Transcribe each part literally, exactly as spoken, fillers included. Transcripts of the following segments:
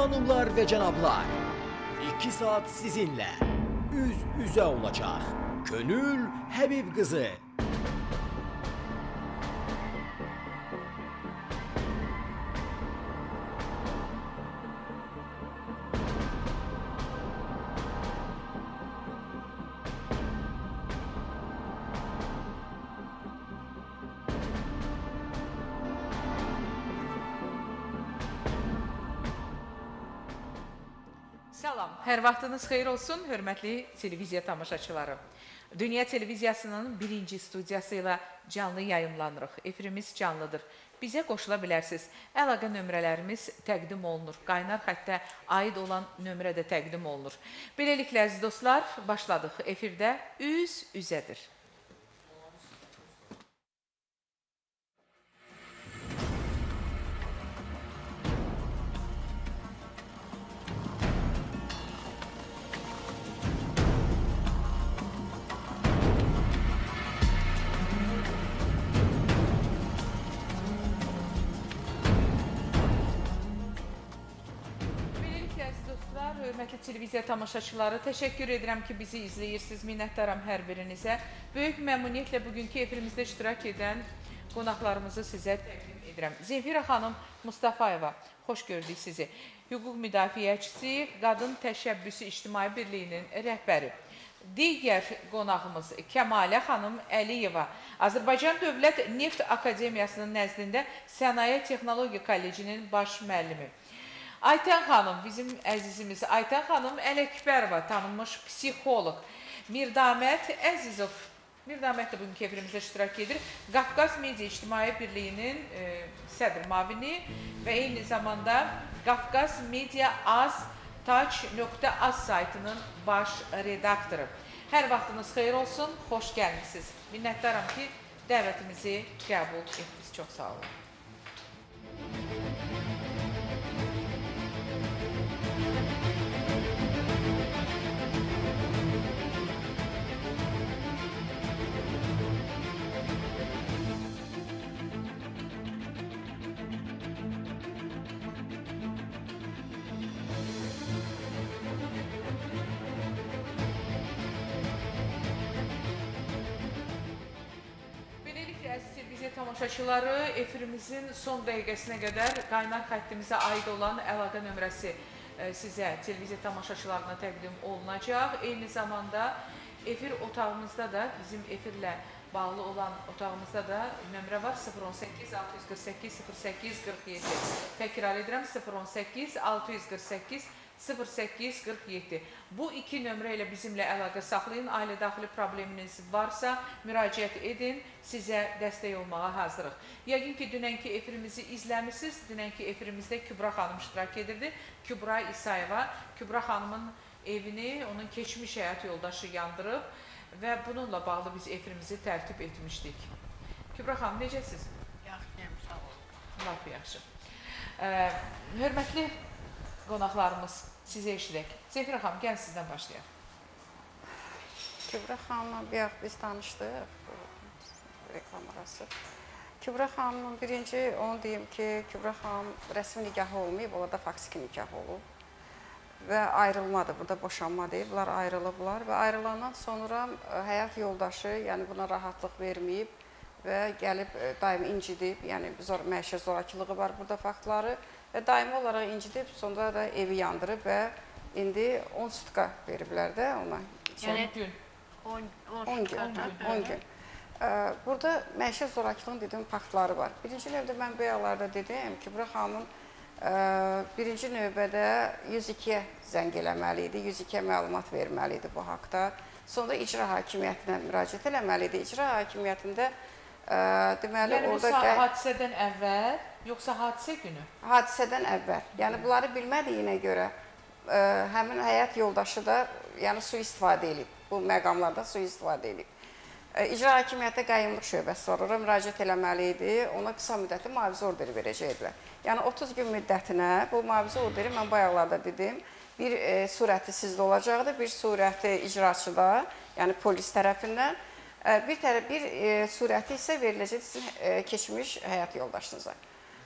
Hanımlar ve canablar, iki saat sizinle üz üze olacak. Gönül Habib kızı. Salam, hər vaxtınız xeyir olsun, hörmətli televiziya tamaşaçıları. Dünya Televiziyasının birinci studiyası ilə canlı yayımlanırıq. Efirimiz canlıdır. Bizə qoşula bilərsiniz. Əlaqə nömrələrimiz təqdim olunur. Qaynar xəttə aid olan nömrə də təqdim olunur. Beləliklə, əziz dostlar, başladıq. Efirdə üz üzədir. Hörmətli televiziya tamaşaçıları, təşəkkür edirəm ki, bizi izləyirsiniz. Minnətdaram hər birinizə. Böyük məmnuniyyətlə bugünkü efirimizdə iştirak edən qonaqlarımızı sizə təqdim edirəm. Zemfira xanım Mustafayeva, xoş gördük sizi. Hüquq müdafiəçisi, Qadın Təşəbbüsü İctimai Birliyinin rəhbəri. Digər qonağımız Kəmalə xanım Əliyeva, Azərbaycan Dövlət Neft Akademiyasının nəzdində Sənaye Texnologiya Kollecinin baş müəllimi. Aytən xanım, bizim əzizimiz Aytən xanım Ələkbərova, tanınmış psixoloq. Mirdamət Əzizov, Mirdamət də bugünkü efirimizdə iştirak edir. Qafqaz Media İctimai Birliyinin e, sədr mavini və eyni zamanda Qafqaz Media Az Tac nöqtə az saytının baş redaktoru. Hər vaxtınız xeyir olsun, xoş gəlmişsiniz. Minnətdaram ki, dəvətimizi qəbul etdiniz. Çox sağ olun. Tamaşaçıları, efirimizin son dəqiqəsinə qədər qaynar xəttimizə aid olan əlaqə nömrəsi sizə, televiziya tamaşaçılarına təqdim olunacaq. Eyni zamanda efir otağımızda da, bizim efirlə bağlı olan otağımızda da nömrə var sıfır on səkkiz altı yüz qırx səkkiz sıfır səkkiz qırx yeddi. Təkrar edirəm, sıfır on səkkiz altı yüz qırx səkkiz sıfır səkkiz qırx yeddi. Bu iki nömrə ilə bizimlə əlaqə saxlayın. Ailə daxili probleminiz varsa müraciət edin, sizə dəstək olmağa hazırıq. Yəqin ki, dünənki efirimizi izləmişsiniz. Dünənki efirimizdə Kübra xanım iştirak edirdi. Kübra İsayeva, Kübra xanımın evini onun keçmiş həyat yoldaşı yandırıb və bununla bağlı biz efirimizi tərtib etmişdik. Kübra xanım, necəsiz? Yaxşıyım, sağ olun. Laf yaxşı. Ee, hörmətli qonaqlarımız, sizə eşidək. Zemfira xanım, gəl sizdən başlayaq. Kübra xanımla bir yax biz tanışdıq, reklam arası. Kübra xanımın birinci, onu deyim ki, Kübra xanım rəsmi nikahı olmayıb, orada faksiki nikah olub və ayrılmadı, burada boşanma deyib, bunlar ayrılıblar və ayrılandan sonra həyat yoldaşı, yəni buna rahatlıq verməyib və gəlib daimi incidib, yəni zor, məişət zorakılığı var burada faktları və daimi olaraq incidib, sonra da evi yandırıb və indi on sutka veriblər də ona. Yəni gün? on gün. on gün. Burada məişət zorakılığın dediyim faktları var. Birinci növdə mən bu yağlarda dedim ki, Kübra xanımın birinci növbədə yüz ikiyə zəng eləməli idi, yüz ikiyə məlumat verməli idi bu haqda. Sonra icra hakimiyyətinə müraciət eləməli idi. İcra hakimiyyətində deməli yəni, orada... Yəni bu hadisədən əvvəl, yoxsa hadisə günü? Hadisədən əvvəl. Yəni bunları bilmədiyinə görə həmin həyat yoldaşı da yəni sui-istifadə edib. Bu məqamlarda sui-istifadə edib. İcra hakimiyyətə qayyumluq şöbəsi var, oraya müraciət eləməli idi, ona qısa müddətli mühafizə orderi verəcəkdilər. Yəni otuz gün müddətinə bu mühafizə orderi, mən bayaqlarda dedim, bir e, surəti sizdə olacaqdır, bir surəti icraçıda, yəni polis tərəfindən, e, bir, tərəf, bir e, surəti isə veriləcək sizin e, keçmiş həyat yoldaşınıza.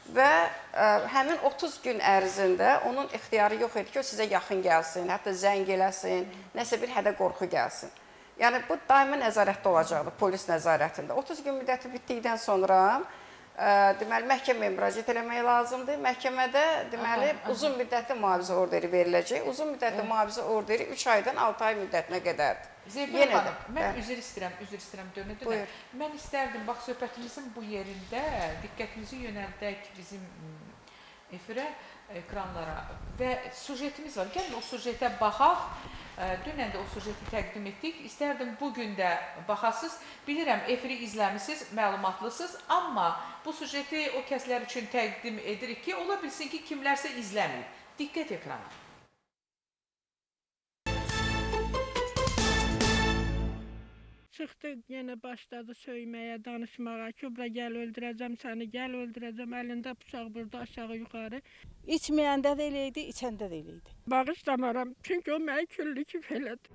və ə, həmin otuz gün ərzində onun ixtiyarı yox idi ki, o sizə yaxın gəlsin, hətta zəng eləsin, nəsə bir hədə qorxu gəlsin. Yəni, bu daimi nəzarətdə olacaqdı, polis nəzarətində. otuz gün müddəti bitdikdən sonra ə, deməli, məhkəməyə müraciət eləmək lazımdır. Məhkəmədə deməli, aha, aha. uzun müddətli mühafizə orderi veriləcək. Uzun müddətli evet. mühafizə orderi üç aydan altı ay müddətinə qədərdir. Zeyfər xanım, mən üzr istəyirəm, üzr istəyirəm, dönə dönə. Mən istərdim, bax, söhbətimizin bu yerində diqqətimizi yönəldək bizim efirə, ekranlara və sujetimiz var. Gəlin o sujetə baxaq. Dünən də o sujeti təqdim etdik. İstərdim bugün də baxasınız. Bilirəm, efiri izləmişsiniz, məlumatlısınız, amma bu sujeti o kəslər üçün təqdim edirik ki, ola bilsin ki, kimlərsə izləməyib. Diqqət ekrana. Çıxdı, yenə başladı söyməyə, danışmağa. Kübra, gəl öldürəcəm səni, gəl öldürəcəm, əlində bıçaq burada aşağı yuxarı. İçməyəndə də eləydi, içəndə də eləydi. Bağışlamaram, çünki o mənə küllük elədi.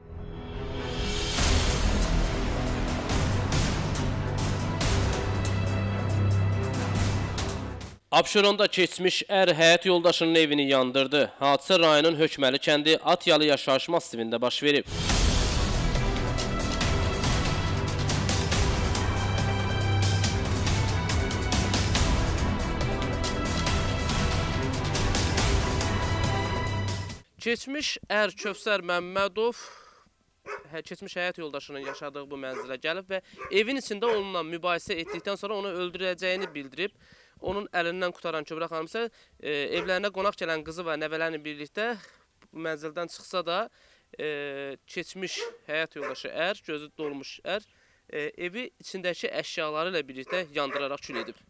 Abşeronda keçmiş ər həyat yoldaşının evini yandırdı. Hadisə rayonun Hökməli kəndi Atyalı yaşayış massivində baş verib. Keçmiş ər Kövsər Məmmədov keçmiş həyat yoldaşının yaşadığı bu mənzilə gəlib və evin içində onunla mübahisə etdikdən sonra onu öldürəcəyini bildirib. Onun əlindən qutaran Kübra xanım isə e, evlərinə qonaq gələn qızı və nəvələrini birlikdə bu mənzildən çıxsa da e, keçmiş həyat yoldaşı ər, gözü dolmuş ər e, evi içindəki əşyaları ilə birlikdə yandıraraq kül edib.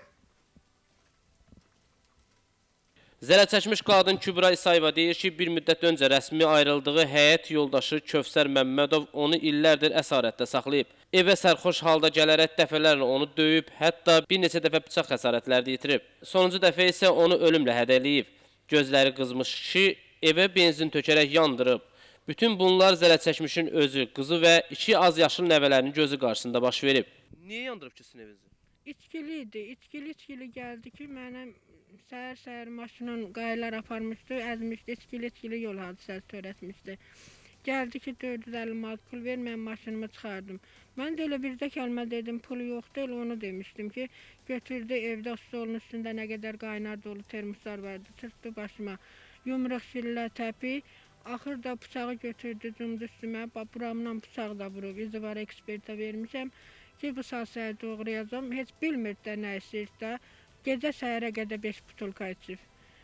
Zərər çəkmiş qadın Kübra İsayeva deyir ki, bir müddət öncə rəsmi ayrıldığı həyat yoldaşı Kövsər Məmmədov onu illərdir əsarətdə saxlayıb. Evə sərxoş halda gələrək dəfələrlə onu döyüb, hətta bir neçə dəfə bıçaq xəsarətləri yetirib. Sonuncu dəfə isə onu ölümlə hədələyib. Gözləri qızmış kişi evə benzin tökərək yandırıb. Bütün bunlar zərər çəkmişin özü, qızı və iki az yaşlı nəvələrinin gözü qarşısında baş verib. Niyə yandırıb ki sizin evinizi? İçkili idi. İçkili içkili gəldi ki, mənim səhər-səhər maşının qayalar aparmışdı, əzmişdi, içkili-içkili yol hadisəsi törətmişdi. Gəldi ki, dörd yüz əlli manat pul ver, mən maşınımı çıxardım. Mən də elə birdə kəlmə dedim, pulu yoxdur, elə onu demişdim ki, götürdü evdə stolun üstündə nə qədər qaynar dolu termoslar vardı, çırpdı başıma. Yumruq, şillə, təpi, axırda bıçağı götürdü, cumdu üstümə, buramdan bıçaq da vurub, izi var ekspertə vermişəm ki, bu saat səhər doğrayacam, heç bilmir də nə istəyir də. Gecə səhərə qədər beş butulka içib.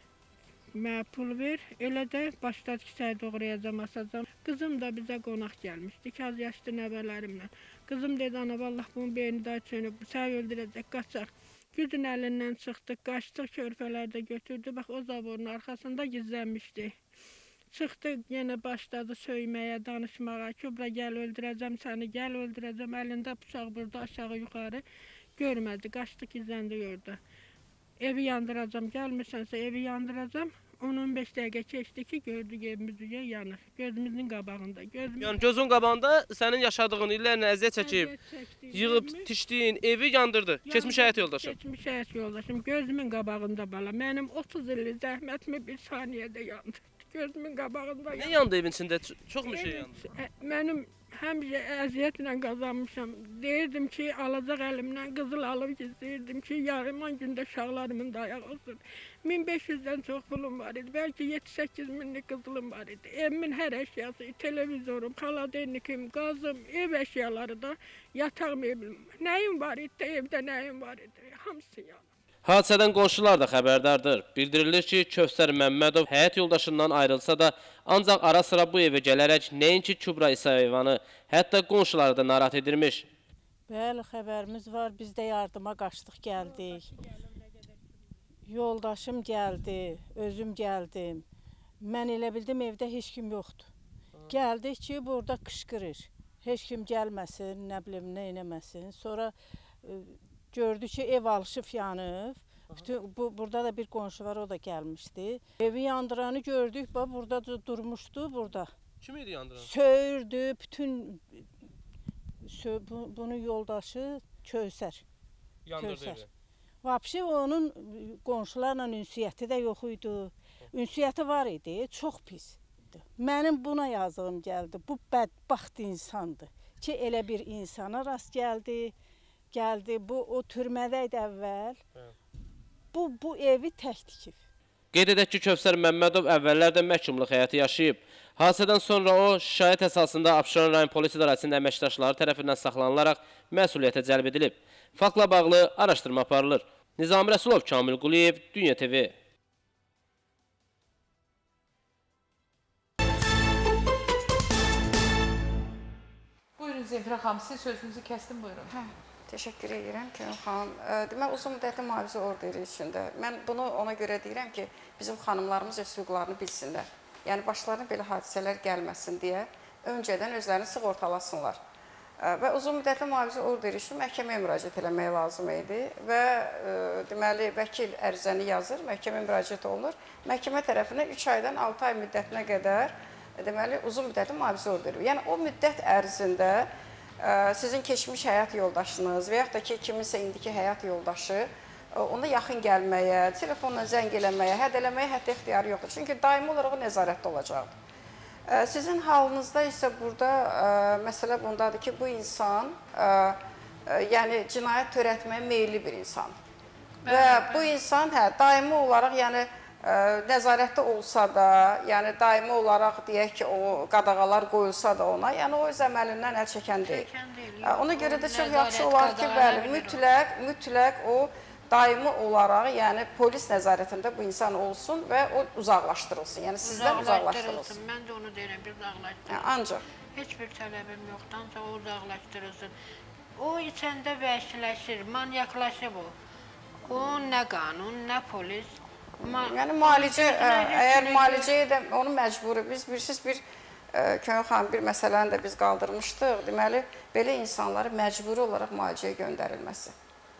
Mənə pul ver, elə də başladı ki, səhər doğrayacam, asacam. Qızım da bizə qonaq gəlmişdi, iki az yaşlı nəvələrimlə. Qızım dedi, ana, vallah bunun beyni daha çönüb, səhər öldürəcək, qaçaq. Gücün əlindən çıxdıq, qaçdıq, körpələrdə götürdü, bax o zavorun arxasında gizlənmişdi. Çıxdı, yenə başladı söyməyə, danışmağa. Kübra, gəl öldürəcəm səni, gəl öldürəcəm, əlində bıçaq burada aşağı yuxarı. Görmədi, qaçdı, gizləndi orada. Evi yandıracam, gəlmirsənsə evi yandıracam. on on beş dəqiqə keçdi ki, gördük evimiz yanır. Gözümüzün qabağında. Gözümüz... Yəni gözün qabağında sənin yaşadığın illərlə əziyyət çəkib, yığıb, tişdiyin evi yandırdı. Yandı. Keçmiş həyat yoldaşım. Keçmiş həyat yoldaşım. Gözümün qabağında bala. Mənim otuz illik zəhmətimi bir saniyədə yandırdı. Gözümün qabağında yandı. Nə yandı evin içində? Çox mu şey yandı? Mənim həmişə əziyyətlə qazanmışam. Deyirdim ki, alacaq əlimdən qızıl alıb gizləyirdim ki, yarıman gündə uşaqlarımın da ayağı olsun. min beş yüzdən çox pulum var idi. Bəlkə yeddi səkkiz minlik qızılım var idi. Evimin hər əşyası, televizorum, xaladelnikim, qazım, ev əşyaları da, yataq meblim. Nəyim var idi, evdə nəyim var idi, hamısı yanır. Hadisədən qonşular da xəbərdardır. Bildirilir ki, Kövsər Məmmədov həyat yoldaşından ayrılsa da, ancaq ara sıra bu evə gələrək nəinki Kübra İsayevanı, hətta qonşuları da narahat edirmiş. Bəli, xəbərimiz var. Biz də yardıma qaçdıq, gəldik. Yoldaşım gəldi, özüm gəldim. Mən elə bildim, evdə heç kim yoxdur. Gəldik ki, burada qışqırır. Heç kim gəlməsin, nə bilim, nə eləməsin. Sonra gördü ki, ev alışıb yanıb. Bütün, bu, burada da bir qonşu var, o da gəlmişdi. Evi yandıranı gördük, bax, burada durmuşdu, burada. Kim idi yandıran? Söyürdü, bütün sö bu, bunun yoldaşı Kövsər. Yandırdı evi. Vapşı onun qonşularla ünsiyyəti də yox idi. Ünsiyyəti var idi, çox pis. Mənim buna yazığım gəldi. Bu bədbaxt insandır ki, elə bir insana rast gəldi. Gəldi, bu o türmədə idi əvvəl. Bu, bu evi tək tikib. Qeyd edək ki, Kövsər Məmmədov əvvəllərdə məhkumluq həyatı yaşayıb. Hadisədən sonra o, şikayət əsasında Abşeron rayon polis idarəsinin əməkdaşları tərəfindən saxlanılaraq məsuliyyətə cəlb edilib. Faktla bağlı araşdırma aparılır. Nizami Rəsulov, Kamil Quliyev, Dünya T V. Buyurun Zemfira xanım, sizin sözünüzü kəsdim, buyurun. Hə, təşəkkür edirəm ki, xanım. Demək, uzun müddətli mühafizə orderi içində. Mən bunu ona görə deyirəm ki, bizim xanımlarımız öz hüquqlarını bilsinlər. Yəni, başlarına belə hadisələr gəlməsin deyə öncədən özlərini sığortalasınlar. Və uzun müddətli mühafizə orderi üçün məhkəməyə müraciət eləmək lazım idi və e, deməli, vəkil ərizəni yazır, məhkəməyə müraciət olunur. Məhkəmə tərəfindən üç aydan altı ay müddətinə qədər deməli, uzun müddətli mühafizə orderi. Yəni, o müddət ərzində e, sizin keçmiş həyat yoldaşınız və yaxud da ki, kiminsə indiki həyat yoldaşı e, ona yaxın gəlməyə, telefonla zəng eləməyə, hədələməyə hətta ixtiyarı yoxdur. Çünki daimi olaraq o nəzarətdə olacaqdır. Sizin halınızda isə burada ə, məsələ bundadır ki, bu insan ə, ə, yəni cinayət törətməyə meyilli bir insan. Və bu insan hə, daimi olaraq yəni ə, nəzarətdə olsa da, yəni daimi olaraq deyək ki, o qadağalar qoyulsa da ona, yəni o öz əməlindən əl çəkən deyil. Ona görə də çox yaxşı olar ki, bəli, mütləq, mütləq o daimi olaraq, yəni polis nəzarətində bu insan olsun və o uzaqlaşdırılsın, yəni sizdən uzaqlaşdırılsın. Mən də onu deyirəm, bir uzaqlaşdırılsın. Ancaq. Heç bir tələbim yoxdur, ancaq o uzaqlaşdırılsın. O içəndə vəhşiləşir, manyaklaşır bu. O nə qanun, nə polis. Yəni müalicə, əgər müalicəyə də onu məcburi, biz bilirsiniz bir Könül xanım, bir məsələni də biz qaldırmışdıq. Deməli, belə insanları məcburi olaraq müalicəyə göndərilməsi.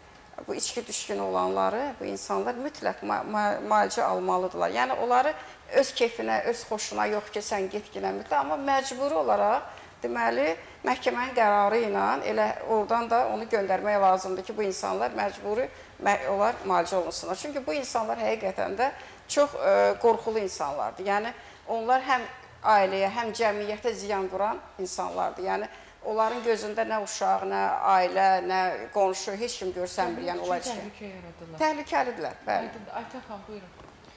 Bu içki düşkünü olanları, bu insanlar mütləq müalicə almalıdırlar. Yəni, onları öz keyfinə, öz xoşuna yox ki, sən getginə mütləq, amma məcburi olaraq, deməli, məhkəmənin qərarı ilə elə oradan da onu göndərmək lazımdır ki, bu insanlar məcburi olar müalicə olunsunlar. Çünki bu insanlar həqiqətən də çox qorxulu insanlardır. Yəni, onlar həm ailəyə, həm cəmiyyətə ziyan vuran insanlardır. Yəni, onların gözündə nə uşaq, nə ailə, nə qonşu, heç kim görsənmir, yəni onlar üçün. Təhlükə yaradırlar. Təhlükəlidirlər, bəli. Aytən xanım, buyurun.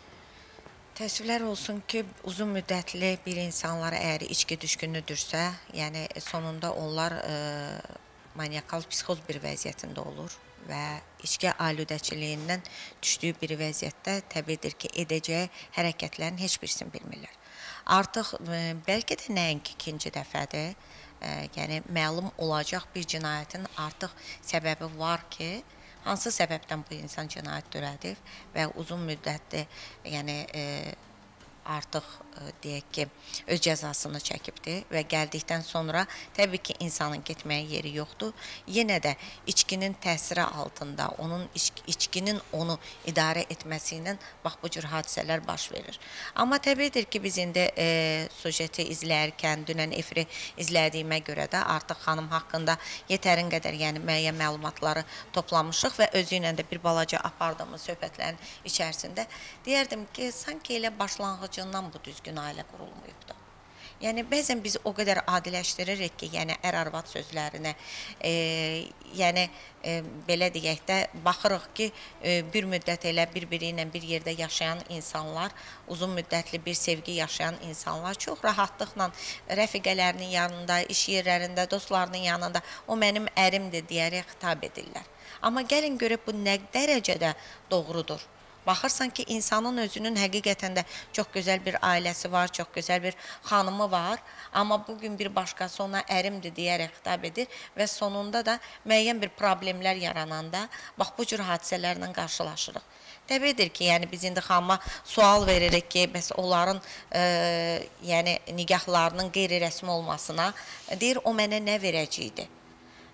Təəssüflər olsun ki, uzun müddətli bir insanlara əgər içki düşkünüdürsə, yəni sonunda onlar e, maniakal psixoz bir vəziyyətində olur və içki aludəçiliyindən düşdüyü bir vəziyyətdə təbiidir ki, edəcəyi hərəkətlərin heç birisini bilmirlər. Artıq e, bəlkə də nəinki ikinci dəfədir, e, yəni məlum olacaq bir cinayətin artıq səbəbi var ki, hansı səbəbdən bu insan cinayət törədib və uzun müddətli, yəni e, artıq e, deyək ki, öz cəzasını çəkibdir və gəldikdən sonra təbii ki, insanın getməyə yeri yoxdur. Yenə də içkinin təsiri altında, onun içk içkinin onu idarə etməsi ilə bax bu cür hadisələr baş verir. Amma təbiidir ki, biz indi e, sujeti izləyərkən, dünən efiri izlədiyimə görə də artıq xanım haqqında yetərin qədər, yəni müəyyən məlumatları toplamışıq və özü ilə də bir balaca apardığımız söhbətlərin içərisində deyərdim ki, sanki elə başlanğıcından bu düzgün ailə qurulmuyubdur. Yəni, bəzən biz o qədər adiləşdiririk ki, yəni ər-arvad sözlərinə, e, yəni e, belə deyək də, baxırıq ki, e, bir müddət elə bir-biri ilə bir yerdə yaşayan insanlar, uzun müddətli bir sevgi yaşayan insanlar çox rahatlıqla rəfiqələrinin yanında, iş yerlərində, dostlarının yanında o mənim ərimdir deyərək xitab edirlər. Amma gəlin görək bu nə dərəcədə doğrudur. Baxırsan ki, insanın özünün həqiqətən də çox gözəl bir ailəsi var, çox gözəl bir xanımı var, amma bugün bir başqası ona ərimdir deyərək xitab edir və sonunda da müəyyən bir problemlər yarananda bax bu cür hadisələrlə qarşılaşırıq. Təbiidir ki, yəni biz indi xanıma sual veririk ki, bəs onların e, yəni nigahlarının qeyri-rəsmi olmasına deyir, o mənə nə verəcəkdir?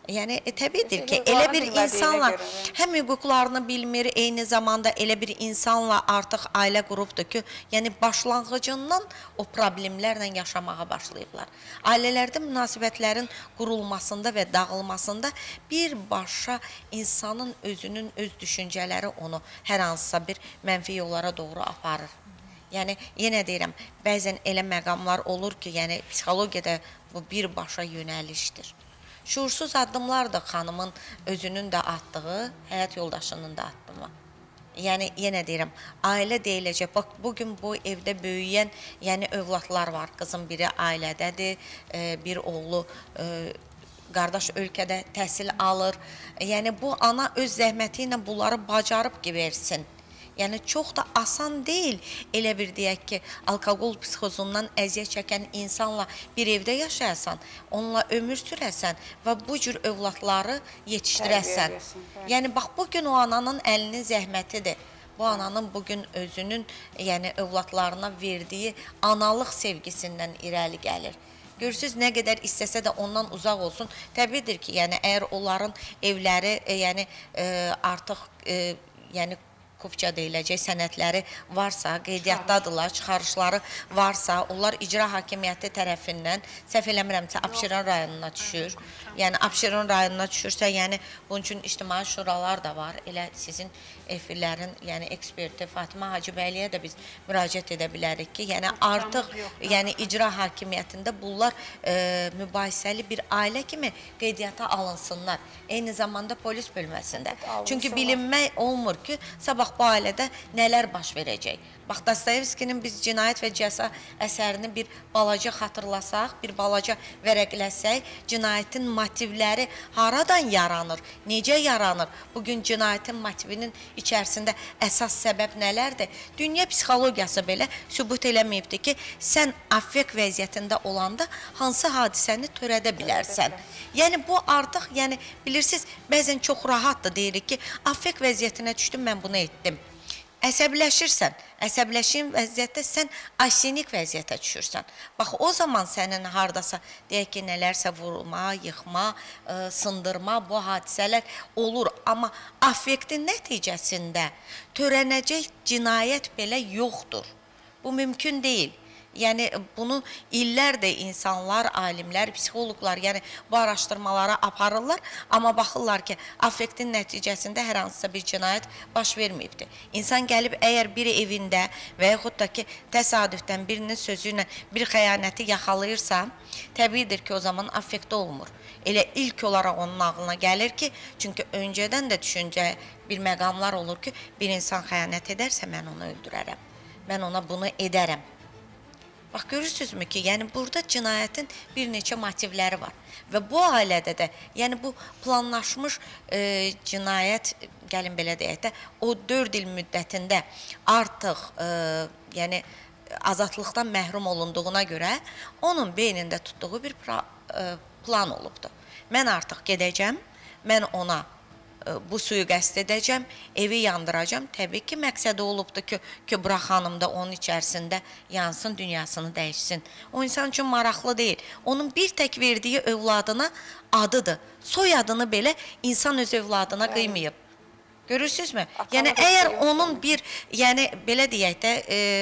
Yəni e, təbiidir ki, Hüquqlarını elə bir bilmədiyinə insanla görə, yəni. həm hüquqlarını bilmir, eyni zamanda elə bir insanla artıq ailə qurubdur ki, yəni başlanğıcından o problemlərlə yaşamağa başlayıblar. Ailələrdə münasibətlərin qurulmasında və dağılmasında birbaşa insanın özünün öz düşüncələri onu hər hansısa bir mənfi yollara doğru aparır. Yəni yenə deyirəm, bəzən elə məqamlar olur ki, yəni psixologiyada bu birbaşa yönəlişdir. Şuursuz addımlardır xanımın özünün də atdığı, həyat yoldaşının da addımı. Yəni yenə deyirəm, ailə deyiləcək. Bax bugün bu evdə böyüyən, yəni övladlar var. Qızın biri ailədədir, bir oğlu qardaş ölkədə təhsil alır. Yəni bu ana öz zəhməti ilə bunları bacarıb ki versin. Yəni çox da asan deyil, elə bir deyək ki, alkoqol psixozundan əziyyət çəkən insanla bir evdə yaşayasan, onunla ömür sürəsən və bu cür övladları yetişdirəsən. Yəni bax, bugün o ananın əlinin zəhmətidir. Bu ananın bugün özünün, yəni övladlarına verdiyi analıq sevgisindən irəli gəlir. Görürsünüz, nə qədər istəsə də ondan uzaq olsun. Təbiidir ki, yəni əgər onların evləri, yəni artıq, yəni kupça deyiləcək sənədləri varsa, qeydiyyatdadırlar, çıxarışları varsa, onlar icra hakimiyyəti tərəfindən, səhv eləmirəmsə, Abşeron rayonuna düşür. Yəni, Abşeron rayonuna düşürsə, yəni, bunun üçün ictimai şuralar da var. Elə sizin efirlərin, yəni, eksperti Fatıma Hacıbəyliyə də biz müraciət edə bilərik ki, yəni, artıq, yəni, icra hakimiyyətində bunlar mübahisəli bir ailə kimi qeydiyyata alınsınlar. Eyni zamanda polis bölməsində. Çünki bilinmək olmur ki, sabah bu ailədə nələr baş verəcək. Bax, Dostoyevskinin biz cinayət və cəza əsərini bir balaca xatırlasaq, bir balaca vərəqləsək, cinayətin motivləri haradan yaranır, necə yaranır? Bugün cinayətin motivinin içərisində əsas səbəb nələrdir? Dünya psixologiyası belə sübut eləməyibdir ki, sən affekt vəziyyətində olanda hansı hadisəni törədə bilərsən? Yəni, bu artıq, yəni, bilirsiniz, bəzən çox rahatdır, deyirik ki, affekt vəziyyətinə düşdüm, mən bunu etdim. Əsəbləşirsən, əsəbləşin vəziyyətdə sən asenik vəziyyətə düşürsən. Bax, o zaman sənin haradasa, deyək ki, nələrsə vurma, yıxma, sındırma, bu hadisələr olur. Amma affektin nəticəsində törənəcək cinayət belə yoxdur. Bu mümkün deyil. Yəni, bunu illərdə insanlar, alimlər, psixologlar, yəni bu araşdırmalara aparırlar, amma baxırlar ki, affektin nəticəsində hər hansısa bir cinayət baş verməyibdir. İnsan gəlib, əgər bir evində və yaxud da ki, təsadüfdən birinin sözü ilə bir xəyanəti yaxalayırsa, təbiidir ki, o zaman affekti olmur. Elə ilk olaraq onun ağlına gəlir ki, çünki öncədən də düşüncə bir məqamlar olur ki, bir insan xəyanət edərsə, mən onu öldürərəm, mən ona bunu edərəm. Bax, görürsünüzmü ki, yəni burada cinayətin bir neçə motivləri var və bu ailədə də, yəni bu planlaşmış cinayət, gəlin belə deyək də, o dörd il müddətində artıq, yəni azadlıqdan məhrum olunduğuna görə onun beynində tutduğu bir plan olubdur. Mən artıq gedəcəm, mən ona bu suyu qəsd edəcəm, evi yandıracam. Təbii ki, məqsədi olubdur ki, Kübra xanım da onun içərisində yansın, dünyasını dəyişsin. O insan üçün maraqlı deyil. Onun bir tək verdiyi övladına adıdır. Soy adını belə insan öz övladına qıymayıb. Görürsünüzmü? Yəni, əgər onun bir, yəni, belə deyək də,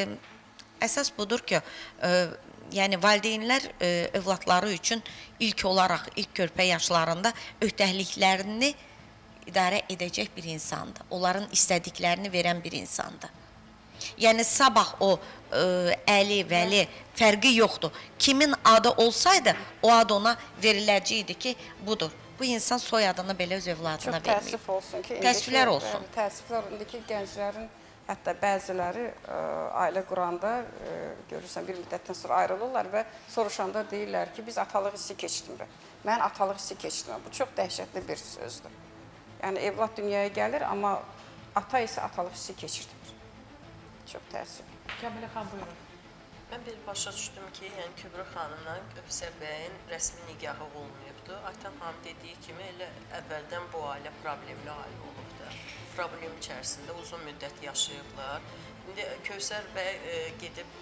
əsas budur ki, yəni valideynlər övladları üçün ilk olaraq, ilk körpə yaşlarında öhdəliklərini idarə edəcək bir insandır. Onların istədiklərini verən bir insandır. Yəni, sabah o əli, vəli fərqi yoxdur. Kimin adı olsaydı, o ad ona veriləcəkdir ki, budur. Bu insan soyadını belə öz övladına verməyib. Çox təəssüf olsun ki, təəssüflər olsun. Təəssüflər indiki gənclərin, hətta bəziləri ailə quranda, görürsən, bir müddətdən sonra ayrılırlar və soruşanda deyirlər ki, biz atalıq hissi keçdimirik. Mən atalıq hissi keçdim. Bu çox dəhşətli bir sözdür. Yəni, evlad dünyaya gəlir, amma ata isə atalıq hissi keçirdir. Çox təəssüf. Kəmilə xan, buyurun. Mən bir başa düşdüm ki, yəni Kübra xanımla Övsər bəyin rəsmi nikahı olmayıbdır. Aytan xanım dediyi kimi, elə əvvəldən bu ailə problemli ailə olubdur. Problem içərisində uzun müddət yaşayıblar. İndi Kövsər bəy gedib,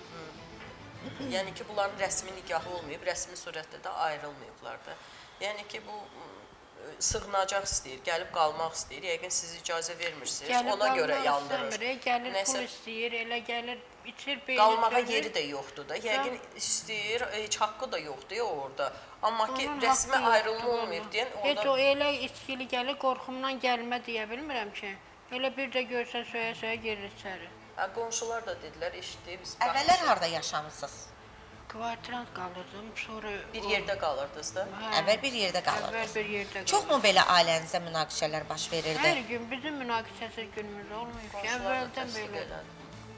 yəni ki, bunların rəsmi nikahı olmayıb, rəsmi surətdə də ayrılmayıblar da. Yəni ki, bu sığınacaq istəyir, gəlib qalmaq istəyir. Yəqin siz icazə vermirsiniz. Gəlib Ona görə qalmaq yandırır. istəmir, gəlir Nəsə- pul istəyir, elə gəlir, içir, beyni Qalmağa sönür. yeri də yoxdur da. Yəqin istəyir, heç haqqı da yoxdur ya orada. Amma ki, Onun rəsmi haqqı ayrılma yoxdur, olmayıb vallahi. deyən Heç o orada elə içkili gəlir, qorxumdan gəlmə deyə bilmirəm ki. Elə bir də görsən söyə-söyə gerir içəri. hə, qonşular da dedilər, eşitdi, biz Əvvəllər harda yaşamısınız? Kvartirant qalırdım, sonra... bir yerdə qalırdınız da. Hə, Əvvəl bir yerdə əvvəl qalırdınız. bir yerdə qalırdım. Çoxmu belə ailənizdə münaqişələr baş verirdi? Hər gün bizim münaqişəsiz günümüz olmayıb ki, Qonşular da əvvəldən təsdiq belə. elədi.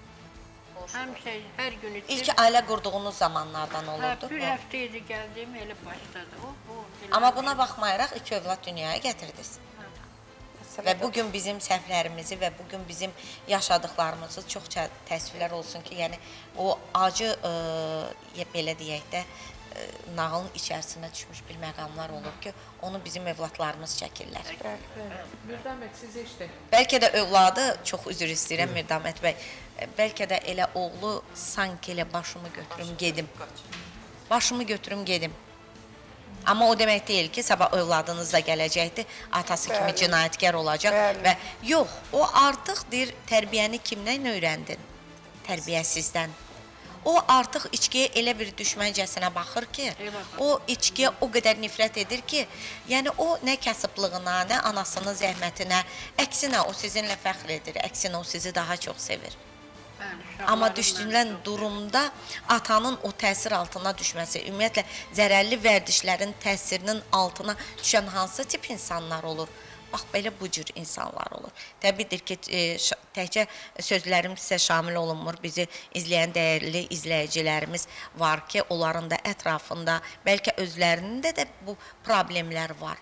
Həmişə, hər gün içib. İlk ailə qurduğunuz zamanlardan Hə, olurdu. bir bu. həftə idi gəldiyim elə başladı. O, bu. Amma buna baxmayaraq iki övlad dünyaya gətirdiniz. Və bu gün bizim səhvlərimizi və bu gün bizim yaşadıklarımızı çox təəssüflər olsun ki, yəni o acı e, belə deyək də e, nağılın içərisinə düşmüş bir məqamlar olur ki, onu bizim övladlarımız çəkirlər. Mürdamət, siz eşitdik. Bəlkə də övladı, çox üzr istəyirəm Mirdamət bəy, bəlkə də elə oğlu sanki elə başımı götürüm gedim. Başımı götürüm gedim. Amma o demək deyil ki, sabah övladınız da gələcəkdir, atası kimi cinayətkar olacaq və yox, o artıq deyir, tərbiyəni kimdən öyrəndin? Tərbiyəsizdən. O artıq içkiyə elə bir düşməncəsinə baxır ki, o içkiyə o qədər nifrət edir ki, yəni o nə kasıblığına, nə anasının zəhmətinə, əksinə o sizinlə fəxr edir, əksinə o sizi daha çox sevir. Amma düşdüyünən durumda atanın o təsir altına düşməsi, ümumiyyətlə zərərli vərdişlərin təsirinin altına düşən hansı tip insanlar olur? Bax, belə bu cür insanlar olur. Təbiidir ki, e, təkcə sözlərim sizə şamil olunmur. Bizi izləyən dəyərli izləyicilərimiz var ki, onların da ətrafında, bəlkə özlərində də bu problemlər var.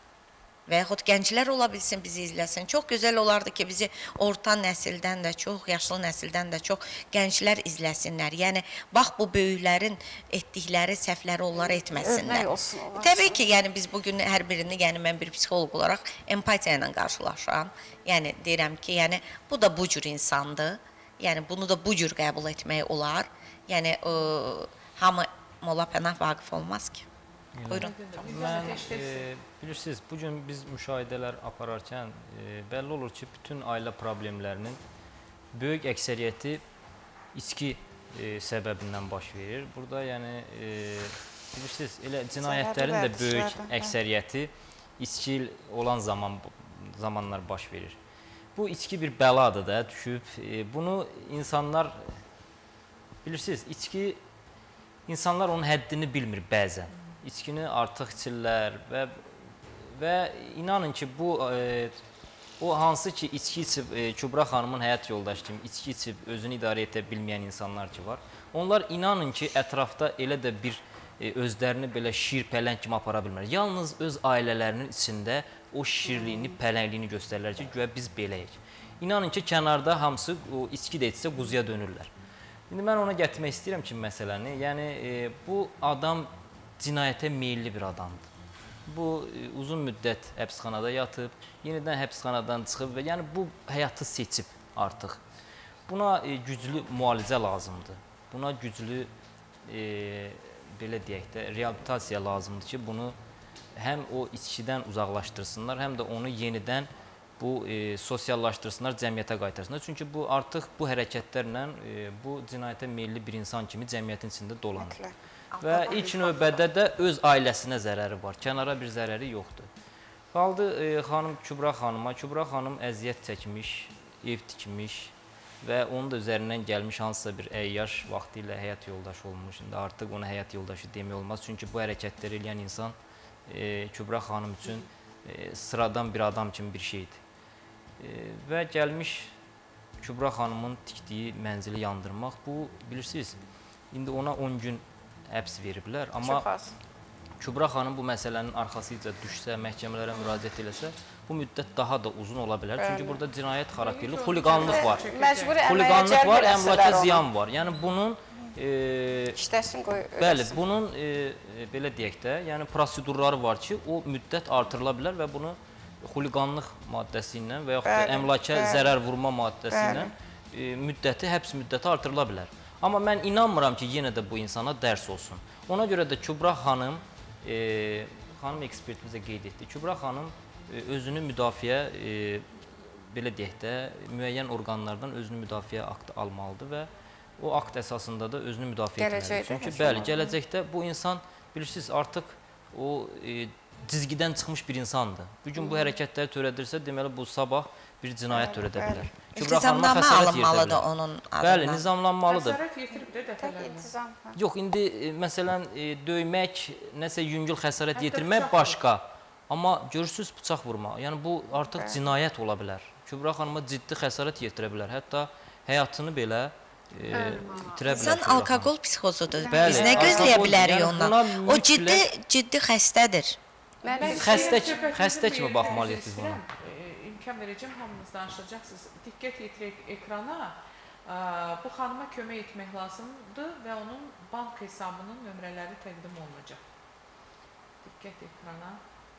Və yaxud gənclər ola bilsin, bizi izləsin. Çox gözəl olardı ki, bizi orta nəsildən də çox, yaşlı nəsildən də çox gənclər izləsinlər. Yəni, bax, bu böyüklərin etdikləri səhvləri onlar etməsinlər. Örnək olsun onlar. Təbii ki, yəni biz bugün hər birini, yəni mən bir psixoloq olaraq empatiya ilə qarşılaşıram. Yəni, deyirəm ki, yəni, bu da bu cür insandır. Yəni, bunu da bu cür qəbul etmək olar. Yəni, ə, hamı Molla Pənah Vaqif olmaz ki. Buyurun. Mən, e, bilirsiniz, bugün biz müşahidələr apararkən e, bəlli olur ki, bütün ailə problemlərinin böyük əksəriyyəti içki e, səbəbindən baş verir. Burada, yəni, e, bilirsiniz, elə cinayətlərin də böyük əksəriyyəti içki olan zaman, zamanlar baş verir. Bu içki bir bəladır da, düşüb. E, bunu insanlar, bilirsiniz, içki, insanlar onun həddini bilmir bəzən. İçkini artıq içirlər və, və inanın ki, bu e, o hansı ki, içki içib, e, Kübra xanımın həyat yoldaşı kimi içki içib, özünü idarə edə bilməyən insanlar ki var, onlar inanın ki, ətrafda elə də bir e, özlərini belə şir, pələng kimi apara bilmir. Yalnız öz ailələrinin içində o şirliyini, pələngliyini göstərirlər ki, güya biz beləyik. İnanın ki, kənarda hamısı o içki də içsə quzuya dönürlər. İndi mən ona gətirmək istəyirəm ki, məsələni, yəni e, bu adam cinayətə meyilli bir adamdır. Bu e, uzun müddət həbsxanada yatıb, yenidən həbsxanadan çıxıb və yəni bu həyatı seçib artıq. Buna e, güclü müalicə lazımdır. Buna güclü e, belə deyək də reabilitasiya lazımdır ki, bunu həm o içkidən uzaqlaşdırsınlar, həm də onu yenidən bu e, sosiallaşdırsınlar, cəmiyyətə qaytarsınlar. Çünki bu artıq bu hərəkətlərlə e, bu cinayətə meyilli bir insan kimi cəmiyyətin içində dolanır. Və ilk növbədə də öz ailəsinə zərəri var. Kənara bir zərəri yoxdur. Qaldı e, xanım Kübra xanıma. Kübra xanım əziyyət çəkmiş, ev tikmiş və onun da üzərindən gəlmiş hansısa bir əyyaş vaxtı ilə həyat yoldaşı olmuş. İndi artıq ona həyat yoldaşı demək olmaz. Çünki bu hərəkətləri eləyən insan e, Kübra xanım üçün e, sıradan bir adam kimi bir şeydir. E, və gəlmiş Kübra xanımın tikdiyi mənzili yandırmaq. Bu, bilirsiniz, indi ona on gün həbs veriblər. Amma Kübra xanım bu məsələnin arxasıca düşsə, məhkəmələrə müraciət eləsə, bu müddət daha da uzun ola bilər. Çünki burada cinayət xarakterli xuliqanlıq var. Xuliqanlıq var, əmlaka ziyan var. Yəni bunun e, işləsin qoy. Bəli, bunun e, belə deyək də, yəni prosedurları var ki, o müddət artırıla bilər və bunu xuliqanlıq maddəsi ilə və yaxud da əmlaka zərər vurma maddəsi ilə e, müddəti, həbs müddəti artırıla bilər. Amma mən inanmıram ki, yenə də bu insana dərs olsun. Ona görə də Kübra xanım e, xanım ekspertimizə qeyd etdi. Kübra xanım özünü müdafiə, e, belə deyək də, müəyyən orqanlardan özünü müdafiə aktı almalıdır və o akt əsasında da özünü müdafiə etməlidir. Çünki bəli, gələcəkdə bu insan, bilirsiniz, artıq o e, cizgidən çıxmış bir insandır. Bugün bu hərəkətləri törədirsə, deməli bu sabah bir cinayət törədə bilər. İltizamnamə alınmalıdır onun adına. Bəli, nizamlanmalıdır. Xəsarət yetirib də dəfələrlə. Yox, indi e, məsələn, e, döymək, nəsə yüngül xəsarət yetirmək başqa. Amma görürsünüz, bıçaq vurmaq. Yəni bu artıq cinayət ola bilər. Kübra xanıma ciddi xəsarət yetirə bilər. Hətta həyatını belə e, itirə bilər. İnsan alkoqol psixozudur. Biz nə gözləyə bilərik ondan? O ciddi ciddi xəstədir. Xəstə, xəstə kimi baxmalıyıq biz buna. İmkan verəcəm, hamınız danışacaqsınız. Diqqət yetirək ekrana. Bu xanıma kömək etmək lazımdır və onun bank hesabının nömrələri təqdim olunacaq. Diqqət ekrana.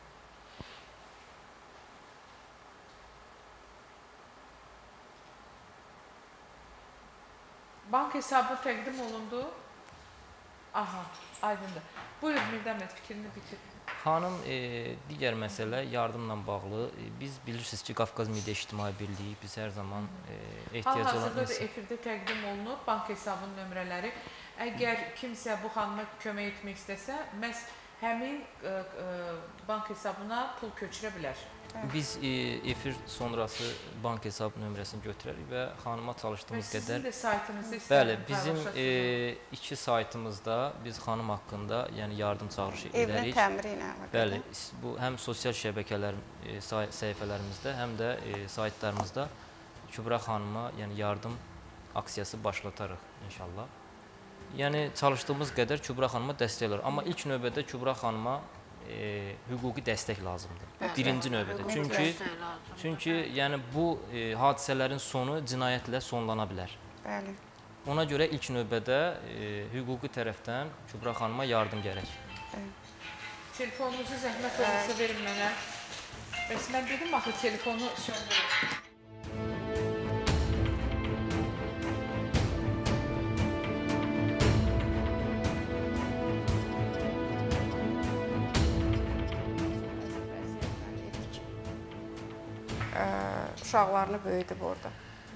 Bank hesabı təqdim olundu. Aha, aydındır. Buyur Mirdəmət, fikrini bitir. Xanım, e, digər məsələ yardımla bağlı. E, biz bilirsiniz ki, Qafqaz Media İctimai Birliyi biz hər zaman e, ehtiyac olan Hal-hazırda da efirdə təqdim olunub bank hesabının nömrələri. Əgər kimsə bu xanıma kömək etmək istəsə, məhz həmin ə, ə, bank hesabına pul köçürə bilər. Biz e, efir sonrası bank hesab nömrəsini götürərik və xanıma çalışdığımız və qədər... Sizin də saytınızda istəyirəm. Bəli, bizim e, iki saytımızda biz xanım haqqında yəni yardım çağırışı edərik. Evin təmiri ilə. Bəli, bu həm sosial şəbəkələr e, səhifələrimizdə, həm də e, saytlarımızda Kübra xanıma yəni yardım aksiyası başlatarıq inşallah. Yəni çalışdığımız qədər Kübra xanıma dəstək olur. Amma ilk növbədə Kübra xanıma E, hüquqi dəstək lazımdır. Birinci növbədə. Çünki çünki yəni bu e, hadisələrin sonu cinayətlə sonlana bilər. Bəli. Ona görə ilk növbədə e, hüquqi tərəfdən Kübra xanıma yardım gərək. Telefonunuzu zəhmət olmasa verin mənə. Bəs mən dedim axı telefonu söndürün. Uşaqlarını böyüdüb orada.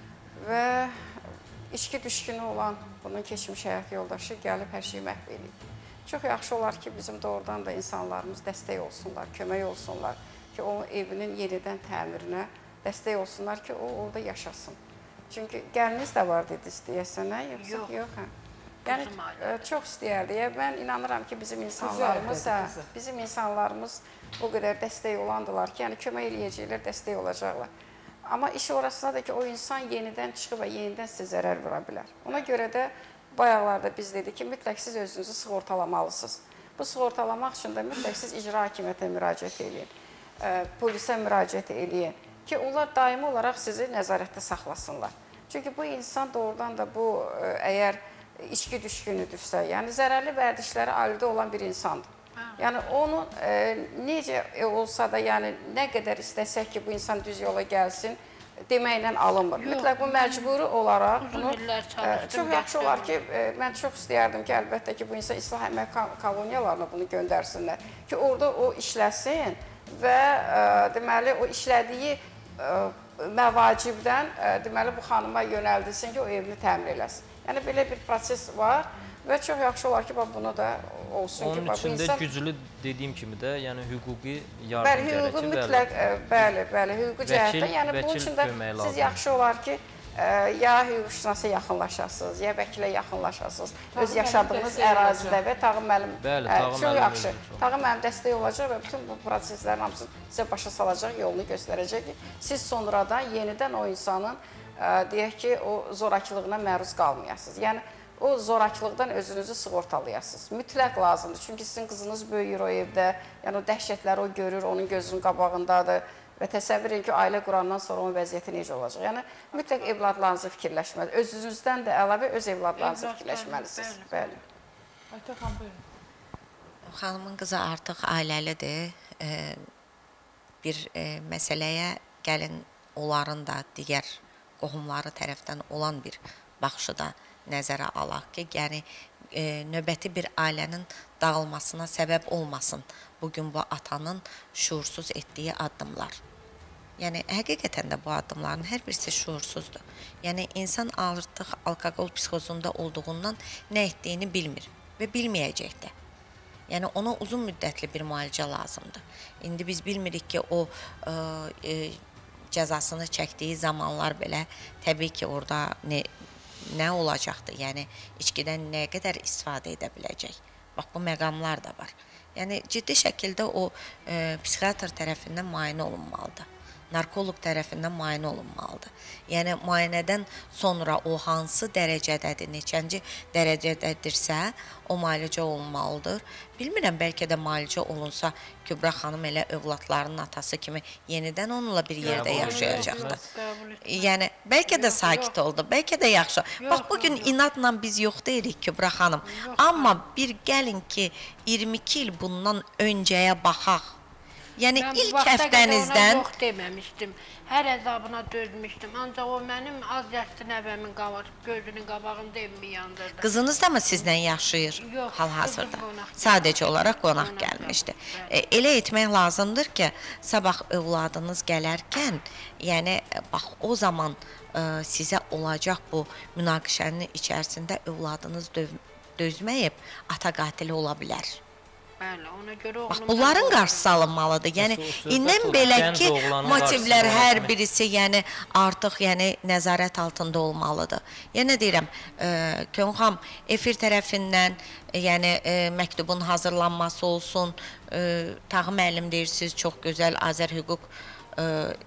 Və içki düşkünü olan bunun keçmiş həyat yoldaşı gəlib hər şeyi məhv edib. Çox yaxşı olar ki, bizim doğrudan da insanlarımız dəstək olsunlar, kömək olsunlar ki, onun evinin yenidən təmirinə dəstək olsunlar ki, o orada yaşasın. Çünki gəliniz də var dediniz deyəsən, nə? Yox, yox, hə. Yəni, çox istəyərdi. Mən inanıram ki, bizim insanlarımız, bizim insanlarımız o qədər dəstək olandılar ki, yəni kömək eləyəcəklər, dəstək olacaqlar. Amma iş orasındadır ki, o insan yenidən çıxıb və yenidən sizə zərər vura bilər. Ona görə də bayaqlarda biz dedik ki, mütləq siz özünüzü sığortalamalısınız. Bu sığortalamaq üçün də mütləq siz icra hakimiyyətə müraciət eləyin, polisə müraciət eləyin ki, onlar daimi olaraq sizi nəzarətdə saxlasınlar. Çünki bu insan doğrudan da bu, əgər içki düşkünüdürsə, yəni zərərli vərdişlərə alədə olan bir insandır. Yəni onu e, necə olsa da, yəni nə qədər istəsək ki, bu insan düz yola gəlsin, deməklə alınmır. Mütləq bu məcburi olaraq bunu, e, çox yaxşı olar ki, e, mən çox istəyərdim ki, əlbəttə ki, bu insan islah əmək koloniyalarına bunu göndərsinlər ki, orada o işləsin və e, deməli o işlədiyi e, məvacibdən e, deməli bu xanıma yönəldilsin ki, o evini təmin eləsin. Yəni belə bir proses var. Və çox yaxşı olar ki, bunu da olsun Onun ki, bu insan... üçün də güclü dediyim kimi də, yəni hüquqi yardım bəli, hüquqi gərəkir. Mütləq, bəli, bəli, hüquqi cəhətdən. Yəni bunun üçün də siz yaxşı olar ki, ya hüquqşünasa yaxınlaşasınız, ya vəkilə yaxınlaşasınız, öz yaşadığınız ərazidə və Tağım müəllim çox yaxşı. Tağım müəllim dəstək olacaq və bütün bu proseslərin hamısını sizə başa salacaq, yolunu göstərəcək ki, siz sonradan yenidən o insanın, deyək ki, o zorakılığına məruz qalmayasınız. Yəni, o zorakılıqdan özünüzü sığortalayasınız. Mütləq lazımdır. Çünki sizin qızınız böyüyür o evdə, yəni o dəhşətləri o görür, onun gözünün qabağındadır və təsəvvür edin ki, ailə qurandan sonra onun vəziyyəti necə olacaq. Yəni, mütləq evladlarınızı fikirləşməlisiniz. Özünüzdən də əlavə öz evladlarınızı fikirləşməlisiniz. Bəli. Aytə xanım, buyurun. Xanımın qızı artıq ailəlidir. Bir məsələyə gəlin onların da digər qohumları tərəfdən olan bir baxışı da nəzərə alaq ki, yəni e, növbəti bir ailənin dağılmasına səbəb olmasın bugün bu atanın şuursuz etdiyi addımlar. Yəni həqiqətən də bu addımların hər birisi şuursuzdur. Yəni insan artıq alkoqol psixozunda olduğundan nə etdiyini bilmir və bilməyəcək də. Yəni ona uzun müddətli bir müalicə lazımdır. İndi biz bilmirik ki, o e, e, cəzasını çəkdiyi zamanlar belə təbii ki, orada nə, nə olacaqdır? Yəni içkidən nə qədər istifadə edə biləcək? Bax, bu məqamlar da var. Yəni ciddi şəkildə o e, psixiatr tərəfindən müayinə olunmalıdır. Narkoloq tərəfindən müayinə olunmalıdır. Yəni müayinədən sonra o hansı dərəcədədir, neçənci dərəcədədirsə o müalicə olunmalıdır. Bilmirəm, bəlkə də müalicə olunsa Kübra xanım elə övladlarının atası kimi yenidən onunla bir yerdə yaşayacaqdı. Yəni bəlkə də sakit oldu, bəlkə də yaxşı. Bax, bugün inadla biz yox deyirik Kübra xanım. Amma bir gəlin ki, iyirmi iki il bundan öncəyə baxaq. Yəni Mən ilk bu vaxta həftənizdən... qədər ona yox deməmişdim. Hər əzabına dözmüşdüm. Ancaq o mənim az yaşlı nəvəmin qavar, gözünün qabağında evimi yandırdı. Qızınız da mı sizlə yaşayır Yox, hal-hazırda? qızım qonaq Sadəcə olaraq qonaq Qonaq gəlmişdi. gəldi, E, Elə etmək lazımdır ki, sabah övladınız gələrkən, yəni bax o zaman e, sizə olacaq bu münaqişənin içərisində övladınız döv- dözməyib ata qatili ola bilər. Bəli, ona görə Bax, oğlum... bunların qarşısı alınmalıdır. Yəni, indən belə ki, motivlər hər birisi yəni, artıq yəni, nəzarət altında olmalıdır. Yəni, deyirəm, e, Könxam, efir tərəfindən yəni, e, məktubun hazırlanması olsun, e, Tağı müəllim deyirsiniz, çox gözəl Azər Hüquq e,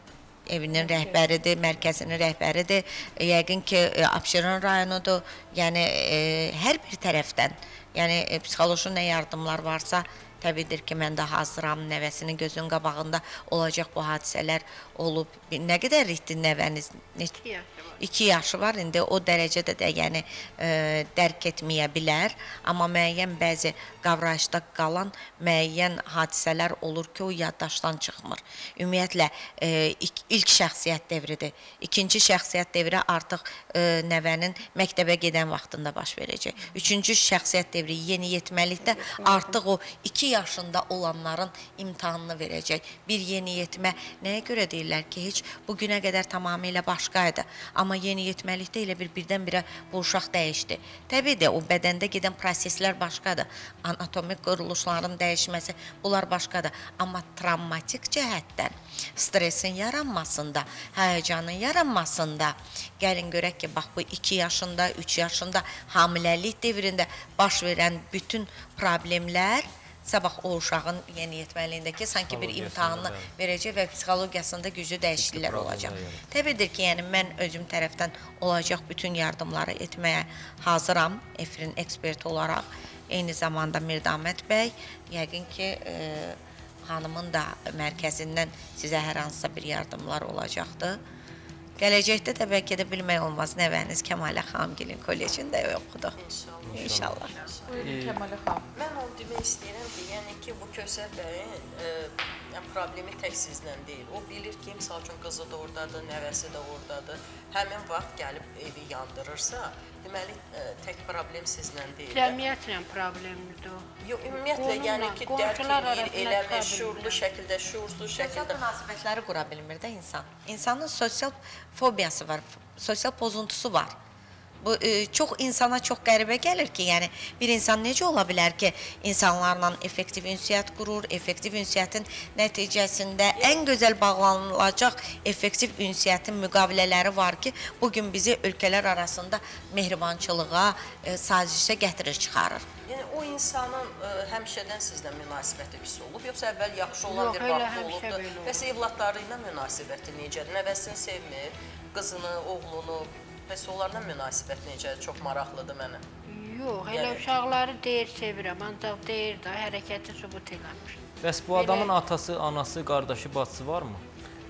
evinin rəhbəridir, mərkəzinin rəhbəridir. Yəqin ki, Abşeron rayonudur. Yəni, e, hər bir tərəfdən Yəni, e, psixoloji nə yardımlar varsa, təbiidir ki, mən də hazıram, nəvəsinin gözünün qabağında olacaq bu hadisələr olub. Nə qədər itdi nəvəniz? İki yaşı var. İki yaşı var, indi o dərəcədə də yəni, e, dərk etməyə bilər. Amma müəyyən bəzi qavrayışda qalan müəyyən hadisələr olur ki, o yaddaşdan çıxmır. Ümumiyyətlə, e, ilk, ilk şəxsiyyət devridir. İkinci şəxsiyyət devri artıq e, nəvənin məktəbə gedən vaxtında baş verəcək. Üçüncü şəxsiyyət devri yeniyetməlikdə artıq o iki yaşında olanların imtahanını verəcək. Bir yeniyetmə nəyə görə deyirlər ki, heç bugünə qədər tamamilə başqaydı. Amma yeniyetməlikdə elə bir birdən-birə bu uşaq dəyişdi. Təbii də o bədəndə gedən proseslər başqadır. Anatomik quruluşların dəyişməsi, bunlar başqadır. Amma travmatik cəhətdən stresin yaranmasında, həyəcanın yaranmasında, gəlin görək ki, bax bu iki yaşında, üç yaşında hamiləlik devrində baş verən bütün problemlər sabah o uşağın yeniyetməliyindəki sanki bir imtahanını verəcək və psixologiyasında güclü dəyişikliklər olacaq. Təbiidir ki, yəni mən özüm tərəfdən olacaq bütün yardımları etməyə hazıram, efirin eksperti olaraq. Eyni zamanda Mirdamət bəy, yəqin ki, e, xanımın da mərkəzindən sizə hər hansısa bir yardımlar olacaqdır. Gələcəkdə də bəlkə də bilmək olmaz, nəvəniz Kəmalə xanımgilin kollecində yoxdur. İnşallah. İnşallah. Buyurun Kəmalə xanım. Mən onu demək istəyirəm ki, yəni ki, bu Kövsər bəyin e, yəni, problemi tək sizlə deyil. O bilir ki, misal üçün qızı da oradadır, nəvəsi də oradadır. Həmin vaxt gəlib evi yandırırsa, deməli, e, tək problem sizlə deyil. Cəmiyyətlə problemlidir o. Yox, ümumiyyətlə, yəni ki, dərk edir, eləmir, şuurlu şəkildə, şuursuz şəkildə. Sosial münasibətləri qura bilmir də insan. İnsanın sosial fobiyası var, sosial pozuntusu var. Bu e, çox insana çox qəribə gəlir ki, yəni bir insan necə ola bilər ki, insanlarla effektiv ünsiyyət qurur, effektiv ünsiyyətin nəticəsində ən gözəl bağlanılacaq effektiv ünsiyyətin müqavilələri var ki, bugün bizi ölkələr arasında mehribançılığa, e, sazişə gətirir, çıxarır. Yəni o insanın ə, həmişədən sizlə münasibəti pis olub, yoxsa əvvəl yaxşı olan Yox, bir elə vaxt həmişə olubdur? belə olub. Bəs evladları ilə münasibəti necədir? Nəvəsini sevmir, qızını, oğlunu, bəs onlarla münasibət necədir? Çox maraqlıdır mənə. Yox, elə Yəni- uşaqları deyir, sevirəm, ancaq deyir də, hərəkəti sübut eləmiş. Bəs bu adamın atası, anası, qardaşı, bacısı varmı?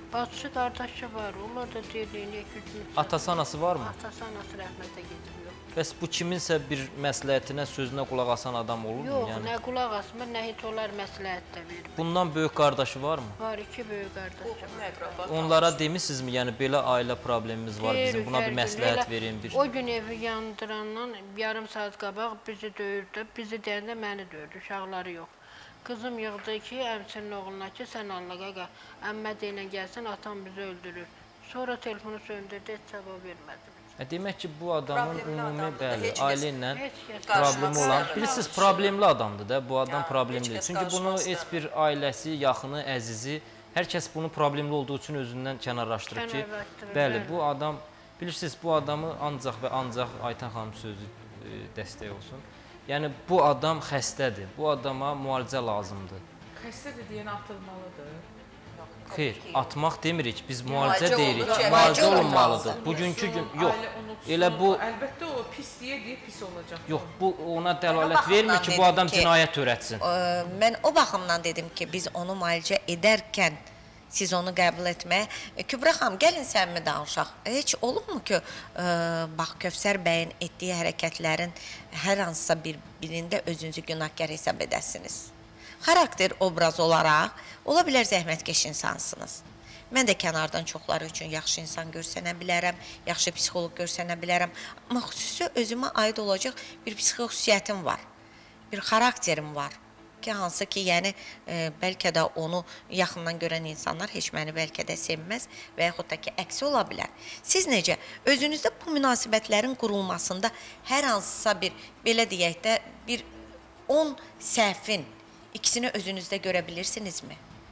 Bacısı, qardaşı var, onlar da deyir, neyək gücümüz. Atası, anası varmı? Atası, anası rəhmətə gedir, yoxdur. Bəs bu kiminsə bir məsləhətinə, sözünə qulaq asan adam olurmu? Yox, yəni? nə qulaq asmır, nə heç onlar məsləhət də vermir. Bundan böyük qardaşı varmı? Var, iki böyük qardaşım. Onlara demisinizmi, yəni belə ailə problemimiz var, bizim buna bir məsləhət verin. Bir... O gün evi yandırandan yarım saat qabaq bizi döyürdü, bizi deyəndə məni döyürdü, uşaqları yox. Qızım yığdı ki, əmsinin oğluna ki, sən Allah qaqa, əmmə deyilən gəlsin, atam bizi öldürür. Sonra telefonu söndürdü, heç cavab vermədi. Demək ki, bu adamın ümumi bəli, ailə ilə problemi olan, bilirsiniz, problemli adamdır da, bu adam problemlidir. Çünki bunu heç bir ailəsi, yaxını, əzizi, hər kəs bunu problemli olduğu üçün özündən kənarlaşdırır ki, bəli, bu adam, bilirsiniz, bu adamı ancaq və ancaq Aytan xanım sözü dəstək olsun. Yəni, bu adam xəstədir, bu adama müalicə lazımdır. Xəstədir deyən atılmalıdır. Xeyr, atmaq demirik, biz müalicə deyirik, müalicə olunmalıdır. Bugünkü gün, yox, elə bu... Əlbəttə o pis deyə deyə pis olacaq. Yox, bu ona dəlalət vermir ki, bu adam cinayət törətsin. Mən o baxımdan dedim ki, biz onu müalicə edərkən siz onu qəbul etməyə... Kübra xanım, gəlin səmimi danışaq. Heç olubmu ki, bax, Kövsər bəyin etdiyi hərəkətlərin hər hansısa birində özünüzü günahkar hesab edəsiniz? Xarakter obraz olaraq, ola bilər zəhmətkeş insansınız. Mən də kənardan çoxları üçün yaxşı insan görsənə bilərəm, yaxşı psixoloq görsənə bilərəm. Amma xüsusi özümə aid olacaq bir psixosiyyətim var, bir xarakterim var. Ki, hansı ki, yəni, e, bəlkə də onu yaxından görən insanlar heç məni bəlkə də sevməz və yaxud da ki, əksi ola bilər. Siz necə, özünüzdə bu münasibətlərin qurulmasında hər hansısa bir, belə deyək də, bir on səhvin İkisini özünüzdə görə bilirsinizmi?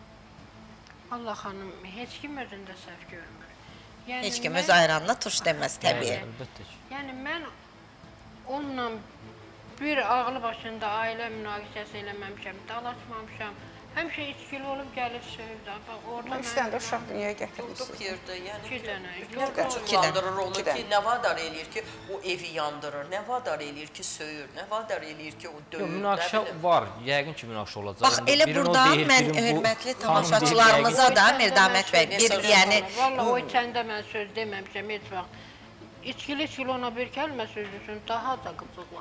Allah xanım, heç kim özündə səhv görmür. Yəni, heç kim mən... öz ayranına tuş deməz, təbii. Yəni, mən onunla bir ağlı başında ailə münaqişəsi eləməmişəm, dalaşmamışam. Həmişə içkili olub gəlir söyürdü. Üç dənə də uşaq dünyaya gətirmişsiniz. Durduq yerdə, yəni İki dənə. Nə qıcıqlandırır onu ki, nə vadar eləyir ki, o evi yandırır, nə vadar eləyir ki, söyür, nə vadar eləyir ki, o döyür. Münaqişə var, yəqin ki, münaqişə olacaq. Bax, elə burada mən hörmətli tamaşaçılarımıza da, Mirdamət bəy, bir, yəni... Valla o içəndə mən söz deməmişəm, heç vaxt. İçkili-içkili ona bir kəlmə sözlüsün, daha da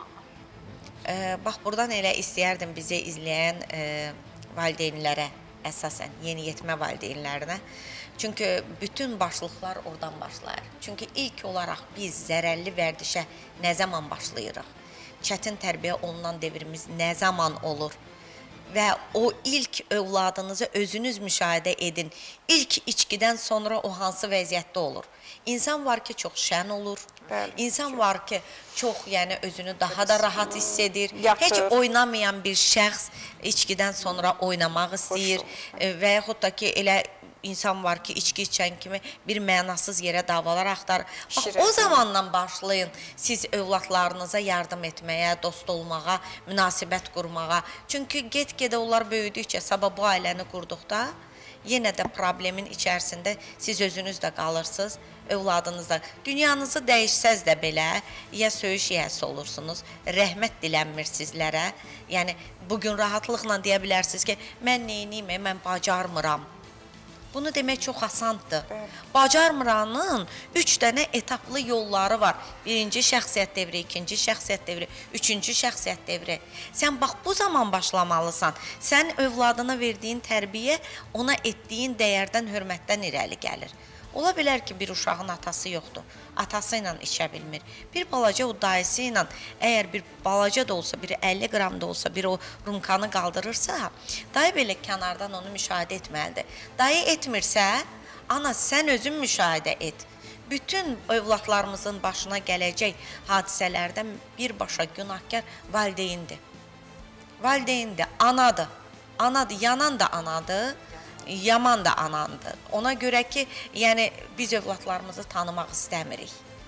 qıcıqlanır. Bax, buradan elə istəyərdim bizi izləyən valideynlərə, əsasən yeniyetmə valideynlərinə. Çünki bütün başlıqlar oradan başlayır. Çünki ilk olaraq biz zərərli vərdişə nə zaman başlayırıq? Çətin tərbiyə olunan devrimiz nə zaman olur? Və o ilk övladınızı özünüz müşahidə edin. İlk içkidən sonra o hansı vəziyyətdə olur? İnsan var ki, çox şən olur. Bəli, İnsan çox. var ki, çox yəni özünü daha da rahat hiss edir. Yatır. Heç oynamayan bir şəxs içkidən sonra oynamaq istəyir. E, və yaxud da ki, elə insan var ki, içki içən kimi bir mənasız yerə davalar axtarır. Bax, o zamandan başlayın siz övladlarınıza yardım etməyə, dost olmağa, münasibət qurmağa. Çünki get-gedə onlar böyüdükcə, sabah bu ailəni qurduqda, yenə də problemin içərisində siz özünüz də qalırsınız, övladınız da. Dünyanızı dəyişsəz də belə, ya söyüş yiyəsi olursunuz, rəhmət dilənmir sizlərə. Yəni, bugün rahatlıqla deyə bilərsiniz ki, mən neyniyim, mən bacarmıram. Bunu demək çox asandır. Bacarmıranın üç dənə etaplı yolları var. Birinci şəxsiyyət devri, ikinci şəxsiyyət devri, üçüncü şəxsiyyət devri. Sən bax, bu zaman başlamalısan. Sən övladına verdiyin tərbiyə, ona etdiyin dəyərdən, hörmətdən irəli gəlir. Ola bilər ki, bir uşağın atası yoxdur. Atası ilə içə bilmir. Bir balaca o dayısı ilə, əgər bir balaca da olsa, bir əlli qram da olsa, bir o rumkanı qaldırırsa, dayı belə kənardan onu müşahidə etməlidir. Dayı etmirsə, ana sən özün müşahidə et. Bütün övladlarımızın başına gələcək hadisələrdən birbaşa günahkar valideyndir. Valideyndir, anadır. Anadır, yanan da anadır. Yaman da anandır. Ona görə ki, yəni biz övladlarımızı tanımaq istəmirik.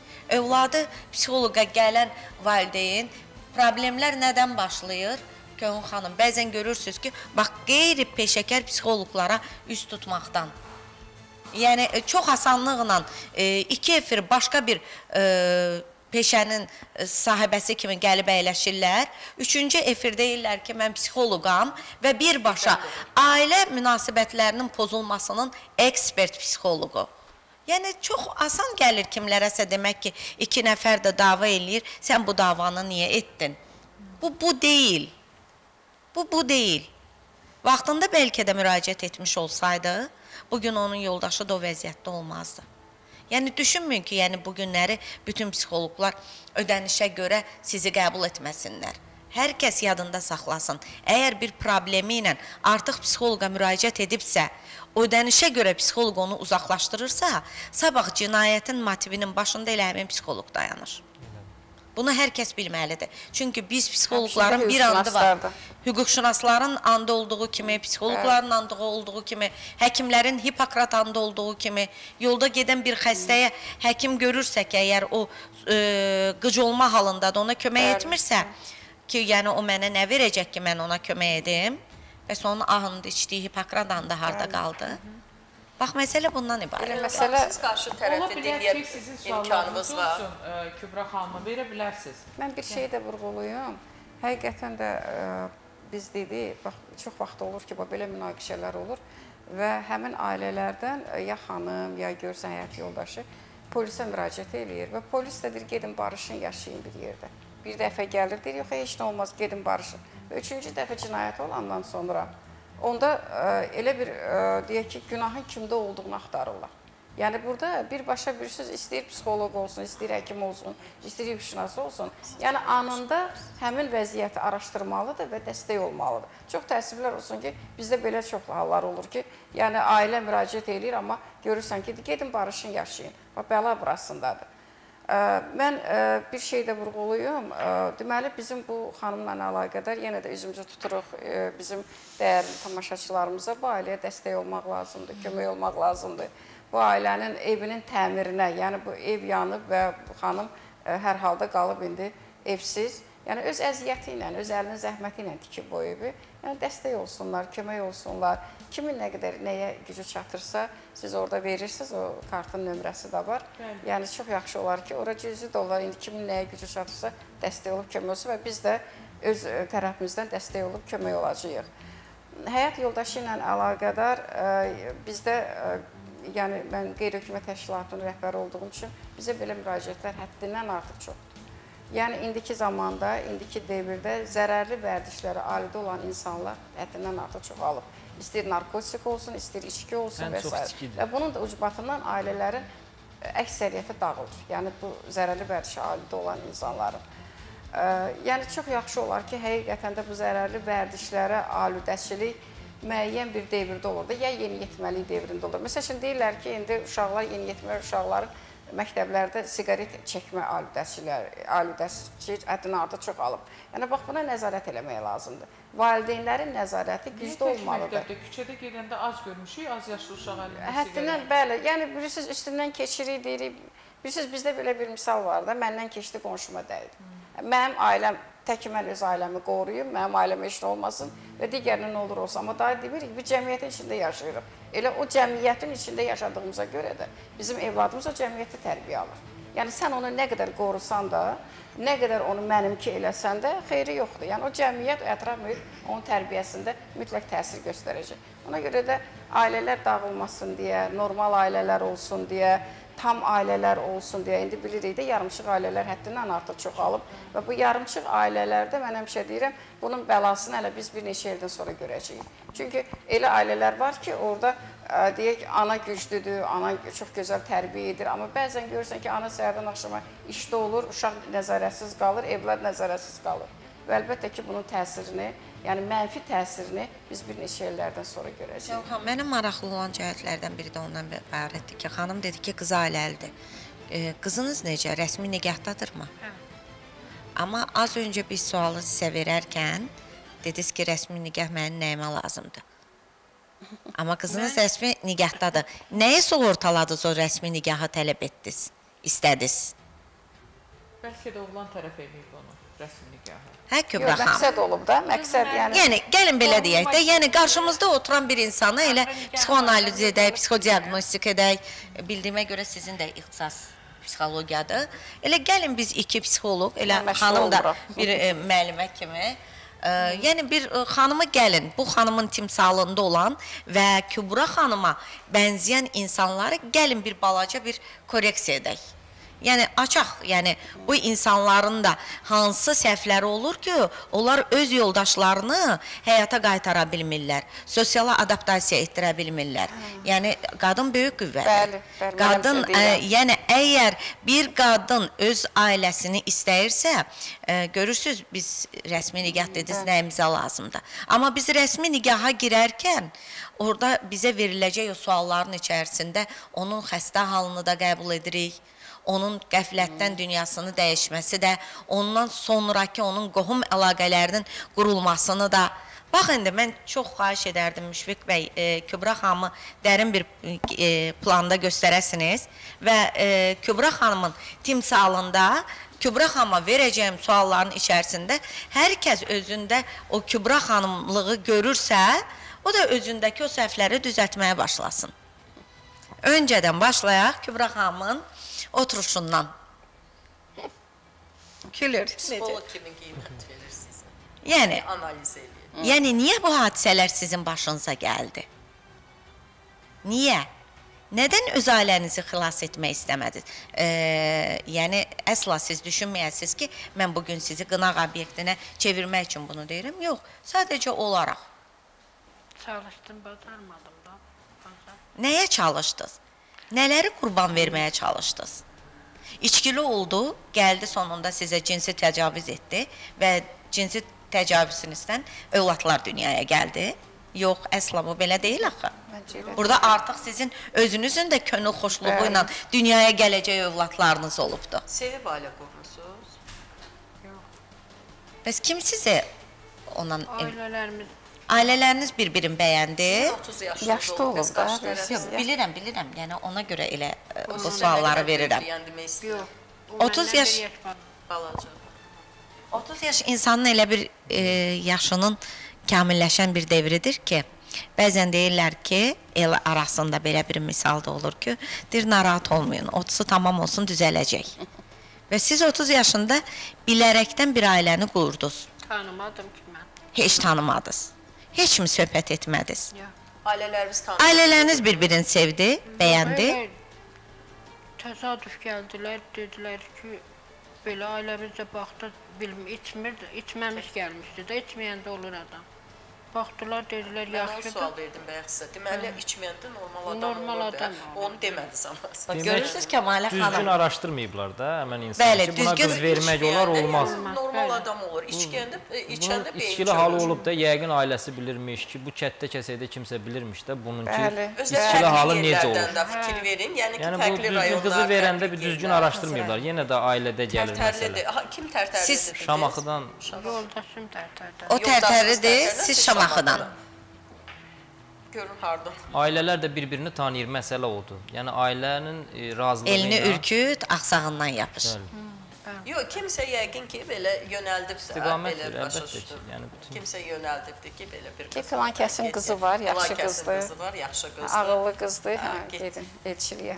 Övladı psixoloqa gələn valideyn problemlər nədən başlayır? Köyün xanım, bəzən görürsünüz ki, bax, qeyri-peşəkar psixoloqlara üz tutmaqdan. Yəni, çox asanlıqla iki efir başqa bir peşənin sahibəsi kimi gəlib əyləşirlər. Üçüncü efir deyirlər ki, mən psixoloqam və birbaşa ailə münasibətlərinin pozulmasının ekspert psixoloqu. Yəni, çox asan gəlir kimlərəsə demək ki, iki nəfər də dava eləyir, sən bu davanı niyə etdin? Bu, bu deyil. Bu, bu deyil. Vaxtında bəlkə də müraciət etmiş olsaydı, bugün onun yoldaşı da o vəziyyətdə olmazdı. Yəni, düşünməyin ki, yəni, bu günləri bütün psixologlar ödənişə görə sizi qəbul etməsinlər. Hər kəs yadında saxlasın. Əgər bir problemi ilə artıq psixoloqa müraciət edibsə, ödənişə görə psixoloq onu uzaqlaşdırırsa, sabah cinayətin motivinin başında elə həmin psixoloq dayanır. Bunu hər kəs bilməlidir. Çünki biz psixologların bir andı var. Hüquqşünasların andı olduğu kimi, psixologların andı olduğu kimi, həkimlərin Hipokrat andı olduğu kimi, yolda gedən bir xəstəyə həkim görürsə ki, əgər o e, qıc olma halındadır, ona kömək etmirsə ki, yəni o mənə nə verəcək ki, mən ona kömək edim? Bəs onun ahında içdiyi Hipokrat andı harada qaldı? Bax, məsələ bundan ibarət. Məsələ siz qarşı tərəfi dinləyə imkanınız var. Kübra xanımı verə bilərsiniz. Mən bir şey də vurğuluyum. Həqiqətən də ə, biz dedik, bax, çox vaxt olur ki, belə münaqişələr olur və həmin ailələrdən ya xanım, ya görsən həyat yoldaşı polisə müraciət eləyir və polis də deyir, gedin barışın, yaşayın bir yerdə. Bir dəfə gəlir, deyir, yox, heç nə olmaz, gedin barışın. Və üçüncü dəfə cinayət olandan sonra onda ə, elə bir, ə, deyək ki, günahın kimdə olduğunu axtarırlar. Yəni, burada birbaşa bir söz istəyir psixoloq olsun, istəyir həkim olsun, istəyir hüquqşünas olsun. Yəni, anında həmin vəziyyəti araşdırmalıdır və dəstək olmalıdır. Çox təəssüflər olsun ki, bizdə belə çox hallar olur ki, yəni, ailə müraciət edir, amma görürsən ki, gedin barışın, yaşayın. Bax, bəla burasındadır. Mən bir şey də vurğuluyum. Deməli, bizim bu xanımla əlaqədar yenə də üzümüzü tuturuq bizim dəyərli tamaşaçılarımıza. Bu ailəyə dəstək olmaq lazımdır, kömək olmaq lazımdır. Bu ailənin evinin təmirinə, yəni bu ev yanıb və bu xanım hər halda qalıb indi evsiz. Yəni, öz əziyyəti ilə, öz əlinin zəhməti ilə tikib bu evi. Yəni, dəstək olsunlar, kömək olsunlar. Kimin nə qədər nəyə gücü çatırsa, siz orada verirsiniz, o kartın nömrəsi də var. Yəni, çox yaxşı olar ki, ora cüzi də olar, indi kimin nəyə gücü çatırsa, dəstək olub kömək olsun və biz də öz tərəfimizdən dəstək olub kömək olacağıq. Həyat yoldaşı ilə əlaqədar bizdə, yəni mən qeyri-hökumət təşkilatının rəhbəri olduğum üçün bizə belə müraciətlər həddindən artıq çoxdur. Yəni, indiki zamanda, indiki devirdə zərərli vərdişlərə alidə olan insanlar həddindən artıq çoxalıb. İstəyir narkotik olsun, istəyir içki olsun və s. Və bunun da ucbatından ailələrin əksəriyyəti dağılır. Yəni, bu zərərli vərdişə alidə olan insanların. Yəni, çox yaxşı olar ki, həqiqətən də bu zərərli vərdişlərə aludəçilik müəyyən bir devirdə olur da, ya yeniyetməlik devrində olur. Məsəl üçün, deyirlər ki, indi uşaqlar, yeniyetməli uşaqların məktəblərdə siqaret çəkmə aludəçi həddini artıq çox alıb. Yəni, bax, buna nəzarət eləmək lazımdır. Valideynlərin nəzarəti güclü olmalıdır. Küçədə gedəndə az görmüşük, az yaşlı uşaq əlində həddindən, bəli. Yəni, bilirsiniz, üstündən keçirik, deyirik. Bilirsiniz, bizdə belə bir misal var da, məndən keçdi, qonşuma dəydi. Mənim ailəm, tək mən öz ailəmi qoruyum, mənim ailəmə heç nə olmasın və digərinə nə olur olsa. Amma daha deyirik, bir cəmiyyətin içində yaşayırıq. Elə o cəmiyyətin içində yaşadığımıza görə də bizim evladımız o cəmiyyəti tərbiyə alır. Yəni, sən onu nə qədər qorusan da, nə qədər onu mənimki eləsən də xeyri yoxdur. Yəni, o cəmiyyət, ətraf mühit onun tərbiyəsində mütləq təsir göstərəcək. Ona görə də ailələr dağılmasın deyə, normal ailələr olsun deyə, tam ailələr olsun deyə, indi bilirik də yarımçıq ailələr həddindən artıq çoxalıb və bu yarımçıq ailələrdə mən həmişə deyirəm, bunun bəlasını hələ biz bir neçə ildən sonra görəcəyik. Çünki elə ailələr var ki, orada deyək, ana güclüdür, ana çox gözəl tərbiyə edir, amma bəzən görürsən ki, ana səhərdən axşama işdə olur, uşaq nəzarətsiz qalır, evlər nəzarətsiz qalır. Və əlbəttə ki, bunun təsirini, yəni mənfi təsirini biz bir neçə illərdən sonra görəcəyik. Mənim maraqlı olan cəhətlərdən biri də ondan ibarətdir ki, xanım dedi ki, qız ailəlidir. Qızınız necə? Rəsmi nigəhdadırmı? Hə. Amma az öncə biz sualı sizə verərkən dediniz ki, rəsmi nigah mənim nəyimə lazımdır. Amma qızınız rəsmi nigahdadır. Nəyi sığortaladınız o rəsmi nigahı tələb etdiniz, istədiniz? Bəlkə də oğlan tərəf edib onu, rəsmi nigahı. Hə, Kübra xanım. Məqsəd olub da, məqsəd yəni... Yəni, gəlin belə deyək də, yəni qarşımızda oturan bir insanı elə psixoanaliz edək, psixodiagnostik edək, bildiyimə görə sizin də ixtisas psixologiyadır. Elə gəlin biz iki psixoloq, elə xanım da bir müəllimə kimi Yəni bir xanımı gəlin, bu xanımın timsalında olan və Kübra xanıma bənzəyən insanları gəlin bir balaca bir koreksiya edək. Yəni açaq, yəni bu insanların da hansı səhvləri olur ki, onlar öz yoldaşlarını həyata qaytara bilmirlər, sosial adaptasiya etdirə bilmirlər. Yəni qadın böyük qüvvədir. Bəli, Qadın, yəni əgər bir qadın öz ailəsini istəyirsə, görürsüz biz rəsmi nikah dediniz, nəyimizə lazımdır. Amma biz rəsmi nikaha girərkən orada bizə veriləcək o sualların içərisində onun xəstə halını da qəbul edirik. Onun qəflətdən dünyasını dəyişməsi də, ondan sonraki onun qohum əlaqələrinin qurulmasını da. Bax, indi mən çox xahiş edərdim Müşfiq bəy, Kübra xanımı dərin bir planda göstərəsiniz və Kübra xanımın timsalında Kübra xanıma verəcəyim sualların içərisində hər kəs özündə o Kübra xanımlığı görürsə, o da özündəki o səhvləri düzəltməyə başlasın. Öncədən başlayaq Kübra xanımın oturuşundan. Külür. Psixolog kimi qiymət verir sizə. Yəni, analiz edir. Yəni, niyə bu hadisələr sizin başınıza gəldi? Niyə? Nədən öz ailənizi xilas etmək istəmədiniz? E, yəni, əsla siz düşünməyəsiniz ki, mən bugün sizi qınaq obyektinə çevirmək üçün bunu deyirəm. Yox, sadəcə olaraq. Çalışdım, bacarmadım da. Nəyə çalışdınız? Nələri qurban verməyə çalışdınız? İçkili oldu, gəldi sonunda sizə cinsi təcavüz etdi və cinsi təcavüzünüzdən övladlar dünyaya gəldi. Yox, əsla bu belə deyil axı. Burada artıq sizin özünüzün də könül xoşluğu ilə dünyaya gələcək övladlarınız olubdur. Sevib ailə qurmusunuz? Bəs kim sizi ondan... Ailələrimiz... Ailələriniz bir-birini bəyəndi? otuz yaşlı, yaşlı olub da. Bilirəm, bilirəm. Yəni ona görə elə bu sualları verirəm. otuz yaş... otuz yaş insanın elə bir e, yaşının kamilləşən bir devridir ki, bəzən deyirlər ki, el arasında belə bir misal da olur ki, deyir, narahat olmayın, otuzu tamam olsun, düzələcək. Və siz otuz yaşında bilərəkdən bir ailəni qurdunuz. Tanımadım ki mən. Heç tanımadınız. Heç mi söhbət etmədiniz? Ailələriniz tanımadınız. Ailələriniz bir-birini sevdi, bəyəndi. Təsadüf gəldilər, dedilər ki, belə ailəmizdə baxdı, içmirdi, içməmiş gəlmişdi də, içməyəndə olur adam. Baxdılar, dedilər, yaxşıdır. Mən o sual verdim bəyək sizə. Deməli, içməyəndə normal adam olur da. Onu demədiniz ama. Görürsünüz Kəmalə xanım. Düzgün araşdırmayıblar da həmən insan ki, buna qız vermək olar, olmaz. Normal adam olur. İçkəndə, içəndə beyin içkili halı olub da, yəqin ailəsi bilirmiş ki, bu kətdə kəsəkdə kimsə bilirmiş də, bununki içkili halı necə olur. Özlərində fikir verin, yəni ki, Yəni fərqli bu düzgün rayonlar. qızı verəndə bir düzgün araşdırmayıblar. Yenə də ailədə gəlir məsələ. Kim tərtərlidir? Siz Şamaxıdan. Yoldaşım tərtərdə. O tərtəridir, siz Şamaxıdan. Görün hardan. Ailələr də bir-birini tanıyır, məsələ odur. Yəni ailənin razılığı ilə... Elini ürküt, axsağından yapış. Yox, kimsə yəqin ki, belə yönəldibsə, İstiqamətdir, əlbəttə ki. Kimsə yönəldibdir ki, belə bir qız. Ki, filan kəsin qızı var, yaxşı qızdır. qızı var, yaxşı qızdır. Ağıllı qızdır, hə, gedin, elçiliyə.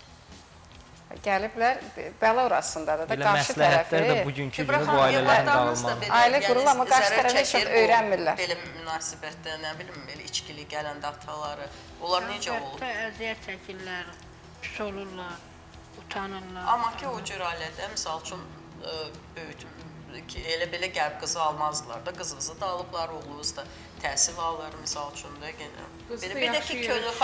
Gəliblər, bəla orasındadır da, qarşı tərəfi. Belə məsləhətlər də bugünkü günü bu ailələrin dağılmalı. Ailə qurul, amma qarşı tərəfi heç öyrənmirlər. Belə münasibətdə, nə bilim, belə içkili gələndə ataları, onlar necə olur? Əziyyət çəkirlər, pis olurlar, utanırlar. Amma ki, o cür ailədə, misal üçün, böyütüm, elə belə qərb qızı almazdılar da, qızınızı da alıblar, oğlunuz da təhsil alırlar, misal üçün də genə. Belə ki,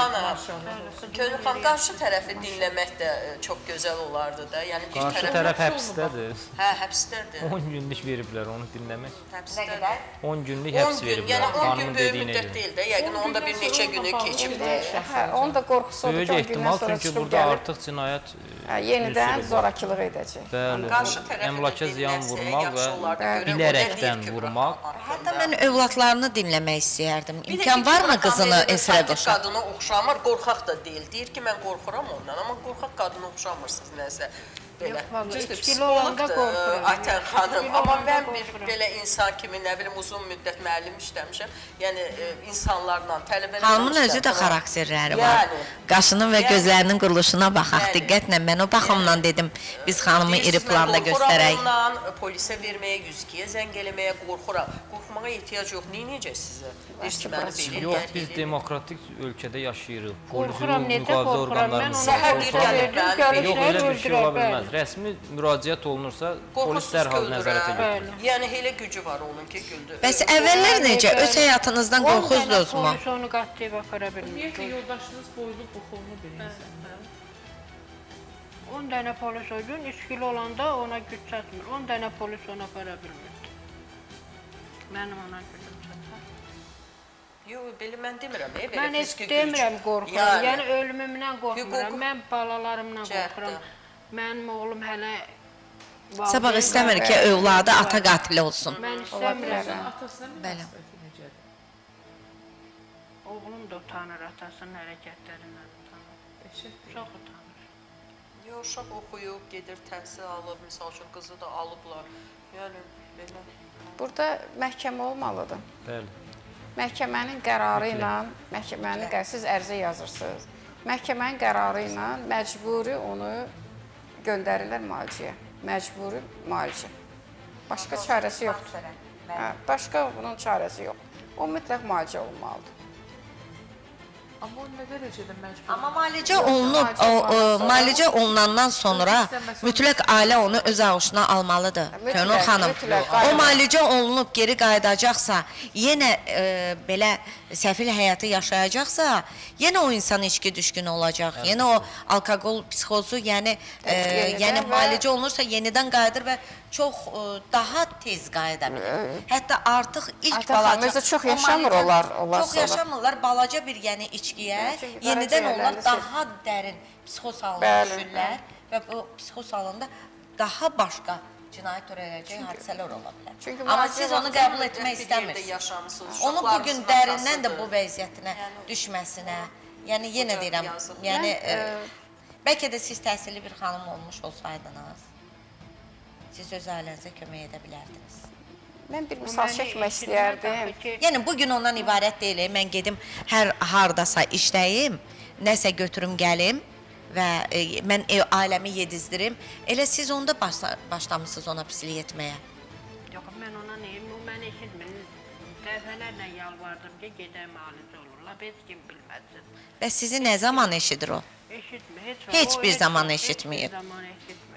Könülxan qarşı tərəfi dinləmək də çox gözəl olardı da. Qarşı tərəf həbsdədir. Hə, həbsdədir. on günlük veriblər onu dinləmək. Həbsdədir. on günlük həbs veriblər, xanımın dediyinə görə. Yəni on gün böyük müddət deyil də, yəqin onda bir neçə günü keçibdir. Hə, onun da qorxusu odur ki, on gündən sonra çıxıb burada artıq cinayət yenidən zorakılıq edəcək. Bəli, əmlaka ziyan vurmaq və bilərəkdən vurmaq. Hətta mən övladlarını dinləmək istəyərdim. İmkan varmı qızını esirə qoşaq? Qadına oxşamır, qorxaq da deyil. Deyir ki, mən qorxuram ondan, amma qorxaq qadına oxşamırsınız nəsə. belə. Yox, vallahi, Düzdür, içkili olanda psixologdur qorxuram. Aytən xanım. İçkili Amma olanda mən bir qorxuram. belə insan kimi, nə bilim, uzun müddət müəllim işləmişəm. Yəni e, insanlarla, tələbələrlə Xanımın özü də işləmişəm. xarakterləri var. Yəni, Qaşının və yəni, gözlərinin quruluşuna baxaq. yəni, Diqqətlə mən o baxımdan dedim, biz xanımı iri Deyirsiniz, planda mən göstərək. qorxuram ondan, polisə verməyə, yüz ikiyə zəng eləməyə qorxuram. Qorxmağa ehtiyac yox. Neynəyəcək sizə? Deyirsiniz, məni belə Yox, gəlir, biz elə. demokratik ölkədə yaşayırıq. Qorxuram, necə müqavilə qorxuram? Mən orqanlarımız ona Səhər qorxuram. bir gəlib, verdim, mən- Yox, gəlişlər elə bir şey ola öldürər, bilməz. bəli. Rəsmi müraciət olunursa, polis Qorxusuz dərhal güldür, nəzarətə hə? götürür. Yəni elə gücü var onun ki, güldür. Bəs əvvəllər necə? Öz həyatınızdan qorxuzdunuzmu? Polis onu qatlayıb apara bilmir. Ümumiyyətlə yoldaşınız boylu buxunlu bir insan. on dənə polis oyun, içkili olanda ona güc çatmır. on dənə polis onu apara bilmirdi. Mənim ona gücüm çatar. Yox, belə mən demirəm, e, belə Mən heç fiziki güc. demirəm qorxuram. Yəni ölümümdən qorxmuram. Hüququ- Mən balalarımdan Cəhətdə. qorxuram. Mənim oğlum hələ Sabah istəmir ki, övladı ata qatili olsun. Mən istəmirəm. Atasına Bəli. münasibəti necədir? Oğlum da utanır, atasının hərəkətlərindən utanır. Eşitdir. Çox utanır. Yox, uşaq oxuyub, gedir, təhsil alıb, misal üçün qızı da alıblar. Yəni belə. Burada məhkəmə olmalıdır. Bəli. Məhkəmənin qərarı ilə, məhkəmənin qərarı, siz ərizə yazırsınız. Məhkəmənin qərarı ilə məcburi onu göndərirlər müalicəyə. Məcburi müalicə. Başqa çarəsi yoxdur. Hə, başqa bunun çarəsi yox. O mütləq müalicə olmalıdır. Amma o nə dərəcədə məcbur? Amma müalicə olunub, o, o, müalicə olunandan sonra mütləq ailə onu öz ağuşuna almalıdır. Mütləq, Könül xanım, mütləq, o aynen. müalicə olunub geri qayıdacaqsa, yenə e, belə səfil həyatı yaşayacaqsa, yenə o insan içki düşkünü olacaq. Yenə o alkoqol psixozu, yəni e, Yenidən yəni və- müalicə olunursa yenidən qayıdır və çox e, daha tez qayıda bilir. Hətta artıq ilk Atalarımız da çox o yaşamır müalicə- onlar, onlar Çox sonra. yaşamırlar, balaca bir yəni içkiyə, Çünki yenidən onlar qaraciyərləriniz- daha dərin psixoz halına Bəli, düşürlər və bu psixoz halında daha başqa cinayət törədəcək hadisələr ola bilər. Çünki Amma müalicə siz onu vaxtı qəbul Bir etmək yerdə istəmirsiniz. yaşamısınız. Onu bu gün uşaqlarınızın dərindən də atasıdır. bu vəziyyətinə düşməsinə, yəni yenə Hocam, deyirəm, yazıq. yəni Mən, e, bəlkə də siz təhsilli bir xanım olmuş olsaydınız, siz öz ailənizə kömək edə bilərdiniz. Mən bir misal çəkmək istəyərdim. Yəni bu gün ondan ibarət deyil. Mən gedim hər hardasa işləyim, nəsə götürüm gəlim və e, mən ev ailəmi yedizdirim. Elə siz onda başla, başlamısınız ona pislik etməyə. Yox, mən ona neyim, o məni eşitmir. Dəfələrlə yalvardım ki, gedək müalicə olurlar, heç kim bilməsin. Və sizi nə zaman eşidir o? Eşitmir, heç, Heç o bir zaman heç eşitməyib. bir zaman eşitmir.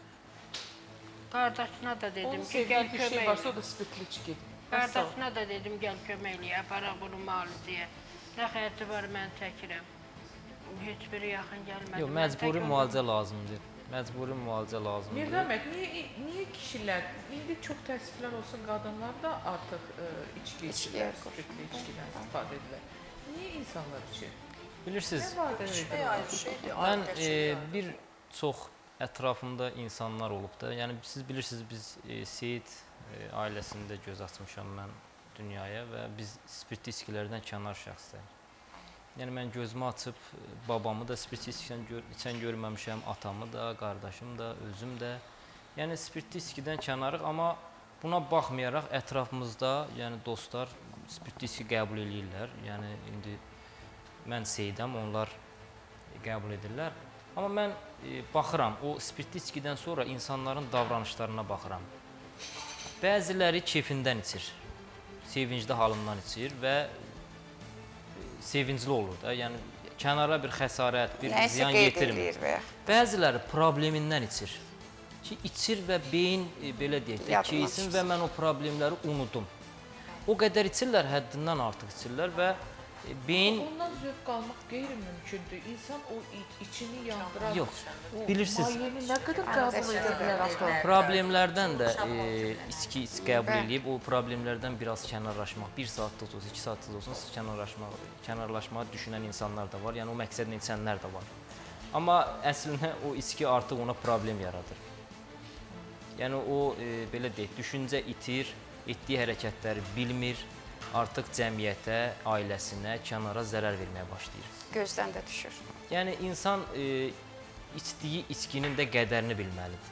Qardaşına da dedim Onun ki, gəl sevdiyi bir şey kömək varsa o elə. da spirtli içki. Qardaşına da dedim, gəl kömək elə, aparaq bunu müalicəyə. Nə xərci var, mən çəkirəm. Heç biri yaxın gəlmədi. Yox, Mən məcburi tək müalicə lazımdır. Məcburi müalicə lazımdır. Mirdaməd, niyə, niyə kişilər, indi çox təəssüflər olsun, qadınlar da artıq e, içki İçkiyə içirlər, spirtli içkidən istifadə edirlər. Niyə insanlar içir? Bilirsiniz, Nə vadələr Şey edirlər? ayrı şeydir. mən ayrı e, şeydir. bir çox ətrafımda insanlar olub da, yəni siz bilirsiniz biz e, Seyid e, ailəsində göz açmışam mən dünyaya və biz spirtli içkilərdən kənar şəxslər. Yəni mən gözümü açıb e, babamı da spirtli içkidən gör, içən görməmişəm, atamı da, qardaşım da, özüm də. Yəni spirtli içkidən kənarıq, amma buna baxmayaraq ətrafımızda, yəni dostlar spirtli içki qəbul eləyirlər. Yəni indi mən Seyidəm, onlar qəbul edirlər. Amma mən e, baxıram, o spirtli içkidən sonra insanların davranışlarına baxıram. Bəziləri kefindən içir, sevincli halından içir və e, sevincli olur da. Yəni kənara bir xəsarət, bir Nəyisə ziyan qeyd yetirmir. eləyir və Bəziləri problemindən içir. Ki içir və beyin e, belə deyək də Yadından keysin çıxsın. və mən o problemləri unudum. O qədər içirlər, həddindən artıq içirlər və e, beyin Ondan zövq almaq qeyri-mümkündür. İnsan o iç, içini yandıran, yox, o bilirsiniz. mayeni nə qədər qəbul edə bilər avto? Problemlərdən də e, içki iç qəbul eləyib, o problemlərdən biraz kənarlaşmaq, bir saat da olsun, iki saat da olsun, kənarlaşmaq, kənarlaşmağı düşünən insanlar da var. Yəni o məqsədlə içənlər də var. Amma əslində o içki artıq ona problem yaradır. Yəni o e, belə deyək, düşüncə itir, etdiyi hərəkətləri bilmir, artıq cəmiyyətə, ailəsinə, kənara zərər verməyə başlayır. gözdən də düşür. Yəni insan e, içdiyi içkinin də qədərini bilməlidir.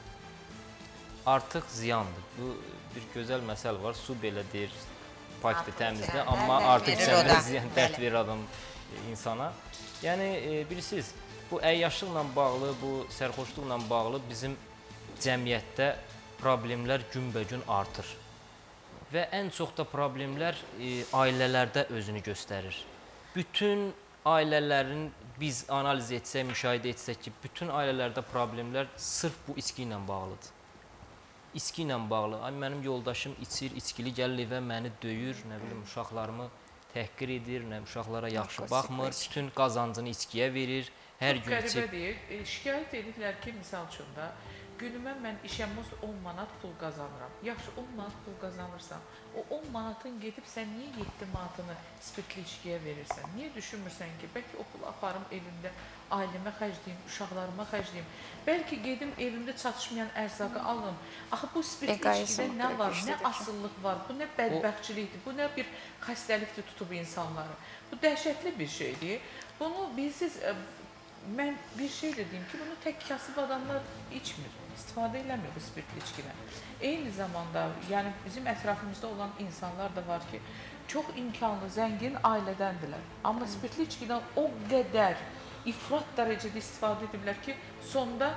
Artıq ziyandır. Bu bir gözəl məsəl var. Su belə deyir, pakdır, təmizdir, amma artıq içəndə ziyan dərd verir adam insana. Yəni bilirsiniz, bu əyyaşlıqla bağlı, bu sərxoşluqla bağlı bizim cəmiyyətdə problemlər günbəgün artır. Və ən çox da problemlər e, ailələrdə özünü göstərir. Bütün ailələrin biz analiz etsək, müşahidə etsək ki, bütün ailələrdə problemlər sırf bu içki ilə bağlıdır. İçki ilə bağlı. Ay, mənim yoldaşım içir, içkili gəlir evə məni döyür, nə bilim, uşaqlarımı təhqir edir, nə uşaqlara yaxşı baxmır, bütün qazancını içkiyə verir, hər gün içir. Qəribə deyir, e, şikayət edirlər ki, misal üçün də, günümə mən işəmə on manat pul qazanıram. Yaxşı, on manat pul qazanırsan, o on manatın gedib sən niyə yeddi manatını spirtli içkiyə verirsən? Niyə düşünmürsən ki, bəlkə o pul aparım evimdə, ailəmə xərcləyim, uşaqlarıma xərcləyim. Bəlkə gedim evimdə çatışmayan ərzaqı alım. Axı bu spirtli içkidə nə var, nə asıllıq var, bu nə bədbəxtçilikdir, bu nə bir xəstəlikdir tutub insanları. Bu dəhşətli bir şeydir. Bunu bilirsiniz, mən bir şey də deyim ki, bunu tək kasıb adamlar içmir, istifadə eləmir bu spirtli içkidən. Eyni zamanda, yəni bizim ətrafımızda olan insanlar da var ki, çox imkanlı, zəngin ailədəndirlər. Amma spirtli içkidən o qədər ifrat dərəcədə istifadə ediblər ki, sonda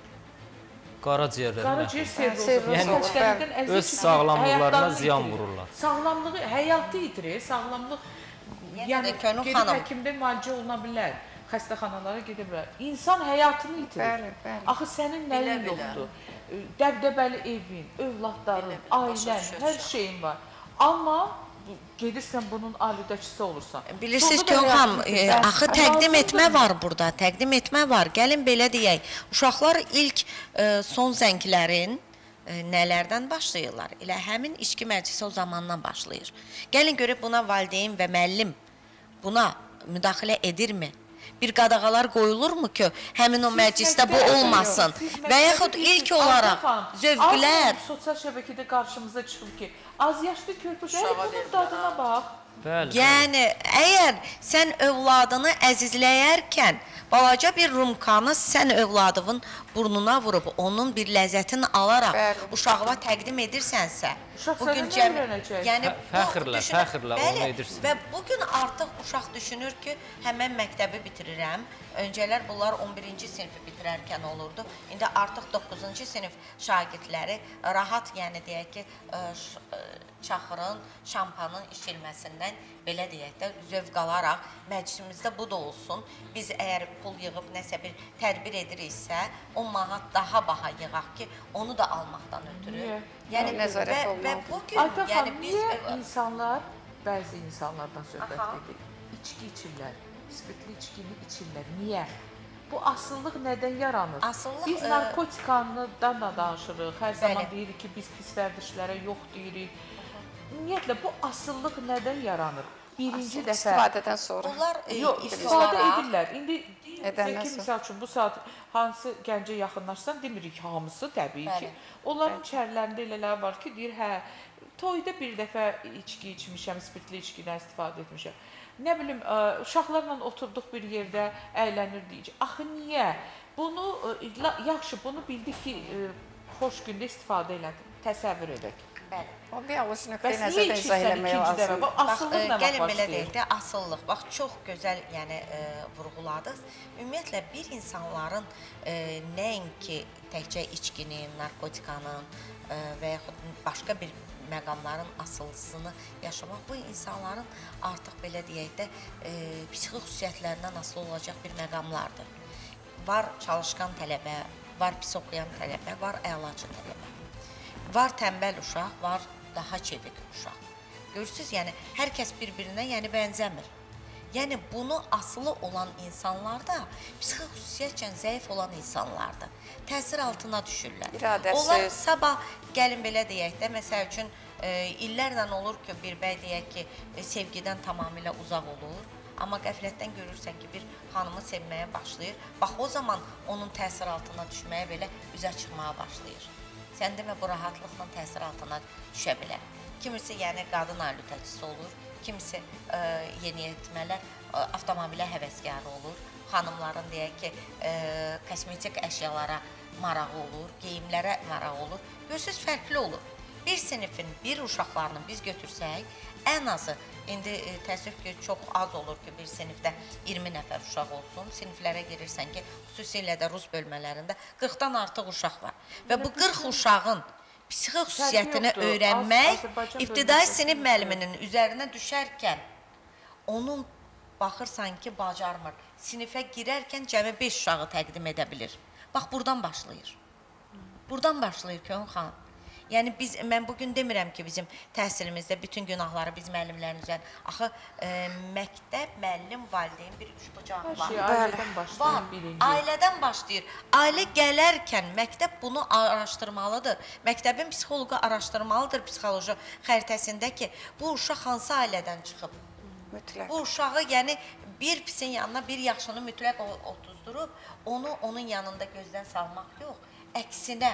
qaraciyərlərə, qaraciyər serrozu, yəni öz sağlamlıqlarına ziyan vururlar. Sağlamlığı, həyatı itirir, sağlamlıq, yəni gedib həkimdə müalicə oluna bilər. Xəstəxanalara gedə bilər. İnsan həyatını itirir. Bəli, bəli. Axı sənin nəyin yoxdur? Dəbdəbəli evin, övladların, ailən, hər şeyin var. Amma gedirsən bunun alüdəçisi olursan. Bilirsiniz ki, Orxan, axı təqdim etmə var burada, təqdim etmə var. Gəlin belə deyək, uşaqlar ilk son zənglərin nələrdən başlayırlar? Elə həmin içki məclisi o zamandan başlayır. Gəlin görək buna valideyn və müəllim buna müdaxilə edirmi? Bir qadağalar qoyulurmu ki, həmin o məclisdə bu olmasın? Və yaxud ilk olaraq zövqlər... Sosial şəbəkədə qarşımıza çıxıb ki, az yaşlı körpü, bunun dadına bax. Yəni, əgər sən övladını əzizləyərkən, balaca bir rumkanı sən övladının burnuna vurub, onun bir ləzzətini alaraq uşağıma təqdim edirsənsə, bugün cəmi... Fəxrlə, fəxrlə onu edirsən. Və bugün artıq uşaq düşünür ki, həmən məktəbi bitirirəm. Öncələr bunlar on birinci sinifi bitirərkən olurdu. İndi artıq doqquzuncu sinif şagirdləri rahat, yəni deyək ki, çaxırın, şampanın içilməsindən, belə deyək də, zövq alaraq, məclisimizdə bu da olsun. Biz əgər pul yığıb nəsə bir tədbir ediriksə, on manat daha baha yığaq ki, onu da almaqdan ötürü. Yəni, və bugün, yəni biz... Niyə insanlar, bəzi insanlardan söhbət edir, içki içirlər, spirtli içkini içirlər. Niyə? Bu asıllıq nədən yaranır? Asıllıq... Biz narkotikandan da danışırıq, hər zaman deyirik ki, biz pis vərdişlərə yox deyirik. Ümumiyyətlə, bu asıllıq nədən yaranır? Birinci dəfə... İstifadədən sonra. Onlar istifadə edirlər. İndi deyək ki, misal üçün, bu saat hansı gəncə yaxınlaşsan, demirik hamısı təbii ki. Onların içərilərində elələr var ki, deyir, hə, toyda bir dəfə içki içmişəm, spirtli içkidən istifadə etmişəm. Nə bilim, uşaqlarla oturduq bir yerdə, əylənir deyəcək. Axı, niyə? Bunu, yaxşı, bunu bildik ki, xoş gündə istifadə elədim, təsəvvür edək. Bəli. O bir avuç nöqtəyi nəzərdə izah eləməyə lazımdır. Asıllıq nə gəlin belə deyək də, asıllıq. Bax, çox gözəl yəni, vurğuladınız. Ümumiyyətlə, bir insanların nəinki təkcə içkinin, narkotikanın və yaxud başqa bir məqamların asıllısını yaşamaq, bu insanların artıq belə deyək də, psixi xüsusiyyətlərindən asılı olacaq bir məqamlardır. Var çalışqan tələbə, var pis oxuyan tələbə, var əlaçı tələbə. Var tənbəl uşaq, var daha çevik uşaq. Görürsünüz, yəni, hər kəs bir-birinə yəni, bənzəmir. Yəni, bunu asılı olan insanlar da psixi xüsusiyyətcən zəif olan insanlardır. Təsir altına düşürlər. İradəsiz. Onlar sabah, gəlin belə deyək də, məsəl üçün, illərlə olur ki, bir bəy deyək ki, sevgidən tamamilə uzaq olur. Amma qəflətdən görürsən ki, bir xanımı sevməyə başlayır. Bax, o zaman onun təsir altına düşməyə belə üzə çıxmağa başlayır. Sən demə, bu rahatlıqla təsir altına düşə bilər. Kimisi, yəni, qadın alütəcisi olur, kimisi ə, yeniyetmələr ə, avtomobilə həvəskarı olur. Xanımların deyək ki, ə, kosmetik əşyalara marağı olur, geyimlərə marağı olur. Görürsünüz, fərqli olur. Bir sinifin, bir uşaqlarını biz götürsək, ən azı, indi e, təəssüf ki, çox az olur ki, bir sinifdə iyirmi nəfər uşaq olsun. Siniflərə girirsən ki, xüsusilə də rus bölmələrində qırxdan artıq uşaq var. Və bu qırx uşağın psixi xüsusiyyətini öyrənmək ibtidai sinif müəlliminin üzərinə düşərkən onun baxırsan ki, bacarmır. Sinifə girərkən cəmi beş uşağı təqdim edə bilir. Bax, buradan başlayır. Buradan başlayır Köyün xanım. Yəni, biz, mən bugün demirəm ki, bizim təhsilimizdə bütün günahları biz müəllimlərin üzərində. Axı, e, məktəb, müəllim, valideyn bir üçbucağı var. Hər şey ailədən başlayır, birinci. Ailədən başlayır. Ailə gələrkən məktəb bunu araşdırmalıdır. Məktəbin psixoloqu araşdırmalıdır psixoloji xəritəsində ki, bu uşaq hansı ailədən çıxıb? Mütləq. Bu uşağı, yəni, bir pisin yanına bir yaxşını mütləq otuzdurub, onu onun yanında gözdən salmaq yox. Əksinə,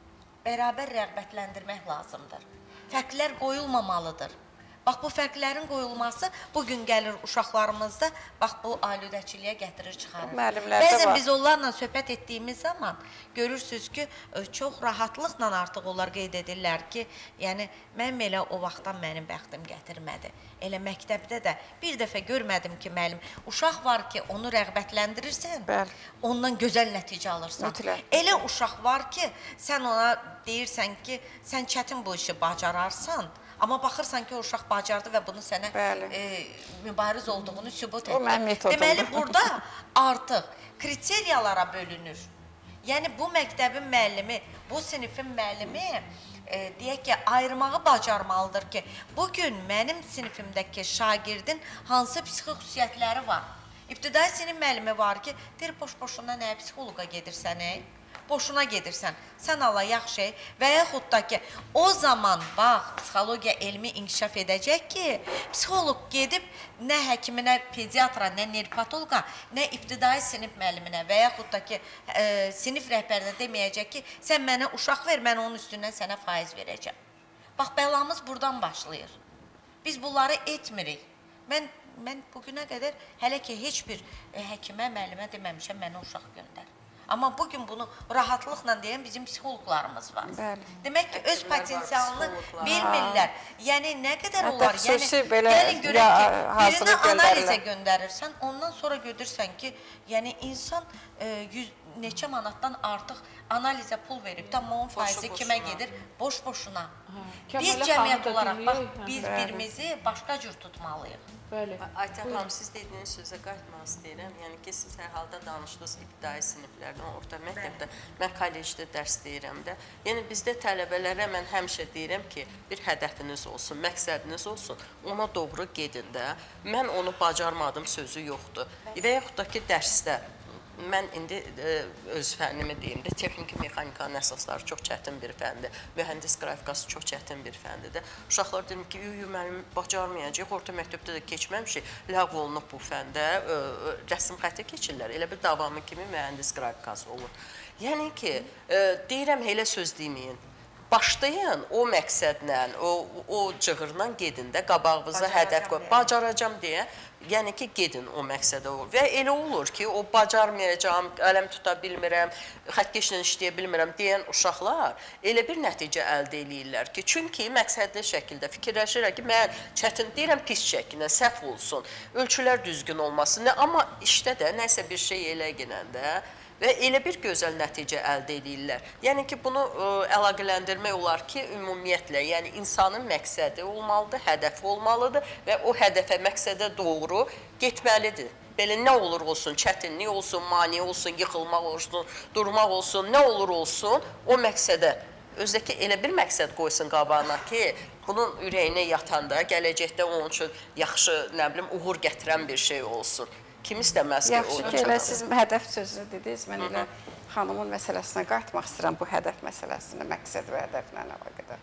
bərabər rəğbətləndirmək lazımdır. Fərqlər qoyulmamalıdır. Bax, bu fərqlərin qoyulması bugün gəlir uşaqlarımızda, bax, bu alüdəçiliyə gətirir, çıxarır. Müəllimlərdə var. Bəzən biz onlarla söhbət etdiyimiz zaman görürsünüz ki, çox rahatlıqla artıq onlar qeyd edirlər ki, yəni, mənim elə o vaxtdan mənim bəxtim gətirmədi. Elə məktəbdə də bir dəfə görmədim ki, müəllim, uşaq var ki, onu rəğbətləndirirsən, Bəli. ondan gözəl nəticə alırsan. Mütləq. Elə uşaq var ki, sən ona deyirsən ki, sən çətin bu işi bacararsan, amma baxırsan ki, o uşaq bacardı və bunu sənə e, mübariz olduğunu sübut etdi. O mənim metodumdur. Deməli, burada artıq kriteriyalara bölünür. Yəni, bu məktəbin müəllimi, bu sinifin müəllimi, e, deyək ki, ayırmağı bacarmalıdır ki, bugün mənim sinifimdəki şagirdin hansı psixi xüsusiyyətləri var? İbtidai sinif müəllimi var ki, deyir, boş-boşuna nəyə psixoloqa gedirsən, ey? Boşuna gedirsən, sən Allah yaxşı və yaxud da ki, o zaman, bax, psixologiya elmi inkişaf edəcək ki, psixoloq gedib nə həkiminə, pediatra, nə nerpatoloqa, nə ibtidai sinif müəlliminə və yaxud da ki, e, sinif rəhbərinə deməyəcək ki, sən mənə uşaq ver, mən onun üstündən sənə faiz verəcəm. Bax, bəlamız buradan başlayır. Biz bunları etmirik. Mən, mən bugünə qədər hələ ki, heç bir e, həkimə, müəllimə deməmişəm, mənə uşaq göndər. Amma bugün bunu rahatlıqla deyən bizim psixoloqlarımız var. Bəli. Demək ki, öz potensialını bilmirlər. Yəni, nə qədər olar? xüsusi belə Yəni, görək ya, ki, birini hazırlıq analizə göndərirlər. göndərirsən, ondan sonra görürsən ki, yəni insan e, yüz neçə manatdan artıq analizə pul verib, amma onun faizi kimə gedir? Boş-boşuna. Biz cəmiyyət olaraq, bax, biz birimizi başqa cür tutmalıyıq. Bəli. Aytən xanım, siz dediyiniz sözə qayıtmaq istəyirəm. Yəni ki, siz hər halda danışdınız ibtidai siniflərdən, orta məktəbdə. Mən kollecdə dərs deyirəm də. Yəni, bizdə tələbələrə mən həmişə deyirəm ki, bir hədəfiniz olsun, məqsədiniz olsun, ona doğru gedin də. Mən onu bacarmadım sözü yoxdur. Və yaxud da ki, dərsdə. Mən indi e, öz fənnimi deyim də, texniki mexanikanın əsasları çox çətin bir fəndir. Mühəndis qrafikası çox çətin bir fəndir də. Uşaqlar deyim ki, yu, mənim bacarmayacaq, orta məktəbdə də keçməmişik, ləğv olunub bu fəndə, e, rəsm xətti keçirlər. Elə bir davamı kimi mühəndis qrafikası olur. Yəni ki, e, deyirəm, elə söz deməyin. Başlayın o məqsədlə, o, o cığırla gedin də, qabağınıza hədəf qoy. Bacaracam deyə, yəni ki, gedin o məqsədə olur. Və elə olur ki, o bacarmayacağım, qələm tuta bilmirəm, xətkeşlə işləyə bilmirəm deyən uşaqlar elə bir nəticə əldə edirlər ki, çünki məqsədli şəkildə fikirləşirlər ki, mən çətin deyirəm, pis şəkildə, səhv olsun, ölçülər düzgün olmasın, amma işdə də nəsə bir şey elə gələndə və elə bir gözəl nəticə əldə edirlər. Yəni ki, bunu ə, əlaqələndirmək olar ki, ümumiyyətlə, yəni insanın məqsədi olmalıdır, hədəfi olmalıdır və o hədəfə, məqsədə doğru getməlidir. Belə nə olur olsun, çətinlik olsun, mani olsun, yıxılmaq olsun, durmaq olsun, nə olur olsun, o məqsədə. Özdəki elə bir məqsəd qoysun qabağına ki, bunun ürəyinə yatanda, gələcəkdə onun üçün yaxşı, nə bilim, uğur gətirən bir şey olsun. Kim istəməz ki, yaxşı ki, elə siz hədəf sözünü dediniz, mən elə xanımın məsələsinə qayıtmaq istəyirəm, bu hədəf məsələsinə, məqsəd və hədəflə əlaqədar.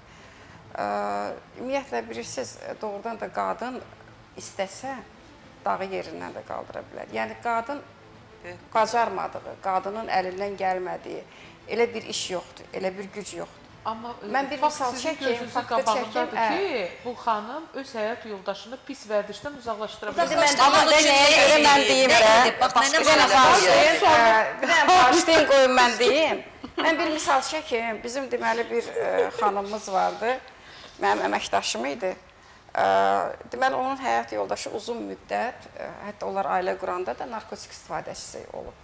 Ümumiyyətlə, bilirsiniz, doğrudan da qadın istəsə, dağı yerindən də qaldıra bilər. Yəni, qadın bacarmadığı, qadının əlindən gəlmədiyi, elə bir iş yoxdur, elə bir güc yoxdur. Amma Mən bir fakt misal sizin çəkeyim, gözünüzün faktı qabağındadır çəkim, ki, bu xanım öz həyat yoldaşını pis vərdişdən uzaqlaşdıra Mən bilər. amma da nəyə görə mən deyim də, Bax, mənə bir dənə başlayın. bağışlayın, bir dənə bağışlayın qoyun mən deyim. Mən bir misal çəkeyim, bizim deməli bir ə, xanımımız vardı, mənim əməkdaşım idi. Ə, deməli onun həyat yoldaşı uzun müddət, ə, hətta onlar ailə quranda da narkotik istifadəçisi olub.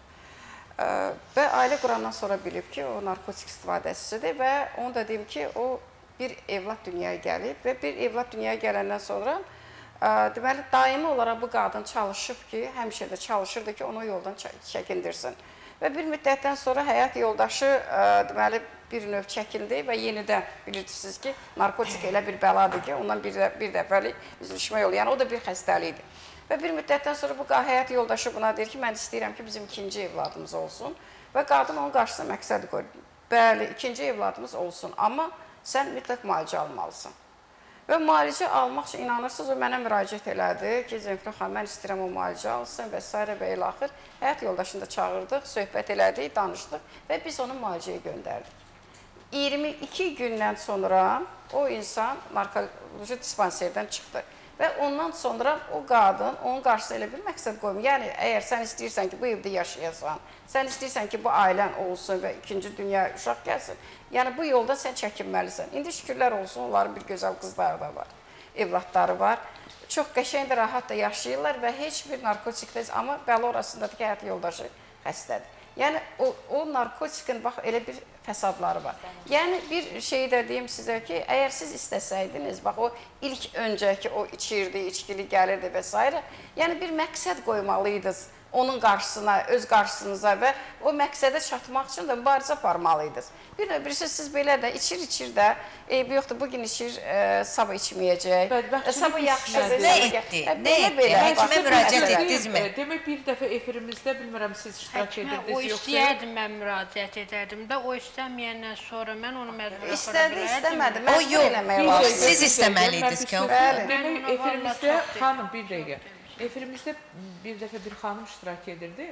Ə, və ailə qurandan sonra bilib ki, o narkotik istifadəçisidir və onu da deyim ki, o bir evlad dünyaya gəlib və bir evlad dünyaya gələndən sonra ə, deməli daimi olaraq bu qadın çalışıb ki, həmişə də çalışırdı ki, onu yoldan çəkindirsin. Və bir müddətdən sonra həyat yoldaşı ə, deməli bir növ çəkildi və yenidən bilirsiniz ki, narkotik elə bir bəladır ki, ondan bir, də, bir dəfəlik üzülüşmək olur. Yəni o da bir xəstəlikdir. Və bir müddətdən sonra bu həyat yoldaşı buna deyir ki, mən istəyirəm ki, bizim ikinci evladımız olsun. Və qadın onun qarşısına məqsəd qoydu. Bəli, ikinci evladımız olsun, amma sən mütləq müalicə almalısan. Və müalicə almaq üçün inanırsınız, o mənə müraciət elədi ki, Zemfira xanım, mən istəyirəm o müalicə alsın və s. və ilə axır. Həyat yoldaşını da çağırdıq, söhbət elədik, danışdıq və biz onu müalicəyə göndərdik. iyirmi iki gündən sonra o insan narkoloji dispanserdən çıxdı. Və ondan sonra o qadın onun qarşısına elə bir məqsəd qoymuyor. Yəni, əgər sən istəyirsən ki, bu evdə yaşayasan, sən istəyirsən ki, bu ailən olsun və ikinci dünya uşaq gəlsin, yəni bu yolda sən çəkinməlisən. İndi şükürlər olsun, onların bir gözəl qızları da var, evladları var. Çox qəşəng də, rahat da yaşayırlar və heç bir narkotikdə, amma bəli orasındadır ki, həyat yoldaşı xəstədir. Yəni, o, o narkotikin, bax, elə bir fəsadları var. Yəni, bir şey də deyim sizə ki, əgər siz istəsəydiniz, bax, o ilk öncəki o içirdi, içkili gəlirdi və s. Yəni, bir məqsəd qoymalıydınız onun qarşısına, öz qarşısınıza və o məqsədə çatmaq üçün də mübarizə aparmalıydınız. Bir də birisi siz belə də içir-içir də, eybi yoxdur, bugün içir, e, sabah içməyəcək, e, sabah yaxşıdır. Nə etdi? Nə etdi? Həkimə müraciət etdinizmi? Demək, bir dəfə efirimizdə, bilmirəm, siz iştirak edirdiniz, O yoxsa? istəyərdim, mən müraciət edərdim də, o istəməyəndən sonra mən onu məcbur İstədi, istəmədi, O məcbur yox, eləmək lazım. siz istəməliydiniz ki, Demək, efirimizdə, xanım, bir dəqiqə, efirimizdə bir dəfə bir xanım iştirak edirdi.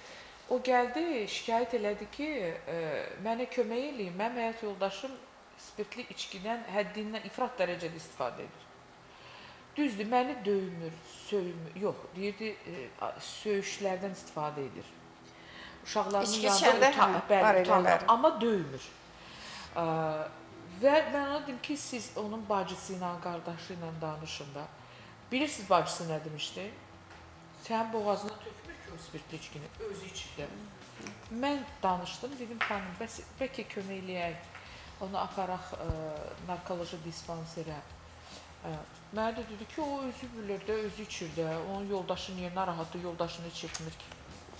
O gəldi, şikayət elədi ki, e, mənə kömək eləyin, mənim həyat yoldaşım spirtli içkidən həddindən ifrat dərəcədə istifadə edir. Düzdür, məni döymür, söymür, yox, deyirdi, e, söyüşlərdən istifadə edir. Uşaqlarının yanında utan, bəli, utanır, amma döymür. E, və mən ona dedim ki, siz onun bacısı ilə, qardaşı ilə danışın da. Bilirsiniz bacısı nə demişdi? Sən boğazına tökmür ki, o spirtli içkini, özü içirdi. Mən danışdım, dedim, xanım, bəs bəlkə kömək eləyək, onu aparaq ə, narkoloji dispanserə. Ə, mənə də dedi ki, o özü bilir də, özü içir də, onun yoldaşı niyə narahatdır, yoldaşını içirtmir ki.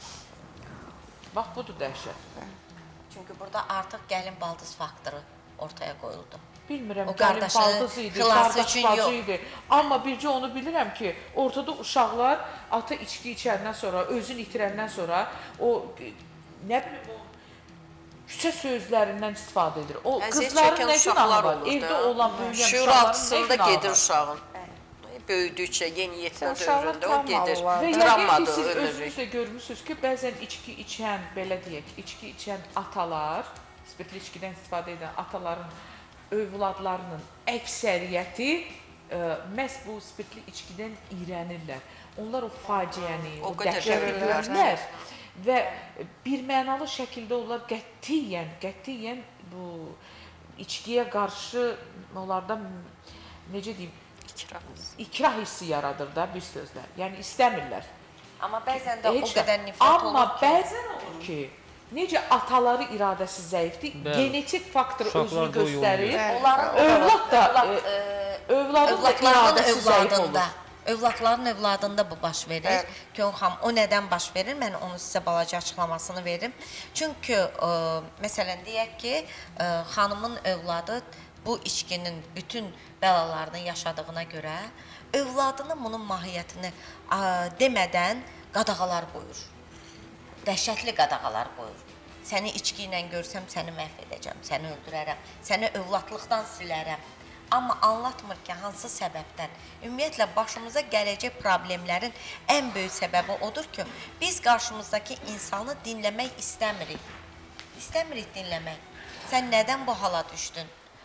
Bax, budur dəhşət. Çünki burada artıq gəlin baldız faktoru ortaya qoyuldu. Bilmirəm, o gəlin baldız idi, qardaş bacı idi. Amma bircə onu bilirəm ki, ortada uşaqlar ata içki içəndən sonra, özünü itirəndən sonra o, nə bilim, o küçə sözlərindən istifadə edir. O qızların nə günahı var? Evdə olan böyüyən uşaqların nə günahı gedir var? uşağın. Böyüdükcə, yeni yetmə Uşaqlar dövründə o gedir. Və yəqin ki, Travmadır siz ömürlük. özünüz də görmüsünüz ki, bəzən içki içən, belə deyək, içki içən atalar, spirtli içkidən istifadə edən ataların övladlarının əksəriyyəti ə, məhz bu spirtli içkidən iyrənirlər. Onlar o faciəni, o, o dəhşəti görürlər və birmənalı şəkildə onlar qətiyyən, qətiyyən bu içkiyə qarşı onlarda, necə deyim, İkrah. ikrah hissi yaradır da bir sözlə. Yəni istəmirlər. Amma bəzən də o Heç qədər də. nifrət olur Amma ki, bəzən olur ki, necə ataları iradəsi zəifdir, Bəli. genetik faktor Uşaqlar özünü da o yolu göstərir. Bəli. Onların Övlad da, övlad, e, e, övladın da övladların iradəsi zəif övladında, olur. övladların övladında bu baş verir. Evet. Könxam, o nədən baş verir? Mən onu sizə balaca açıqlamasını veririm. Çünki, ə, məsələn, deyək ki, ə, xanımın övladı bu içkinin bütün bəlalarını yaşadığına görə övladının bunun mahiyyətini ə, demədən qadağalar qoyur. Dəhşətli qadağalar qoyur. Səni içki ilə görsəm, səni məhv edəcəm, səni öldürərəm, səni övladlıqdan silərəm. Amma anlatmır ki, hansı səbəbdən. Ümumiyyətlə, başımıza gələcək problemlərin ən böyük səbəbi odur ki, biz qarşımızdakı insanı dinləmək istəmirik. İstəmirik dinləmək. Sən nədən bu hala düşdün?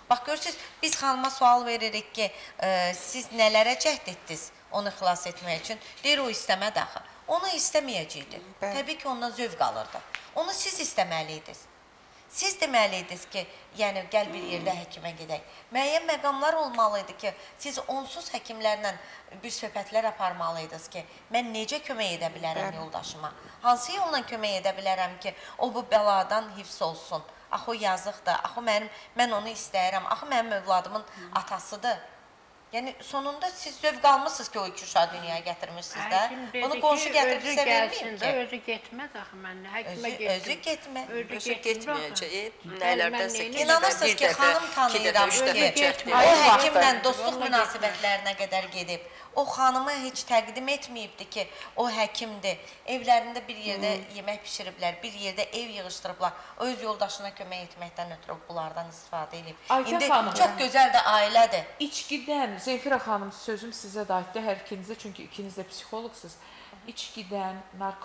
Bax, görürsünüz, biz xanıma sual veririk ki, e, siz nələrə cəhd etdiniz onu xilas etmək üçün? Deyir, o istəmədi axı. Onu istəməyəcəkdi. Təbii ki, ondan zövq alırdı. Onu siz istəməliydiniz. Siz deməliydiniz ki, yəni gəl bir yerdə həkimə gedək. Müəyyən məqamlar olmalıydı ki, siz onsuz həkimlərlə bir söhbətlər aparmalıydınız ki, mən necə kömək edə bilərəm yoldaşıma? Hansı yolla kömək edə bilərəm ki, o bu bəladan hifz olsun? Axı o yazıqdır, axı mənim, mən onu istəyirəm, axı mənim övladımın atasıdır. Yəni, sonunda siz zövq almışsınız ki, o iki uşağı dünyaya gətirmişsiniz də. Bunu qonşu gətirib sizə verməyim ki. Özü getməz axı mənlə, həkimə getmir. Özü getmə. Özü getməyəcək. Nələrdənsə ki, İnanırsınız ki, xanım tanıyıram ki, o həkimlə dostluq münasibətlərinə qədər gedib. O xanımı heç təqdim etməyibdi ki, o həkimdir. Evlərində bir yerdə yemək pişiriblər, bir yerdə ev yığışdırıblar. O öz yoldaşına kömək etməkdən ötürü bunlardan istifadə edib. İndi çox gözəl də ailədir. İçkidən, Zemfira xanım, sözüm sizə də aiddir, hər ikinizə, çünki ikiniz də psixoloqsuz. İçkidən,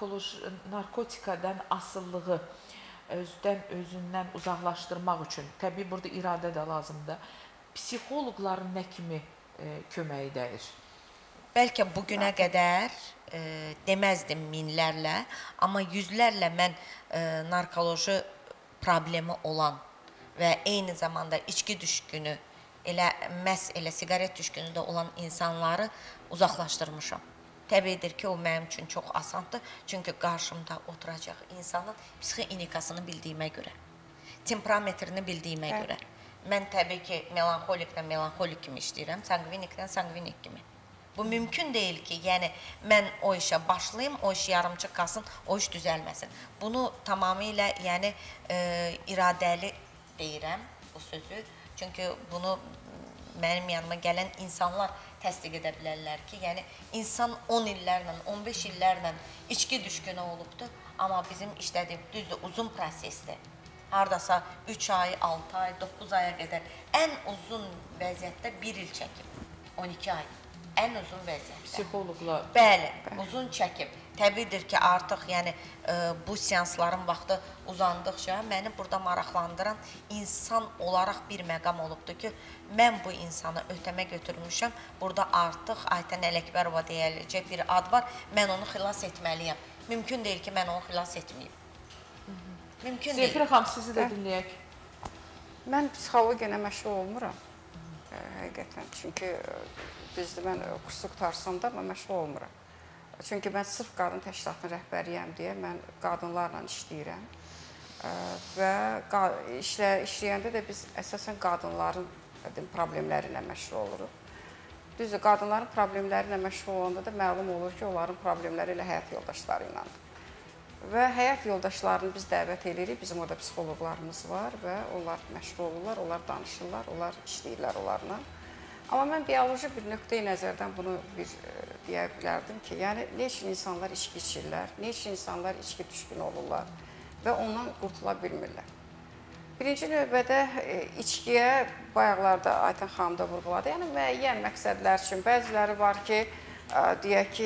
narkotikadan asılılığı özdən, özündən uzaqlaşdırmaq üçün, təbii burada iradə də lazımdır, psixoloqların nə kimi köməyi dəyir? Bəlkə bugünə qədər e, deməzdim minlərlə, amma yüzlərlə mən e, narkoloji problemi olan və eyni zamanda içki düşkünü, elə məhz elə siqaret düşkünü də olan insanları uzaqlaşdırmışam. Təbiidir ki, o mənim üçün çox asandır, çünki qarşımda oturacaq insanın psixoinikasını bildiyimə görə, temperametrini bildiyimə görə. Mən təbii ki, melanxoliklə melanxolik kimi işləyirəm, sanqviniklə sanqvinik kimi. Bu mümkün deyil ki, yəni mən o işə başlayım, o iş yarımçıq qalsın, o iş düzəlməsin. Bunu tamamilə, yəni e, iradəli deyirəm bu sözü. Çünki bunu mənim yanıma gələn insanlar təsdiq edə bilərlər ki, yəni insan on illərlə, on beş illərlə içki düşkünü olubdur, amma bizim işlədiyim düzdür, uzun prosesdir. Hardasa üç ay, altı ay, doqquz aya qədər ən uzun vəziyyətdə bir il çəkib, on iki ay. Ən uzun vəziyyətdə. Psixoloqlar. Bəli, uzun çəkib. Təbiidir ki, artıq yəni e, bu seansların vaxtı uzandıqca məni burada maraqlandıran insan olaraq bir məqam olubdur ki, mən bu insanı ötəmə götürmüşəm. Burada artıq Aytən Ələkbərova deyiləcək bir ad var. Mən onu xilas etməliyəm. Mümkün deyil ki, mən onu xilas etməyim. Mümkün deyil. Zemfira xanım, sizi də dinləyək. Mən psixologiya ilə məşğul olmuram. Həqiqətən. Çünki düzdür, mən kursu qutarsam da mən məşğul olmuram. Çünki mən sırf qadın təşkilatının rəhbəriyəm deyə mən qadınlarla işləyirəm. Və işləyəndə də biz əsasən qadınların problemləri ilə məşğul oluruq. Düzdür, qadınların problemləri ilə məşğul olanda da məlum olur ki, onların problemləri ilə həyat yoldaşları ilandır. Və həyat yoldaşlarını biz dəvət edirik, bizim orada psixoloqlarımız var və onlar məşğul olurlar, onlar danışırlar, onlar işləyirlər onlarla. Amma mən bioloji bir nöqteyi nəzərdən bunu bir deyə bilərdim ki, yəni nə üçün insanlar içki içirlər, nə üçün insanlar içki düşkün olurlar və ondan qurtula bilmirlər. Birinci növbədə içkiyə bayaqlarda Aytən xanım da vurğuladı, yəni müəyyən məqsədlər üçün bəziləri var ki, deyək ki,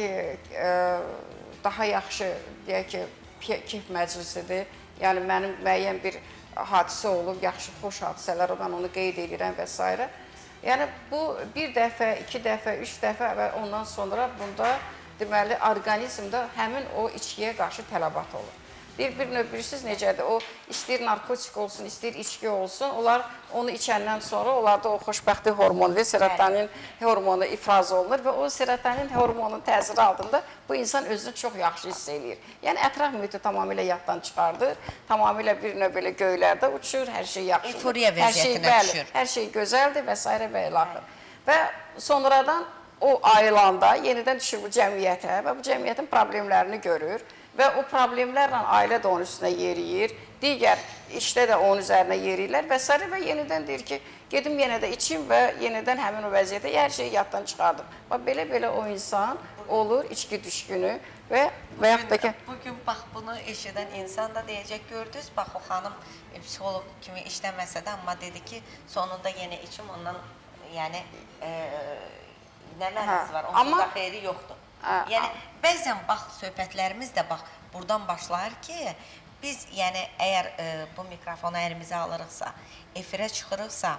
daha yaxşı, deyək ki, keyf məclisidir, yəni mənim müəyyən bir hadisə olub, yaxşı, xoş hadisələr, mən onu qeyd edirəm və s. Yəni, bu bir dəfə, iki dəfə, üç dəfə və ondan sonra bunda deməli, orqanizmdə həmin o içkiyə qarşı tələbat olur. Bir-bir növ bilirsiniz necədir, o istəyir narkotik olsun, istəyir içki olsun, onlar onu içəndən sonra onlarda o xoşbəxtlik hormonu və serotonin hormonu ifraz olunur və o serotonin hormonunun təsiri altında bu insan özünü çox yaxşı hiss edir. Yəni, ətraf mühiti tamamilə yaddan çıxardır, tamamilə bir növ belə göylərdə uçur, hər şey yaxşıdır. Euforiya vəziyyətinə düşür. Hər şey gözəldir və s. və ilaxır. Və sonradan o ayılanda yenidən düşür bu cəmiyyətə və bu cəmiyyətin problemlərini görür. Və o problemlərlə ailə də onun üstünə yeriyir, digər işdə də onun üzərinə yeriyirlər və s. və yenidən deyir ki, gedim yenə də içim və yenidən həmin o vəziyyətə hər şeyi yaddan çıxardım. Belə-belə o insan olur, içki düşkünü və və yaxud da ki... Bugün bax bunu eşidən insan da deyəcək, gördünüz, bax o xanım psixoloq kimi işləməsə də, amma dedi ki, sonunda yenə içim ondan, yəni, nə mənəsi var, onsuz da xeyri yoxdur. Yəni, bəzən bax, söhbətlərimiz də bax, buradan başlayır ki, biz, yəni, əgər bu mikrofonu əlimizə alırıqsa, efirə çıxırıqsa,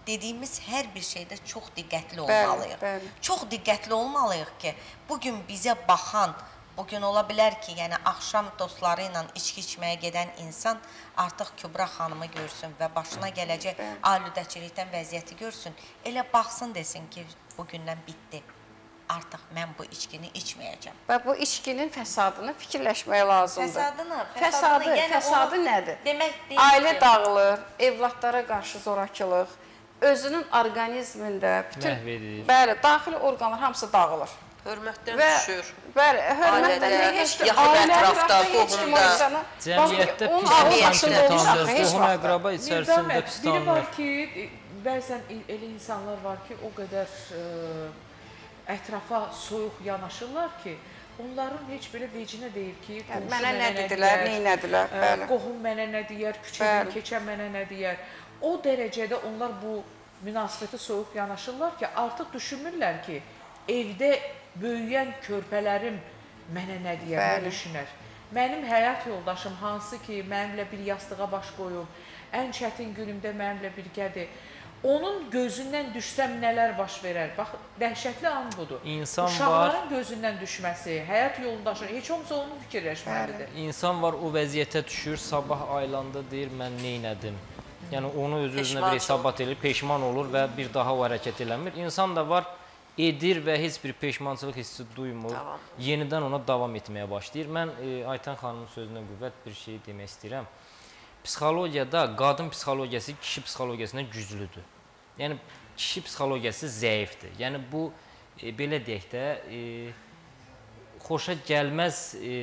dediyimiz hər bir şeydə çox diqqətli Bəli, olmalıyıq. bəli. Çox diqqətli olmalıyıq ki, bugün bizə baxan, bugün ola bilər ki, yəni axşam dostları ilə içki içməyə gedən insan artıq Kübra xanımı görsün və başına gələcək alüdəçilikdən vəziyyəti görsün. Elə baxsın desin ki, bugündən bitdi. Artıq mən bu içkini içməyəcəm. Və bu içkinin fəsadını fikirləşmək lazımdır. Fəsadını, Fəsadı, yəni fəsadı onu nədir? Demək deyil Ailə ki- dağılır, evladlara qarşı zorakılıq, özünün orqanizmində bütün Məhv edir. bəli, daxili orqanlar hamısı dağılır. Hörmətdən Və düşür. bəli, hörmətdən Ailədə, heç kim yaxın ailə ətrafda, heç kim o qohumda. insana Cəmiyyətdə onun pis ağlı insan başında kimi olmaz tanınır, heç qohum vaxt. əqraba içərisində Mirdamət, pis biri var tanınır. ki, bəzən elə insanlar var ki, o qədər ə, ətrafa soyuq yanaşırlar ki, onların heç belə vecinə deyir ki, Yəni, qonşu mənə nə dedilər, deyər, neynədilər, ə, bəli. qohum mənə nə deyər, küçədən Bəli. keçən mənə nə deyər. O dərəcədə onlar bu münasibətə soyuq yanaşırlar ki, artıq düşünmürlər ki, evdə böyüyən körpələrim mənə nə deyər, nə Bəli. düşünər. Mənim həyat yoldaşım hansı ki, mənimlə bir yastığa baş qoyub, ən çətin günümdə mənimlə birgədir. Onun gözündən düşsəm nələr baş verər? Bax, dəhşətli an budur. İnsan Uşaqların gözündən düşməsi, həyat yoldaşı, heç olmasa onu fikirləşməlidir. İnsan var o vəziyyətə düşür, sabah aylanda deyir mən neynədim. Yəni onu öz-özünə Peşman bir hesabat edir, peşman olur və bir daha o hərəkət eləmir. İnsan da var edir və heç bir peşmançılıq hissi duymur. Davam. Yenidən ona davam etməyə başlayır. Mən e, Aytan xanımın sözünə qüvvət bir şey demək istəyirəm. Psixologiyada qadın psixologiyası kişi psixologiyasından güclüdür. Yəni kişi psixologiyası zəifdir. Yəni bu e, belə deyək də e, xoşa gəlməz e,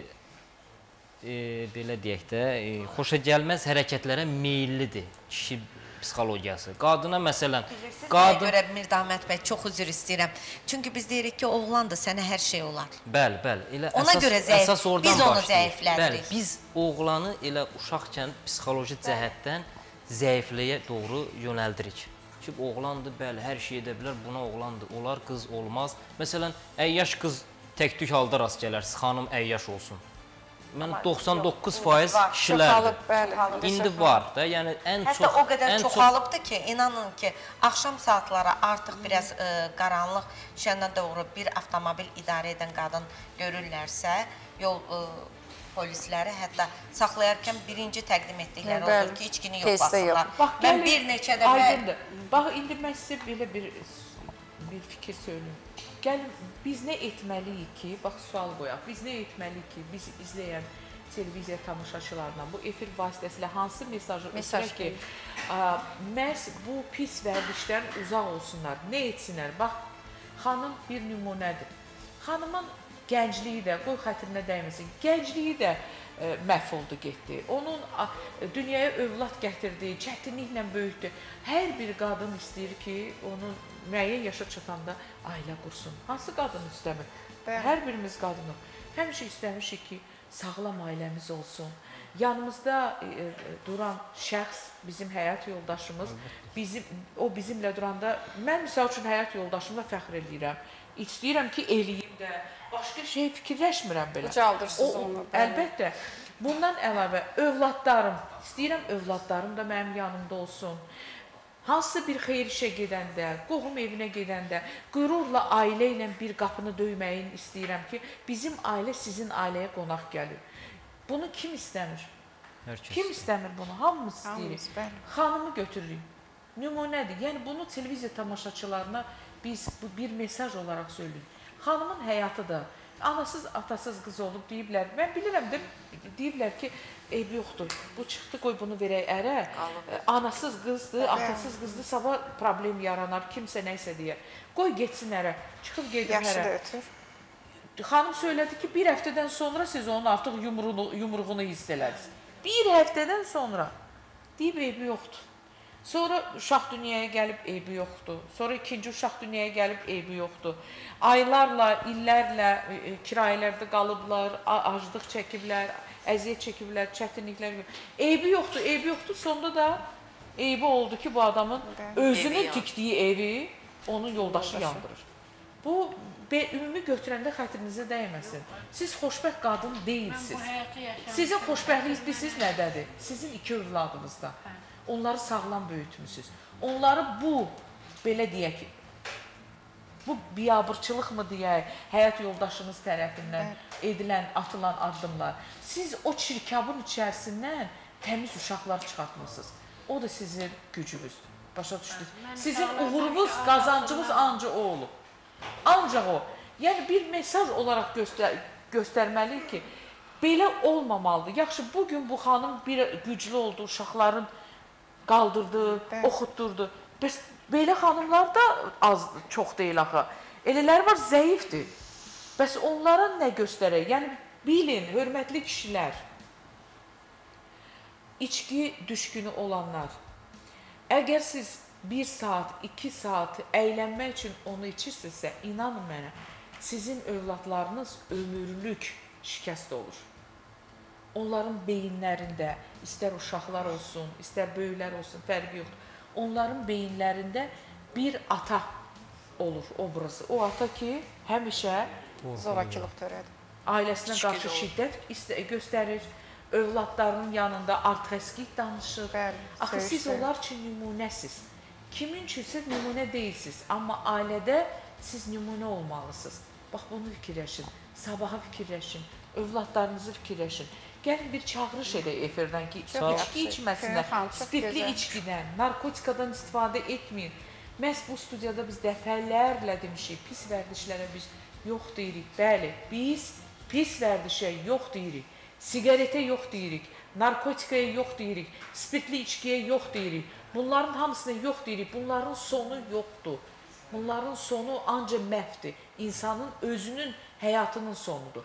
e, belə deyək də e, xoşa gəlməz hərəkətlərə meyllidir kişi psixologiyası. Qadına məsələn Sizə qadın görə Mirdamət bəy çox üzr istəyirəm. Çünki biz deyirik ki, oğlan da sənə hər şey olar. Bəli, bəli. Elə Ona əsas, görə zəif- əsas oradan biz onu başlayır. zəiflədirik. Bəli, biz oğlanı elə uşaqkən psixoloji cəhətdən zəifliyə doğru yönəldirik. Ki, oğlandır, bəli, hər şey edə bilər, buna oğlandır, olar, qız olmaz. Məsələn, əyyaş qız tək-tük halda rast gələr, xanım əyyaş olsun. Mən doxsan doqquz faiz kişilərdir. Çoxalıb, bəli. İndi var da, yəni ən Hətta çox o qədər ən çoxalıbdır ki, inanın ki, axşam saatları artıq biraz ə, qaranlıq düşəndən doğru bir avtomobil idarə edən qadın görürlərsə, yol ə, polisləri hətta saxlayarkən birinci təqdim etdikləri Bəli. olur ki, içkini Testdə yoxlasınlar. yox. Bax, Mən gəlin, bir neçə dəfə aydındır. Bax, indi mən sizə belə bir, bir fikir söyləyim. Gəlin, biz nə etməliyik ki, bax, sual qoyaq, biz nə etməliyik ki, biz izləyən televiziya tamaşaçılarına bu efir vasitəsilə hansı mesajı Mesaj ötürək ki, ə, məhz bu pis vərdişdən uzaq olsunlar, nə etsinlər? Bax, xanım bir nümunədir. Xanımın gəncliyi də, qoy xətrinə dəyməsin, gəncliyi də ə, məhv oldu, getdi. Onun ə, dünyaya övlad gətirdiyi, çətinliklə böyütdü. Hər bir qadın istəyir ki, onun müəyyən yaşa çatanda ailə qursun. Hansı qadın istəmir? Bəli. Hər birimiz qadınıq. Həmişə istəmişik ki, sağlam ailəmiz olsun. Yanımızda e, e, duran şəxs, bizim həyat yoldaşımız, bizim o bizimlə duranda mən misal üçün həyat yoldaşımla fəxr edirəm. İstəyirəm ki, eləyim də, başqa şey fikirləşmirəm belə. Ucaldırsınız O- onu, bəli. Əlbəttə. Bundan əlavə övladlarım, istəyirəm övladlarım da mənim yanımda olsun. Hansısa bir xeyir işə gedəndə, qohum evinə gedəndə qürurla ailə ilə bir qapını döyməyini istəyirəm ki, bizim ailə sizin ailəyə qonaq gəlir. Bunu kim istəmir? Hər kəs. Kim istəmir bunu? Hamımız Hamımız, istəyirik. bəli. Xanımı götürürük. Nümunədir. Yəni bunu televiziya tamaşaçılarına biz bu bir mesaj olaraq söyləyirik. Xanımın həyatı da anasız, atasız qız olub deyiblər. Mən bilirəm də deyiblər ki, eybi yoxdur. Bu çıxdı, qoy bunu verək ərə. E, Anasız qızdır, atasız qızdır, sabah problem yaranar, kimsə nəysə deyər. Qoy getsin ərə. Çıxıb gedir Yaxşı da ərə. ötür. Xanım söylədi ki, bir həftədən sonra siz onun artıq yumruğunu, yumruğunu hiss elədiniz. Bir həftədən sonra deyib eybi yoxdur. Sonra uşaq dünyaya gəlib eybi yoxdur. Sonra ikinci uşaq dünyaya gəlib eybi yoxdur. Aylarla, illərlə e, e, kirayələrdə qalıblar, a- aclıq çəkiblər, əziyyət çəkiblər, çətinliklər. Eybi yoxdur, eybi yoxdur. Sonda da eybi oldu ki, bu adamın özünün Evi yan- tikdiyi evi onun yoldaşı yandırır. Bu be, ümumi götürəndə xətrinizə dəyməsin. Siz xoşbəxt qadın deyilsiniz. Sizin xoşbəxtliyiz bilirsiniz nədədir? Sizin iki övladınızda. Onları sağlam böyütmüsünüz. Onları bu, belə deyək, bu biabırçılıqmı deyək, həyat yoldaşınız tərəfindən edilən, atılan addımlar. Siz o çirkabın içərisindən təmiz uşaqlar çıxartmışsınız. O da sizin gücünüzdür. Başa düşdünüz. Sizin uğurunuz, qazancınız ancaq o olub. Ancaq o. Yəni bir mesaj olaraq göstər göstərməliyik ki, belə olmamalıdır. Yaxşı, bugün bu xanım bir güclü oldu, uşaqların qaldırdı, oxutdurdu. Bəs belə xanımlar da az, çox deyil axı. Elələri var, zəifdir. Bəs onlara nə göstərək? Yəni, bilin, hörmətli kişilər, içki düşkünü olanlar, əgər siz bir saat, iki saat əylənmək üçün onu içirsinizsə, inanın mənə, sizin övladlarınız ömürlük şikəst olur. Onların beyinlərində, istər uşaqlar olsun, istər böyüklər olsun, fərqi yoxdur. Onların beyinlərində bir ata olur obrazı. O ata ki, həmişə zorakılıq törədir. Ailəsinə qarşı şiddət göstərir, övladlarının yanında artxəskik danışır. Axı, siz onlar üçün nümunəsiz. Kimin üçün siz nümunə deyilsiniz, amma ailədə siz nümunə olmalısınız. Bax, bunu fikirləşin, sabaha fikirləşin, övladlarınızı fikirləşin. Gəlin bir çağırış edək efirdən ki, içki içməsinlər, spirtli içkidən, narkotikadan istifadə etməyin. Məhz bu studiyada biz dəfələrlə demişik, pis vərdişlərə biz yox deyirik. Bəli, biz pis vərdişə yox deyirik, siqaretə yox deyirik, narkotikaya yox deyirik, spirtli içkiyə yox deyirik. Bunların hamısına yox deyirik, bunların sonu yoxdur. Bunların sonu ancaq məhvdir. İnsanın özünün həyatının sonudur.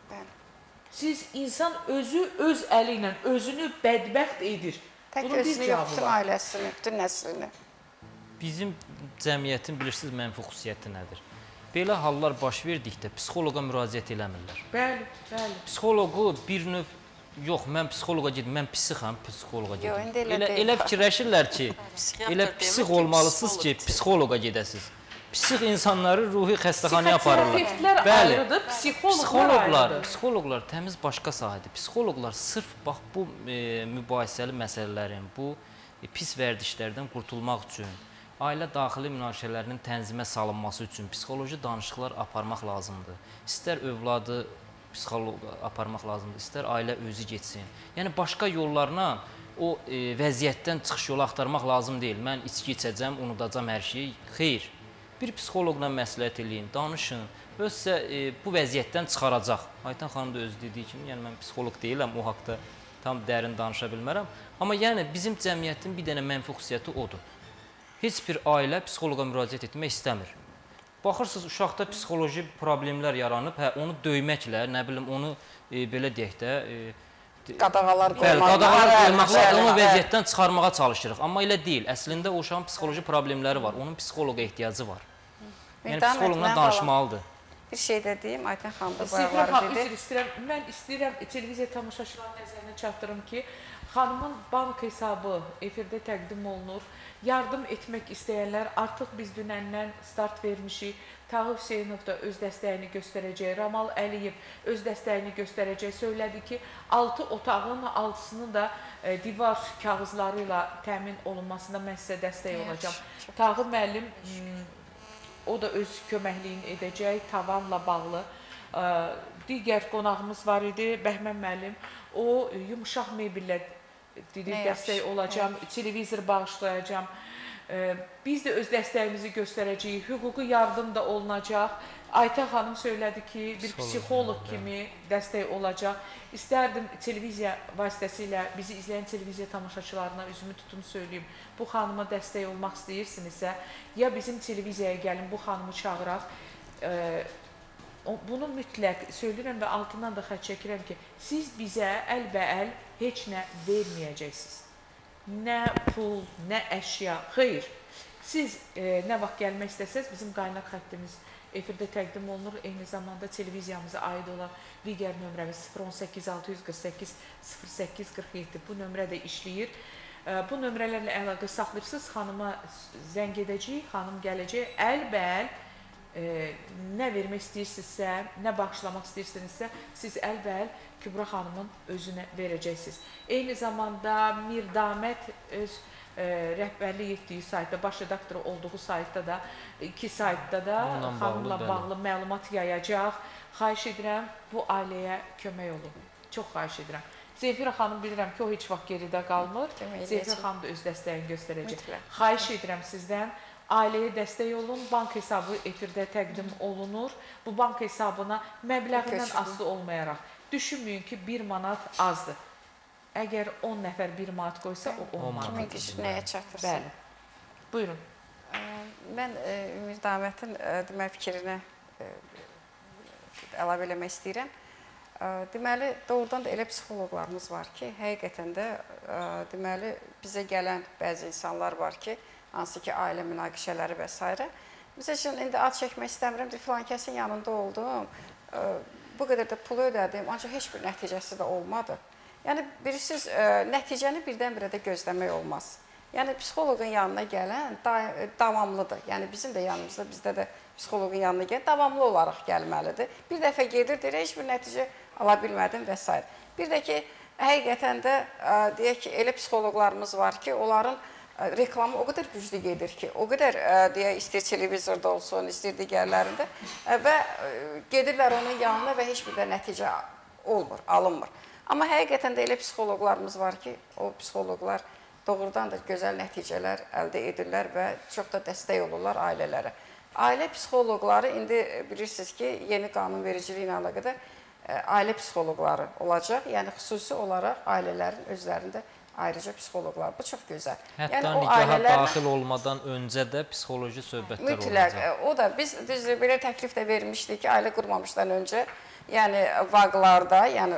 Siz insan özü öz əli ilə özünü bədbəxt edir. Tək özünü yox, bütün ailəsini, bütün nəslini. Bizim cəmiyyətin bilirsiniz mənfi xüsusiyyəti nədir? Belə hallar baş verdikdə psixoloqa müraciət eləmirlər. Bəli, bəli. Psixoloqu bir növ, yox, mən psixoloqa gedim, mən psixam, psixoloqa gedim. Elə fikirləşirlər ki, elə psix olmalısınız ki, psixoloqa gedəsiniz. Psix insanları ruhi xəstəxanaya aparırlar. Psixoterapevtlər ayrıdır, psixoloqlar ayrıdır. Psixoloqlar təmiz başqa sahədir. Psixoloqlar sırf bax bu mübahisəli məsələlərin, bu pis vərdişlərdən qurtulmaq üçün, ailə daxili münaqişələrinin tənzimə salınması üçün psixoloji danışıqlar aparmaq lazımdır. İstər övladı psixoloqa aparmaq lazımdır, istər ailə özü getsin. Yəni başqa yollarla o vəziyyətdən çıxış yolu axtarmaq lazım deyil. Mən içki içəcəm, unudacam hər şeyi. Xeyr. Bir psixoloqla məsləhət eləyin, danışın və sizə e, bu vəziyyətdən çıxaracaq. Aytan xanım da özü dediyi kimi, yəni mən psixoloq deyiləm, o haqda tam dərin danışa bilmərəm. Amma yəni bizim cəmiyyətin bir dənə mənfi xüsusiyyəti odur. Heç bir ailə psixoloqa müraciət etmək istəmir. Baxırsınız, uşaqda psixoloji problemlər yaranıb, hə, onu döyməklə, nə bilim, onu e, belə deyək də, e, qadağalar qoymaqla, qadağalar qoymaqla onu vəziyyətdən çıxarmağa çalışırıq. Amma elə deyil. Əslində o uşağın psixoloji problemləri var. Onun psixoloqa ehtiyacı var. Yəni psixoloqla danışmalıdır. Bir şey də deyim, Ayten xanım da bayaqları dedi. Mən istəyirəm televiziya tamaşaçıların nəzərinə çatdırım ki, xanımın bank hesabı efirdə təqdim olunur. Yardım etmək istəyənlər artıq biz dünəndən start vermişik. Tağı Hüseynov da öz dəstəyini göstərəcək, Ramal Əliyev öz dəstəyini göstərəcək. Söylədi ki, altı otağın altısını da e, divar kağızları ilə təmin olunmasında mən sizə dəstək olacağam. Tağı müəllim, o da öz köməkliyini edəcək, tavanla bağlı. E, digər qonağımız var idi, Bəhmən müəllim. O, yumuşaq mebellə dəstək olacağam, televizor bağışlayacağam. Biz də öz dəstəyimizi göstərəcəyik, hüquqi yardım da olunacaq. Ayten xanım söylədi ki, bir psixoloq kimi dəstək olacaq. İstərdim televiziya vasitəsilə bizi izləyən televiziya tamaşaçılarına üzümü tutum söyləyim. Bu xanıma dəstək olmaq istəyirsinizsə, ya bizim televiziyaya gəlin, bu xanımı çağıraq. Bunu mütləq söyləyirəm və altından da xətt çəkirəm ki, siz bizə əlbəəl heç nə verməyəcəksiniz. Nə pul, nə əşya, xeyr. Siz e, nə vaxt gəlmək istəsəz, bizim qaynaq xəttimiz efirdə təqdim olunur. Eyni zamanda televiziyamıza aid olan digər nömrəmiz sıfır on səkkiz altı yüz qırx səkkiz sıfır səkkiz qırx yeddi. Bu nömrə də işləyir. E, bu nömrələrlə əlaqə saxlayırsınız, xanıma zəng edəcəyik, xanım gələcək, əlbəl e, nə vermək istəyirsinizsə, nə bağışlamaq istəyirsinizsə, siz əlbəl Kübra xanımın özünə verəcəksiniz. Eyni zamanda Mirdamət öz e, rəhbərlik etdiyi saytda, baş redaktoru olduğu saytda da, iki saytda da Ondan xanımla bağlı, bağlı məlumat yayacaq. Xahiş edirəm, bu ailəyə kömək olun. Çox xahiş edirəm. Zemfira xanım bilirəm ki, o heç vaxt geridə qalmır. Zemfira xanım da öz dəstəyini göstərəcək. Xahiş edirəm sizdən, ailəyə dəstək olun. Bank hesabı efirdə təqdim olunur. Bu bank hesabına məbləğindən asılı olmayaraq düşünməyin ki, bir manat azdır. Əgər on nəfər bir manat qoysa, o on manat. Kimin gücü nəyə çatırsın? Bəli. Buyurun. Mən Ümid Damətin demək fikrinə əlavə eləmək istəyirəm. Deməli, doğrudan da elə psixoloqlarımız var ki, həqiqətən də deməli, bizə gələn bəzi insanlar var ki, hansı ki, ailə münaqişələri və s. Bizə üçün, indi ad çəkmək istəmirəm, filan kəsin yanında oldum, bu qədər də pulu ödədim, ancaq heç bir nəticəsi də olmadı. Yəni, bilirsiniz, nəticəni birdən-birə də gözləmək olmaz. Yəni, psixoloqun yanına gələn davamlıdır. Yəni, bizim də yanımızda, bizdə də psixoloqun yanına gələn davamlı olaraq gəlməlidir. Bir dəfə gedir, deyir, heç bir nəticə ala bilmədim və s. Bir də ki, həqiqətən də deyək ki, elə psixoloqlarımız var ki, onların reklamı o qədər güclü gedir ki, o qədər deyək, istəyir televizorda olsun, istəyir digərlərində və gedirlər onun yanına və heç bir də nəticə olmur, alınmır. Amma həqiqətən də elə psixoloqlarımız var ki, o psixoloqlar doğrudan da gözəl nəticələr əldə edirlər və çox da dəstək olurlar ailələrə. Ailə psixoloqları, indi bilirsiniz ki, yeni qanunvericiliyi ilə əlaqədar ailə psixoloqları olacaq. Yəni, xüsusi olaraq ailələrin özlərində ayrıca psixoloqlar. Bu çox gözəl. Hətta yəni, nikaha ailələrlə... daxil olmadan öncə də psixoloji söhbətlər mütləq, olacaq. O da, biz düz, belə təklif də vermişdik ki, ailə qurmamışdan öncə, yəni vaqlarda, yəni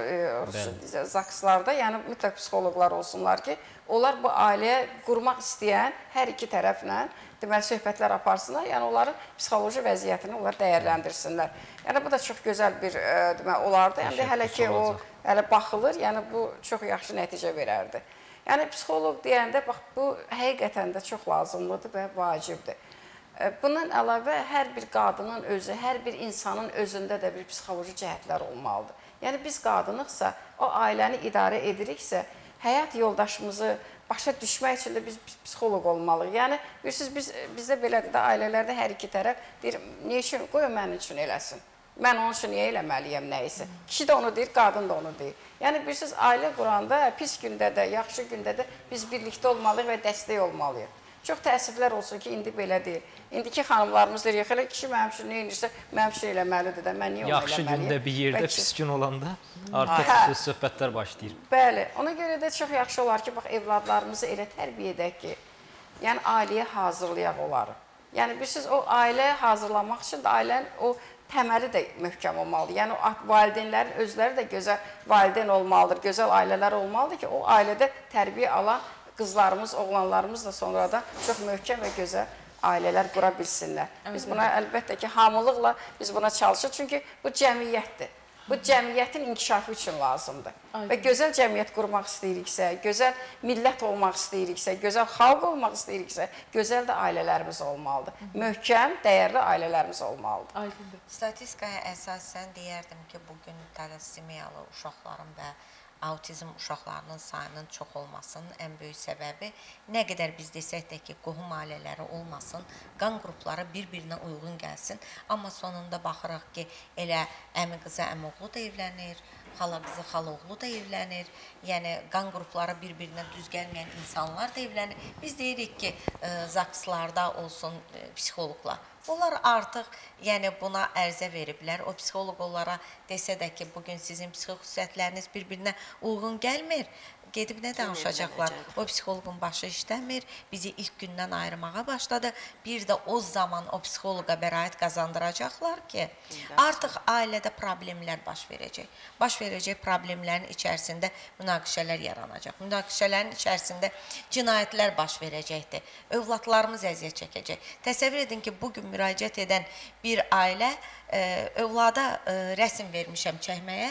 zakslarda, yəni mütləq psixoloqlar olsunlar ki, onlar bu ailəyə qurmaq istəyən hər iki tərəflə deməli, söhbətlər aparsınlar, yəni onların psixoloji vəziyyətini onlar dəyərləndirsinlər. Yəni, bu da çox gözəl bir, deməli, olardı. Yəni, hələ ki, o hələ baxılır, yəni bu çox yaxşı nəticə verərdi. Yəni, psixoloq deyəndə, bax, bu həqiqətən də çox lazımlıdır və vacibdir. Bundan əlavə, hər bir qadının özü, hər bir insanın özündə də bir psixoloji cəhətlər olmalıdır. Yəni, biz qadınıqsa, o ailəni idarə ediriksə, həyat yoldaşımızı başa düşmək üçün də biz psixoloq olmalıyıq. Yəni, bilirsiniz, biz, bizdə belədir də, ailələrdə hər iki tərəf deyir, niyə üçün, qoy o mənim üçün eləsin. Mən onun üçün niyə eləməliyəm nəyisə. Kişi də onu deyir, qadın da onu deyir. Yəni, bilirsiniz, ailə quranda, pis gündə də, yaxşı gündə də biz birlikdə olmalıyıq və dəstək olmalıyıq. Çox təəssüflər olsun ki, indi belə deyil. İndiki xanımlarımız deyir, elə kişi mənim üçün nə edirsə, mənim üçün eləməlidir də, mən niyə onu Yaxşı eləməliyim? gündə bir yerdə, pis gün olanda artıq hə. söhbətlər başlayır. Bəli, ona görə də çox yaxşı olar ki, bax, evladlarımızı elə tərbiyə edək ki, yəni ailəyə hazırlayaq onları. Yəni, bilirsiniz, o ailəyə hazırlamaq üçün də ailənin o təməli də möhkəm olmalıdır. Yəni, o valideynlərin özləri də gözəl valideyn olmalıdır, gözəl ailələr olmalıdır ki, o ailədə tərbiyə alan qızlarımız, oğlanlarımız da sonradan çox möhkəm və gözəl ailələr qura bilsinlər. Biz buna əlbəttə ki, hamılıqla biz buna çalışırıq. Çünki bu cəmiyyətdir. Bu cəmiyyətin inkişafı üçün lazımdır. Və gözəl cəmiyyət qurmaq istəyiriksə, gözəl millət olmaq istəyiriksə, gözəl xalq olmaq istəyiriksə, gözəl də ailələrimiz olmalıdır. Möhkəm, dəyərli ailələrimiz olmalıdır. Statistikaya əsasən deyərdim ki, bugün talasimiyalı uşaqların və autizm uşaqlarının sayının çox olmasının ən böyük səbəbi nə qədər biz desək də ki, qohum ailələri olmasın, qan qrupları bir-birinə uyğun gəlsin. Amma sonunda baxırıq ki, elə əmi qızı əmi oğlu da evlənir, xala qızı xala oğlu da evlənir. Yəni, qan qrupları bir-birinə düz gəlməyən insanlar da evlənir. Biz deyirik ki, zakslarda olsun psixoloqlar. Onlar artıq yəni, buna ərzə veriblər. O psixoloq onlara desə də ki, bugün sizin psixosiyətləriniz bir-birinə uyğun gəlmir. Gedib nə danışacaqlar? O psixoloqun başı işləmir, bizi ilk gündən ayırmağa başladı. Bir də o zaman o psixoloqa bəraət qazandıracaqlar ki, artıq ailədə problemlər baş verəcək. Baş verəcək problemlərin içərisində münaqişələr yaranacaq. Münaqişələrin içərisində cinayətlər baş verəcəkdir. Övladlarımız əziyyət çəkəcək. Təsəvvür edin ki, bugün müraciət edən bir ailə övlada rəsm vermişəm çəkməyə.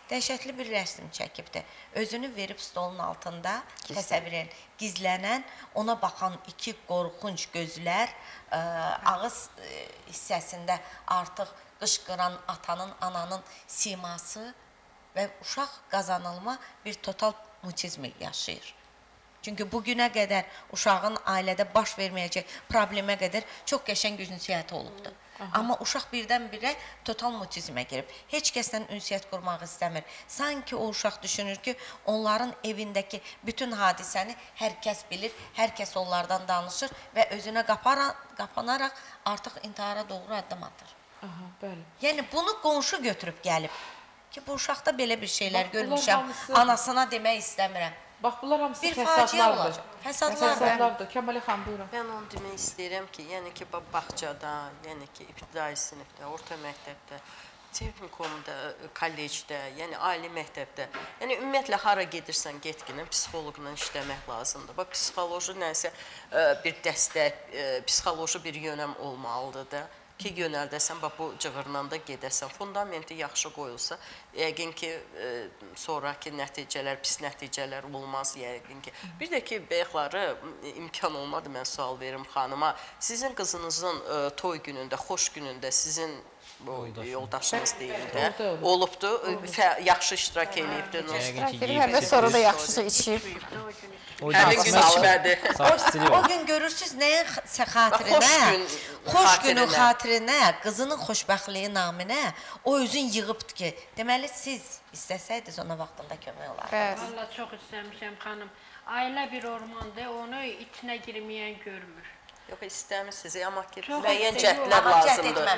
dəhşətli bir rəsm çəkibdi. Özünü verib stolun altında, təsəvvür edin, gizlənən, ona baxan iki qorxunc gözlər, ə, ağız ə, hissəsində artıq qışqıran atanın, ananın siması və uşaq qazanılma bir total mutizmi yaşayır. Çünki bugünə qədər uşağın ailədə baş verməyəcək problemə qədər çox qəşəng ünsiyyəti olubdur. Amma uşaq birdən-birə total mutizmə girib. Heç kəslə ünsiyyət qurmaq istəmir. Sanki o uşaq düşünür ki, onların evindəki bütün hadisəni hər kəs bilir, hər kəs onlardan danışır və özünə qapanaraq artıq intihara doğru addım atır. Aha, bəli. Yəni bunu qonşu götürüb gəlib ki, bu uşaqda belə bir şeylər Bax, görmüşəm, hamısı... anasına demək istəmirəm. Bax, bunlar hamısı bir faciə olacaq. Fəsadlardır. Kəmalə xan, buyurun. Mən onu demək istəyirəm ki, yəni ki, bağçada, yəni ki, ibtidai sinifdə, orta məktəbdə, texnikumda, kollecdə, yəni ali məktəbdə, yəni ümumiyyətlə hara gedirsən, getginə psixoloqla işləmək lazımdır. Bax, psixoloji nəsə bir dəstək, psixoloji bir yönəm olmalıdır da. Ki yönəldəsən, bax bu cığırla da gedəsən, fundamenti yaxşı qoyulsa, yəqin ki, e, sonraki nəticələr, pis nəticələr olmaz, yəqin ki. Bir də ki, bəyəxları imkan olmadı, mən sual verim xanıma, sizin qızınızın e, toy günündə, xoş günündə sizin bu, yoldaşınız deyil də, olubdu, yaxşı iştirak eləyibdi. Və sonra da yaxşı içib. Həmin gün içmədi. O gün görürsünüz, nəyin xatirinə, xoş günün xatirinə, qızının xoşbəxtliyi naminə o özün yığıbdır ki, deməli siz istəsəydiniz ona vaxtında kömək olar. Valla çox istəmişəm xanım. Ailə bir ormandır, onu içinə girməyən görmür. Yox, istəmirsiniz, amma ki, müəyyən cəhdlər lazımdır.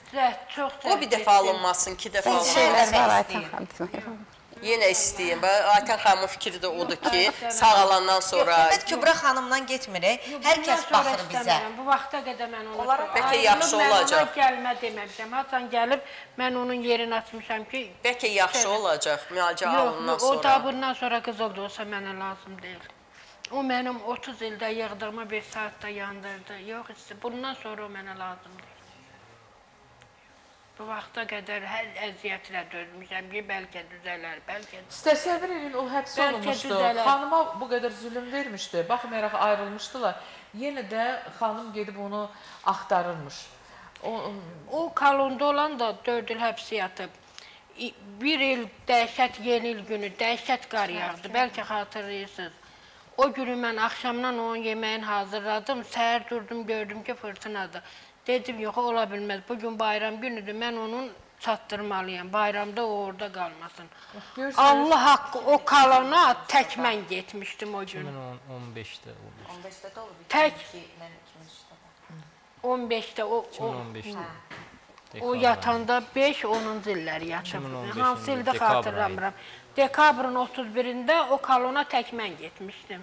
O bir dəfə alınmasın, iki dəfə alınmasın. Yenə istəyim. Aytən xanımın fikri də odur ki, sağalandan sonra... Söhbət Kübra xanımdan getmirik, hər kəs baxır bizə. Bu vaxta qədər mən onu çox bəlkə yaxşı olacaq. Mən ona gəlmə deməmişəm. Haçan gəlib, mən onun yerini açmışam ki... Bəlkə yaxşı olacaq, müalicə alından sonra. O da bundan sonra qızıl da olsa mənə lazım deyil. O mənim otuz ildə yığdığımı bir saatda yandırdı. Yox, bundan sonra o mənə lazım deyil. Bu vaxta qədər hər əziyyətlə dözmüşəm ki, bəlkə düzələr, bəlkə... Təsəvvür edin, o həbs olunmuşdu, xanıma bu qədər zülüm vermişdi, baxmayaraq ayrılmışdılar. Yenə də xanım gedib onu axtarırmış. O kolonda olan da dörd il həbsi yatıb. Bir il dəhşət, yeni il günü, dəhşət qar yağdı, bəlkə xatırlayırsınız. O günü mən axşamdan onun yeməyin hazırladım, səhər durdum, gördüm ki, fırtınadır. Dedim, yox, ola bilməz. Bugün bayram günüdür, mən onun çatdırmalıyam. Bayramda o orada qalmasın. Allah haqqı, o kalona tək mən getmişdim o gün. iki min on beşdə olmuşdu. on beşdə də olub. Tək. on beşdə o... iki min on beşdə. O yatanda beş onuncu illəri yatıb. Hansı ildə xatırlamıram. Dekabrın otuz birində o kalona tək mən getmişdim.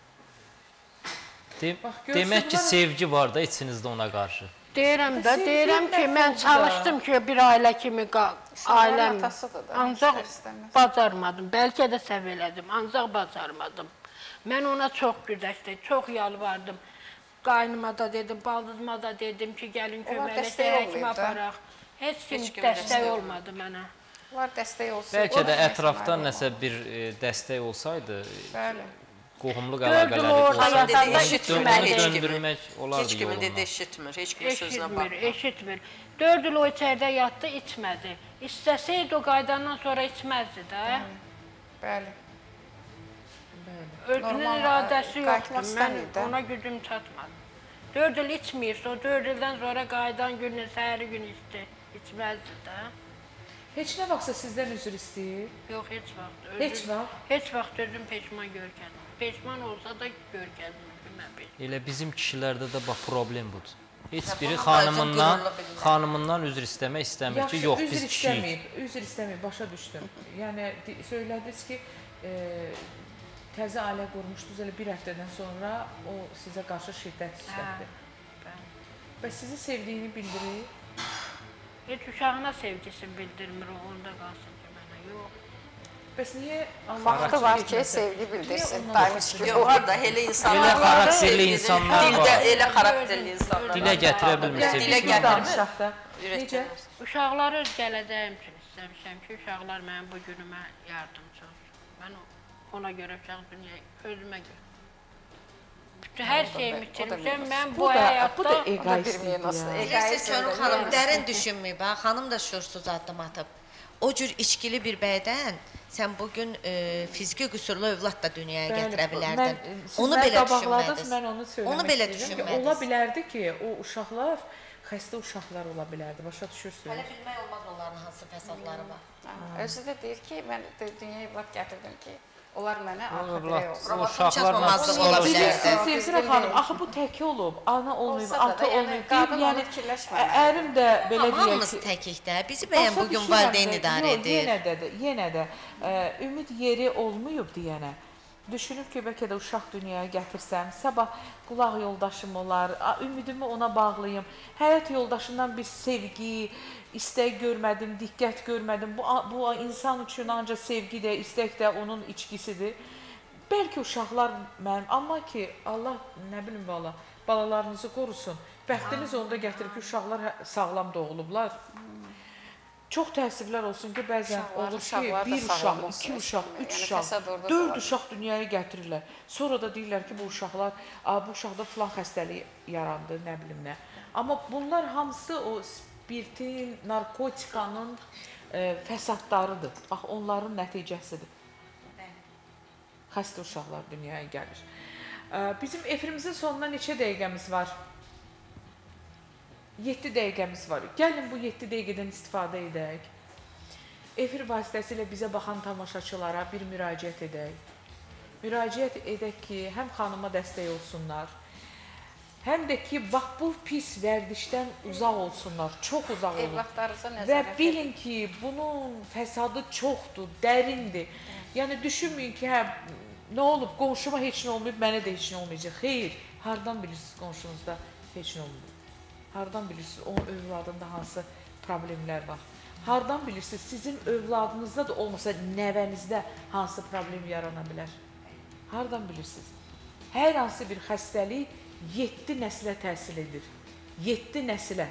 Demək ki, sevgi var da içinizdə ona qarşı. Deyirəm də, deyirəm ki, mən çalışdım ki, bir ailə kimi ailəm, ancaq bacarmadım, bəlkə də səv elədim, ancaq bacarmadım. Mən ona çox güzəşdim, çox yalvardım. Qaynıma da dedim, baldızıma da dedim ki, gəlin köməklə həkim aparaq. Heç kim dəstək olmadı mənə. Var dəstək olsun. Bəlkə də ətrafdan nəsə bir dəstək olsaydı, qohumluq əlaqələri olsaydı, döndürmək olardı Heç kimin dedi, eşitmir, heç kimin sözünə baxmır. Eşitmir, dörd il o içərdə yatdı, içmədi. İstəsəydi o qaydandan sonra içməzdi də. Bəli. Özünün iradəsi yoxdur, mən ona gücüm çatmadı. dörd il içməyirsə, o dörd ildən sonra qaydan günü, səhəri günü içdi, içməzdi də. Heç nə vaxtsa sizdən üzr istəyir? Yox, heç vaxt. Heç vaxt? Heç vaxt özüm peşman görkədim. Peşman olsa da görkədim. Elə bizim kişilərdə də bax, problem budur. Heç biri xanımından, xanımından üzr istəmək istəmir ki, yox, biz kişiyik. Üzr istəməyib, başa düşdüm. Yəni, söylədiniz ki, təzə ailə qurmuşdunuz, elə bir həftədən sonra o sizə qarşı şiddət istətdi. Bəs sizi sevdiyini bildirir? Heç uşağına sevgisini bildirmir, o onda qalsın ki, mənə, yox. Bəs niyə? Vaxtı var ki, sevgi bildirsin. Yox, da elə insanlar var. Elə xarakterli insanlar var. Elə xarakterli insanlar var. Dilə gətirə bilmir. Dilə gətirmir. Necə? Uşaqları öz gələcəyim üçün istəmişəm ki, uşaqlar mənim bu günümə yardımcı olsun. Mən ona görə uşaq dünyaya özümə görə. Bütün hər şeyimi itirmişəm, mən bu həyatda... Bu da egoistlik. Bilirsiniz, Könül xanım, dərin düşünməyib, xanım da şuursuz addım atıb. O cür içkili bir bəydən sən bugün e, fiziki qüsurlu övlad da dünyaya gətirə bilərdin. Onu belə düşünmədiniz. Mən onu söyləmək onu belə istəyirəm ki, ola bilərdi ki, o uşaqlar, xəstə uşaqlar ola bilərdi, başa düşürsünüz. Hələ bilmək olmaz onların hansı fəsadları var. Özü də deyir ki, mən dünyaya övlad gətirdim ki, onlar mənə Uşaqlarla Sevgili xanım, axı bu tək olub, ana olmayıb, ata olmayıb. Yəni, ərim də belə deyək ki... Hamımız təkik də, bizi bəyən bugün valideyn idarə edir. Yenə də, yenə də, ümid yeri olmayıb deyənə. Düşünüb ki, bəlkə də uşaq dünyaya gətirsəm, sabah qulaq yoldaşım olar, ümidimi ona bağlayım, həyat yoldaşından bir sevgi, istək görmədim, diqqət görmədim. Bu, bu insan üçün ancaq sevgi də, istək də onun içkisidir. Bəlkə uşaqlar mənim, amma ki, Allah, nə bilim valla, balalarınızı qorusun. Bəxtiniz onda gətirib ki, uşaqlar sağlam doğulublar. Çox təəssüflər olsun ki, bəzən olur ki, bir uşaq, iki uşaq, üç uşaq, dörd uşaq dünyaya gətirirlər. Sonra da deyirlər ki, bu uşaqlar, bu uşaqda filan xəstəlik yarandı, nə bilim nə. Amma bunlar hamısı o spirtin, narkotikanın fəsadlarıdır. Bax, onların nəticəsidir. Xəstə uşaqlar dünyaya gəlir. Bizim efirimizin sonuna neçə dəqiqəmiz var? yeddi dəqiqəmiz var. Gəlin bu yeddi dəqiqədən istifadə edək. Efir vasitəsilə bizə baxan tamaşaçılara bir müraciət edək. Müraciət edək ki, həm xanıma dəstək olsunlar, həm də ki, bax bu pis vərdişdən uzaq olsunlar, çox uzaq olun. Və bilin ki, bunun fəsadı çoxdur, dərindir. Yəni, düşünməyin ki, hə, nə olub, qonşuma heç nə olmayıb, mənə də heç nə olmayacaq. Xeyr, hardan bilirsiniz qonşunuzda heç nə olmayıb? Hardan bilirsiniz, onun övladında hansı problemlər var? Hardan bilirsiniz, sizin övladınızda da olmasa nəvənizdə hansı problem yarana bilər? Hardan bilirsiniz? Hər hansı bir xəstəlik yeddi nəslə təhsil edir. yeddi nəslə.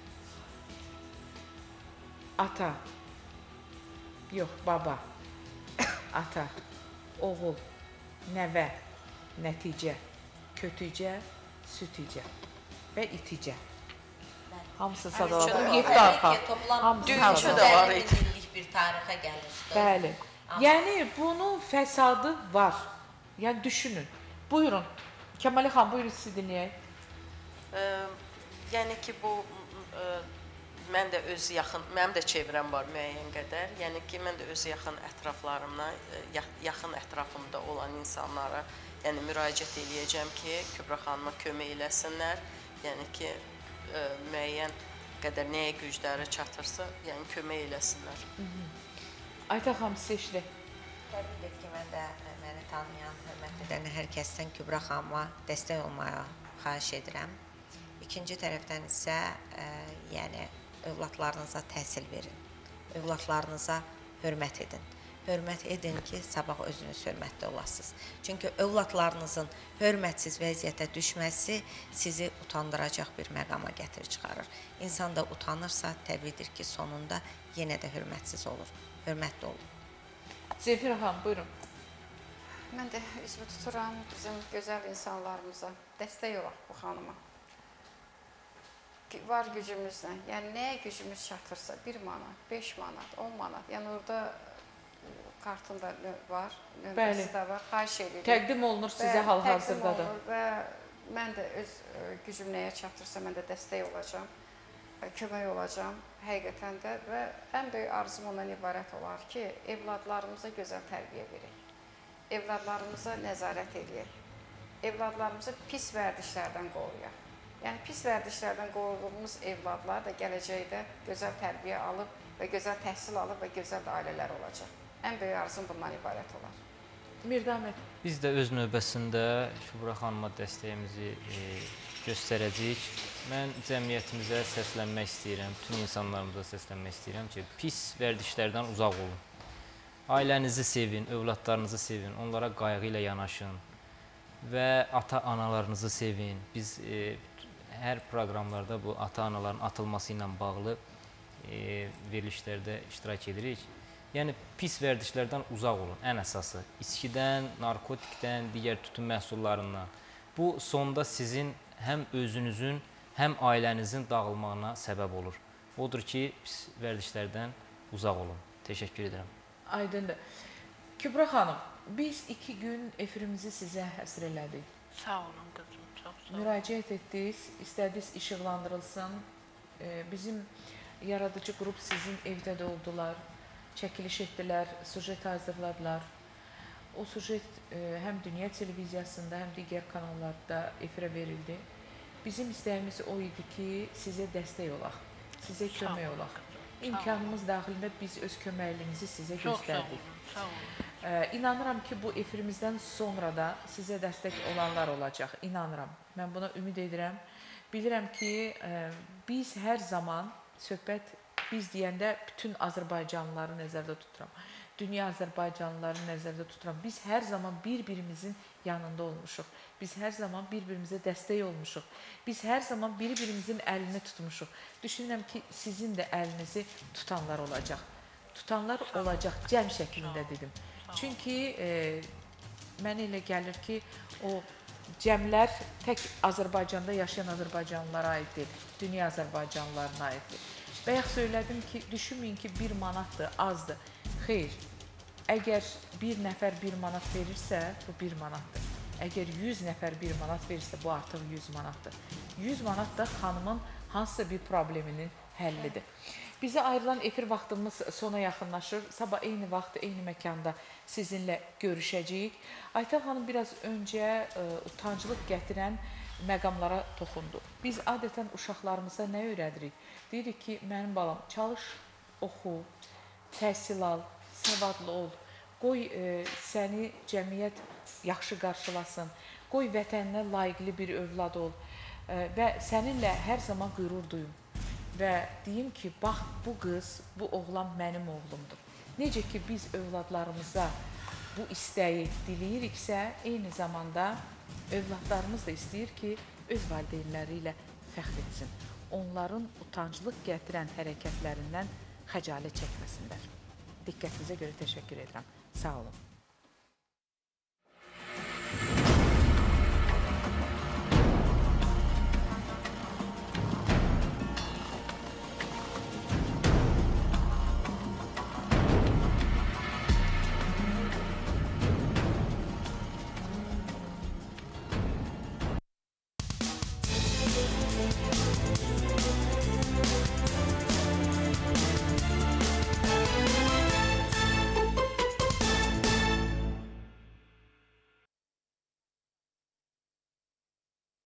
Ata, yox, baba, ata, oğul, nəvə, nəticə, kötücə, süticə və iticə. Hamısı sadaladım. yeddi arxa. Dünkü də var idi. Bir tarixə gəlir. Bəli. Yəni, bunun fəsadı var. Yəni, düşünün. Buyurun. Kəmali xan, buyurun sizi dinləyək. Yəni ki, bu, mən də öz yaxın, mənim də çevrəm var müəyyən qədər. Yəni ki, mən də öz yaxın ətraflarımla, yaxın ətrafımda olan insanlara yəni müraciət eləyəcəm ki, Kübra xanıma kömək eləsinlər. Yəni ki, müəyyən qədər nəyə gücləri çatırsa, yəni kömək eləsinlər. Aytən xanım, siz işlə. Təbii ki, mən də məni tanıyan, hörmət edən hər kəsdən Kübra xanıma dəstək olmaya xahiş edirəm. İkinci tərəfdən isə yəni övladlarınıza təhsil verin, övladlarınıza hörmət edin. Hörmət edin ki, sabah özünüz hörmətli olasınız. Çünki övladlarınızın hörmətsiz vəziyyətə düşməsi sizi utandıracaq bir məqama gətirir çıxarır. İnsan da utanırsa, təbiidir ki, sonunda yenə də hörmətsiz olur. Hörmətli olun. Zeyfir xanım, buyurun. Mən də üzvü tuturam bizim gözəl insanlarımıza. Dəstək olaq bu xanıma. Var gücümüzlə, yəni nəyə gücümüz çatırsa, bir manat, beş manat, on manat, yəni orada kartında var, nömrəsi də var, xahiş edirik. Təqdim olunur sizə hal-hazırda da. Və mən də öz gücüm nəyə çatırsa, mən də dəstək olacam, kömək olacam həqiqətən də və ən böyük arzum ondan ibarət olar ki, evladlarımıza gözəl tərbiyə verək, evladlarımıza nəzarət edək, evladlarımızı pis vərdişlərdən qoruyaq. Yəni, pis vərdişlərdən qoruduğumuz evladlar da gələcəkdə gözəl tərbiyə alıb və gözəl təhsil alıb və gözəl ailələr olacaq. Ən böyük arzum bundan ibarət olar. Mirdamət. Biz də öz növbəsində Kübra xanıma dəstəyimizi e, göstərəcəyik. Mən cəmiyyətimizə səslənmək istəyirəm, bütün insanlarımıza səslənmək istəyirəm ki, pis vərdişlərdən uzaq olun. Ailənizi sevin, övladlarınızı sevin, onlara qayğı ilə yanaşın və ata-analarınızı sevin. Biz e, hər proqramlarda bu ata-anaların atılması ilə bağlı e, verilişlərdə iştirak edirik. Yəni, pis vərdişlərdən uzaq olun, ən əsası. İçkidən, narkotikdən, digər tütün məhsullarından. Bu, sonda sizin həm özünüzün, həm ailənizin dağılmağına səbəb olur. Odur ki, pis vərdişlərdən uzaq olun. Təşəkkür edirəm. Aydındır. Kübra xanım, biz iki gün efirimizi sizə həsr elədik. Sağ olun qızım, çox sağ olun. Müraciət etdiniz, istədiniz işıqlandırılsın. Bizim yaradıcı qrup sizin evdə də oldular, çəkiliş etdilər, sujet hazırladılar. O sujet həm Dünya Televiziyasında, həm digər kanallarda efirə verildi. Bizim istəyimiz o idi ki, sizə dəstək olaq, sizə kömək olaq. İmkanımız daxilində biz öz köməkliyimizi sizə göstərdik. Sağ olun. İnanıram ki, bu efirimizdən sonra da sizə dəstək olanlar olacaq. İnanıram. Mən buna ümid edirəm. Bilirəm ki, biz hər zaman söhbət, biz deyəndə bütün Azərbaycanlıları nəzərdə tuturam. Dünya Azərbaycanlıları nəzərdə tuturam. Biz hər zaman bir-birimizin yanında olmuşuq. Biz hər zaman bir-birimizə dəstək olmuşuq. Biz hər zaman bir-birimizin əlini tutmuşuq. Düşünürəm ki, sizin də əlinizi tutanlar olacaq. Tutanlar olacaq, cəm şəklində dedim. Çünki e, mənə elə gəlir ki, o cəmlər tək Azərbaycanda yaşayan Azərbaycanlılara aid deyil, dünya Azərbaycanlılarına aiddir. Bayaq söylədim ki, düşünməyin ki, bir manatdır, azdır. Xeyr, əgər bir nəfər bir manat verirsə, bu bir manatdır. Əgər yüz nəfər bir manat verirsə, bu artıq yüz manatdır. yüz manat da xanımın hansısa bir probleminin həllidir. Bizə ayrılan efir vaxtımız sona yaxınlaşır. Sabah eyni vaxt, eyni məkanda sizinlə görüşəcəyik. Aytel xanım biraz öncə ə, utanclıq gətirən məqamlara toxundu. Biz adətən uşaqlarımıza nə öyrədirik? Deyirik ki, mənim balam, çalış, oxu, təhsil al, savadlı ol, qoy ə, səni cəmiyyət yaxşı qarşılasın, qoy vətəninə layiqli bir övlad ol ə, və səninlə hər zaman qürur duyum. Və deyim ki, bax, bu qız, bu oğlan mənim oğlumdur. Necə ki, biz övladlarımıza bu istəyi diləyiriksə, eyni zamanda övladlarımız da istəyir ki, öz valideynləri ilə fəxr etsin. Onların utanclıq gətirən hərəkətlərindən xəcalət çəkməsinlər. Diqqətinizə görə təşəkkür edirəm. Sağ olun.